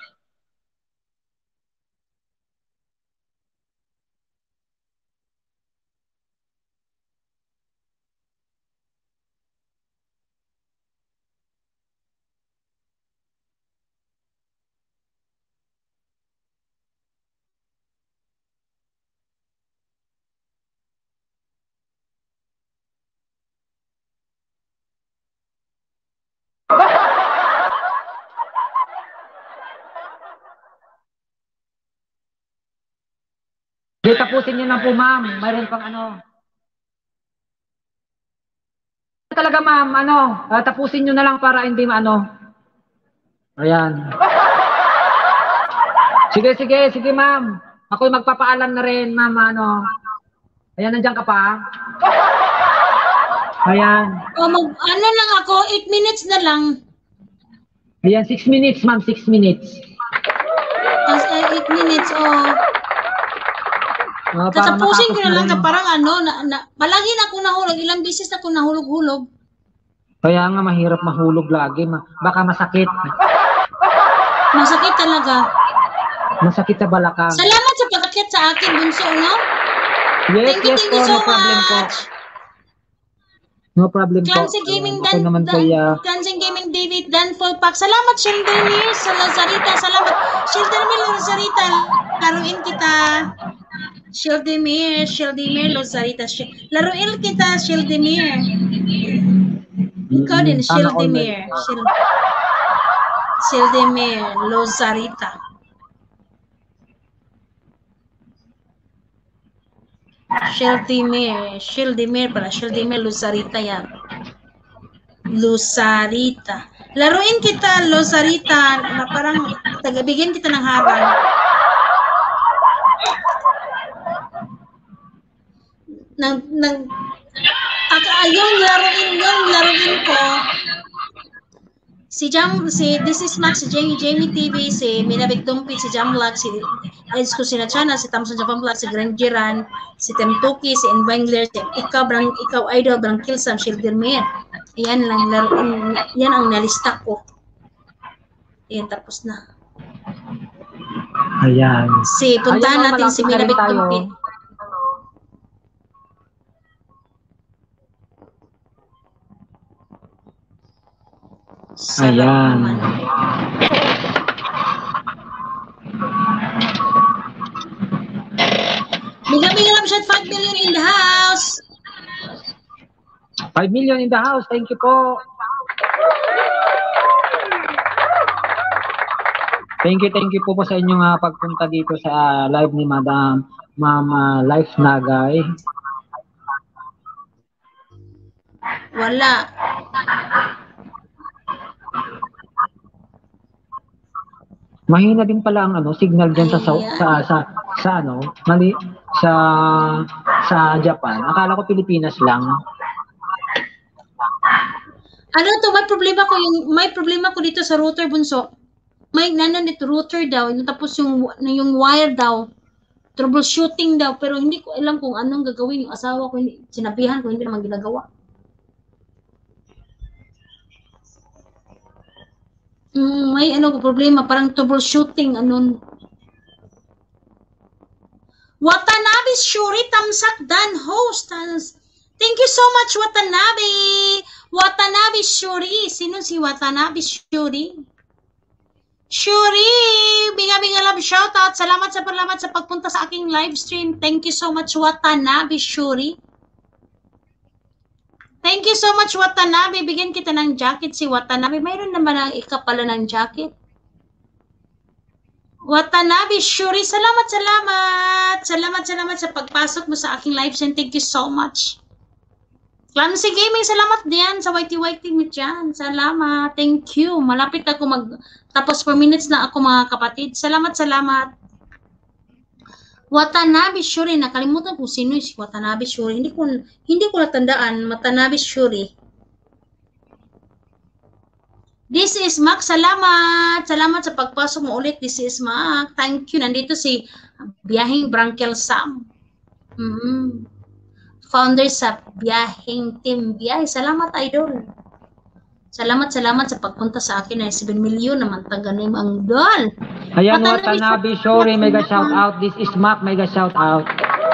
Di, tapusin niyo na po, ma'am. Mayroon pang ano. Talaga, ma'am, ano, ah, tapusin niyo na lang para hindi maano. Ayan. Sige, sige, sige, ma'am. Ako'y magpapaalam na rin, ma'am, ano. Ayan, nandiyan ka pa? Ayan. O mag, ano lang ako, eight minutes na lang. Ayan, six minutes, ma'am, six minutes. As eight minutes, oh. Uh, para Tatapusin ko na lang rin. na parang ano, na, na, palagi na ako nahulog, ilang beses na ako nahulog-hulog. Kaya nga, mahirap mahulog lagi. Ma baka masakit. Masakit talaga. Masakit sa balakang. Salamat sa pagkakit sa akin, Bunso, no? Yes, Thank you, yes thank po, you so no problem po. much. No problem po. Clancy Gaming Ako Dan, naman po, Dan, yeah. Clancy Gaming David Dan Full Pack. Salamat, Shildermir sa Lazarita. Salamat, Shildermir Lazarita. Laruin kita. Shildemir, Shildemir Lazarita. Laruin kita, Shildemir. Ikaw din, Mm, tama, Shildemir. Shil- Shildemir Lazarita. Shildemir, Shildemir pala, Shildemir Lazarita yan. Lazarita. Laruin kita, Lazarita, na parang tagabigyan kita ng harang. Nang, nang, yung laruin, yung laruin ko, si Jam, si This is Max, si Jamie, Jamie T V, si Minabig Dumpit, si Jam Vlog, si Eds ko si Nachana, si Thompson Japan Vlog, si Grand Jiran, si Temtuki, si Envangler, si ikaw, brang, ikaw idol, brang Kilsam, Shildermir. Yan lang, laruin, yan ang nalista ko. Yan, tapos na. Ayan. Si, puntahan Ayan, natin si malapit na rin Minabig tayo. Dumpit. Sarap Ayan. naman. Bigla bigla lang siya five million in the house. five million in the house. Thank you po. Thank you, thank you po po sa inyong uh, pagpunta dito sa uh, live ni Madam Mama Life Nagay. Wala. Mahina din pala ang ano signal diyan sa, sa sa sa sa ano, mali sa sa Japan. Akala ko Pilipinas lang. Ano to, may problema ko yung may problema ko dito sa router, Bunso. May nanon dito router daw, tapos yung yung wire daw. Troubleshooting daw, pero hindi ko alam kung anong gagawin yung asawa ko, hindi, sinabihan ko hindi naman ginagawa. Mm, may ano problema, parang troubleshooting, anon. Watanabe Shuri Tamsak Dan host. Thank you so much, Watanabe. Watanabe Shuri. Sino si Watanabe Shuri? Shuri, biga-biga love shoutout. Salamat sa salamat sa pagpunta sa aking live stream. Thank you so much, Watanabe Shuri. Thank you so much, Watanabe. Bigyan kita ng jacket si Watanabe. Mayroon naman ang ikapala ng jacket. Watanabe Shuri, salamat, salamat. Salamat, salamat sa pagpasok mo sa aking live stream. Thank you so much. Clancy Gaming, salamat diyan sa Y T Y T mo dyan. Salamat. Thank you. Malapit ako mag... Tapos four minutes na ako, mga kapatid. Salamat, salamat. Watanabe Shuri, nakalimutan kung sino si Watanabe Shuri. Hindi ko hindi ko natandaan. Watanabe Shuri. This is Mac. Salamat. Salamat sa pagpasok mo ulit. This is Mac. Thank you. Nandito si Biyahing Brankel Sam. Mm-hmm. Founder sa Biyahing Team Biyahe. Salamat, idol. Salamat, salamat sa pagpunta sa akin ay seven million naman taganim ang dol. Ayan, Watanabe Shori, mega shout out. This is Mac, mega shout out.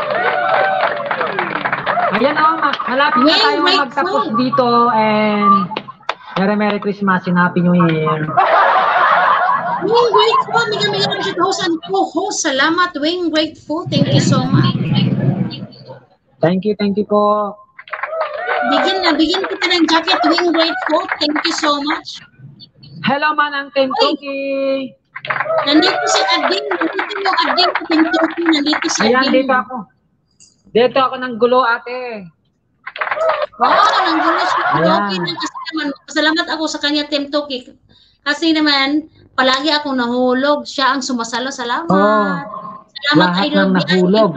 Ayan, oh, Mac. Malapit na tayo magtapos dito and Merry Merry Christmas and Happy New Year. Wing Grateful, mega mega kapatid host and co-host. Salamat, Wing Grateful. Thank you so much. Thank you, thank you po. Bigyan na, bigyan kita ng jacket, Wing Grateful. Thank you so much. Hello, Manang Tentoki. Nandito si Ading. Nandito yung Ading sa Tentoki. Nandito si Ading. Ayan, dito ako. Dito ako ng gulo, ate. Oo, nang gulo si Tentoki. Kasi naman, pasalamat ako sa kanya, Tentoki. Kasi naman, palagi akong nahulog. Siya ang sumasalo. Salamat. Oh, salamat, lahat idol. ng nahulog.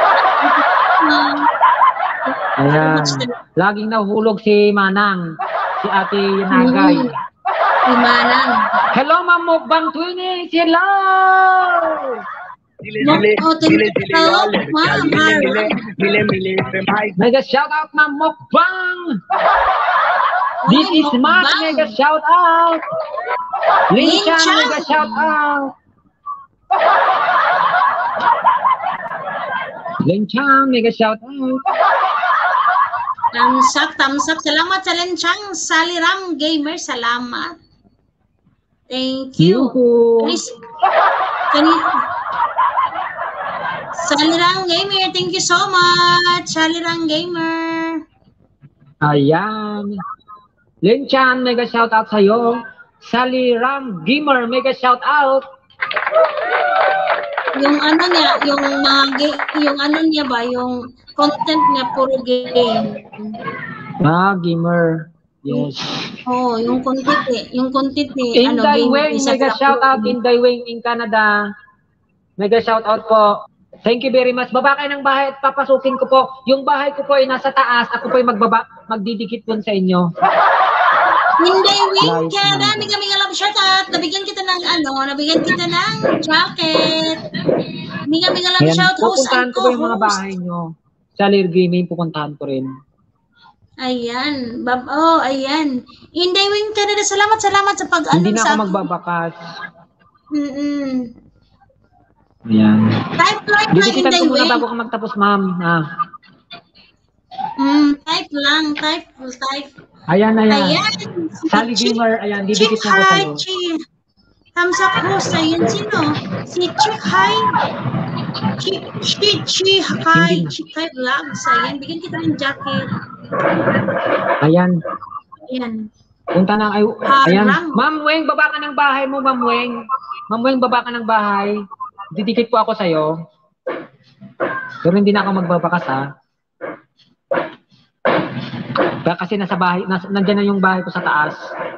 Ayan. Laging nahulog si Manang. Si Ate Nagay. Si Manang. Hello, Ma'am Mukbang Twinnies. Hello! Hello, Ma'am. Mega shout out, Ma'am Mukbang. This is Mac. Mega shout out. Linchan. Mega shout out. Linchan. Mega shout out. Thumbs up, thumbs up. Salamat sa Lenchang. Saliram Gamer, salamat. Thank you. Please. Can you... Saliram Gamer, thank you so much. Saliram Gamer. Ayan. Linchan, mega shout out sa'yo. Saliram Gamer, mega shout out. Yung ano niya, yung mga, yung ano niya ba, yung content niya, puro game. Ah, gamer. Yes. Oh, yung content eh. Yung content ni, In ano, game. Wing, mega shout out in Wing in Canada. Mega shout out po. Thank you very much. Baba kayo ng bahay at papasukin ko po. Yung bahay ko po ay nasa taas. Ako po ay magbaba, magdidikit po sa inyo. Hindi, Wing Canada. May kami nga love shout out. Nabigyan kita ng ano, nabigyan kita ng jacket. May kami nga love shout out. Pupuntahan ko po yung mga bahay nyo. Sa Lir Gaming, pupuntahan ko rin. Ayan. Bab oh, ayan. Inday Wing Canada, salamat, salamat sa pag-ano. Hindi na sa ako magbabakas. Mm-mm. Ayan. Type lang na Didikitan Inday ko muna Wing. bago ka magtapos, ma'am. Ah. Mm, type lang, type, type. Ayan, ayan. Ayan. Sally Gamer, ayan, didikit Chick na ko Hi, sa'yo. Chick. Thumbs up host. Ayan, sino? Si Chick Hi. Chick, Chick, Chick Hi. Chick Hi Vlogs. Ayan, bigyan kita ng jacket. Ayan. Ayan. Punta na, ay, ayan. Harang. Ma'am Weng, baba ka ng bahay mo, Ma'am Weng. Ma'am Weng, baba ka ng bahay. Didikit po ako sa'yo. Pero hindi na ako magbabakas, ha. Kaya kasi nasa bahay, nas, nandyan na yung bahay ko sa taas.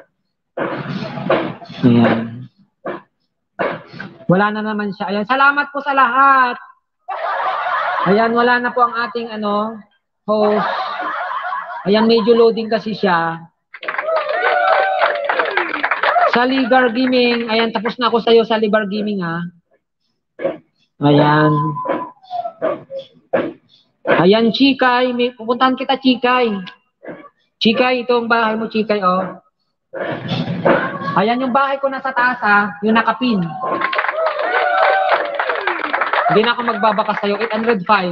Ayan. Wala na naman siya. Ayan, salamat po sa lahat. Ayan, wala na po ang ating ano, host. Ayan, medyo loading kasi siya. Sa Ligar Gaming, ayan, tapos na ako sa'yo sa Ligar Gaming, ha. Ayan. Ayan, Chikay. May, pupuntahan kita, Chikay. Chikay, ito ang bahay mo, Chikay, oh. Ayan yung bahay ko nasa taas, ha. Yung nakapin. Hindi na ako magbabakas sa'yo. eight hundred five.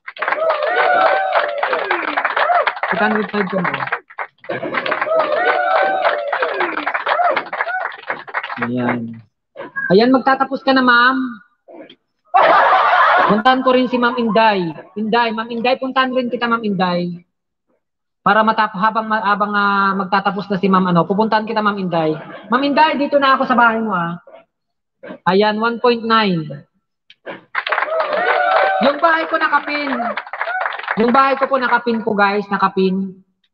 eight hundred five ko mo. Ayan. Ayan, magtatapos ka na, ma'am. Puntahan ko rin si Ma'am Inday. Inday, Ma'am Inday, puntahan rin kita, Ma'am Inday. Para matap habang habang uh, magtatapos na si Ma'am ano, pupuntahan kita, Ma'am Inday. Ma'am Inday, dito na ako sa bahay mo, ah. Ayan, one point nine. Yung bahay ko nakapin. Yung bahay ko po nakapin po, guys, nakapin.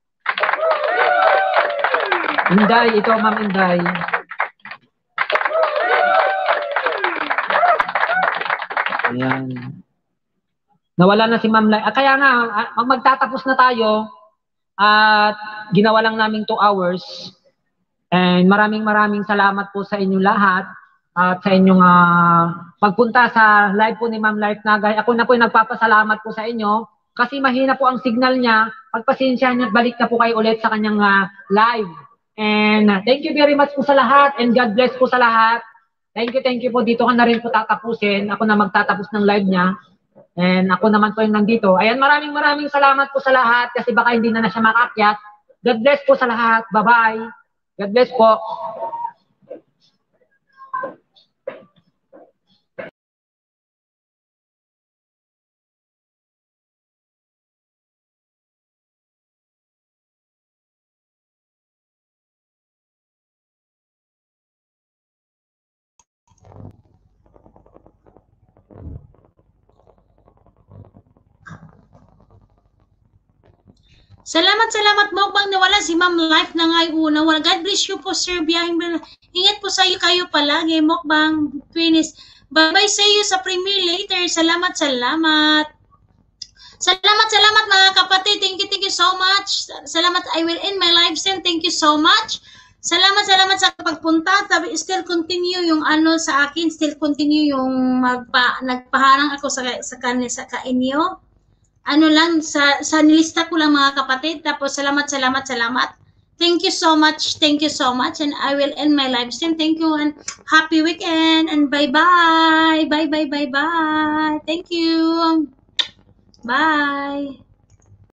Inday, ito, Ma'am Inday. Ayan. Nawala na si Ma'am Lai. Ah, kaya nga, ah, magtatapos na tayo at ginawa lang namin two hours. And maraming maraming salamat po sa inyo lahat at sa inyong uh, pagpunta sa live po ni Ma'am Life Nagay. Ako na po yung nagpapasalamat po sa inyo kasi mahina po ang signal niya. Pagpasensya niyo at balik na po kayo ulit sa kanyang uh, live. And uh, thank you very much po sa lahat and God bless po sa lahat. Thank you, thank you po. Dito ka na rin po tatapusin. Ako na magtatapos ng live niya. And ako naman po yung nandito. Ayan, maraming maraming salamat po sa lahat kasi baka hindi na na siya makakyat. God bless po sa lahat. Bye-bye. God bless po. Salamat, salamat mukbang nawala si Ma'am Life na nga una. Well, God bless you po, Sir Biyahing. Ingat po sa iyo kayo palagi, mukbang finish. Bye-bye sa iyo sa premiere later. Salamat, salamat. Salamat, salamat mga kapatid. Thank you, thank you so much. Salamat, I will end my live stream. Thank you so much. Salamat, salamat sa pagpunta. Still continue yung ano sa akin. Still continue yung magpa, nagpaharang ako sa, sa, kanil, sa kainyo. Ano lang, sa, sa nilista ko lang mga kapatid. Tapos salamat, salamat, salamat. Thank you so much. Thank you so much. And I will end my live stream. Thank you and happy weekend. And bye-bye. Bye-bye, bye-bye. Thank you. Bye.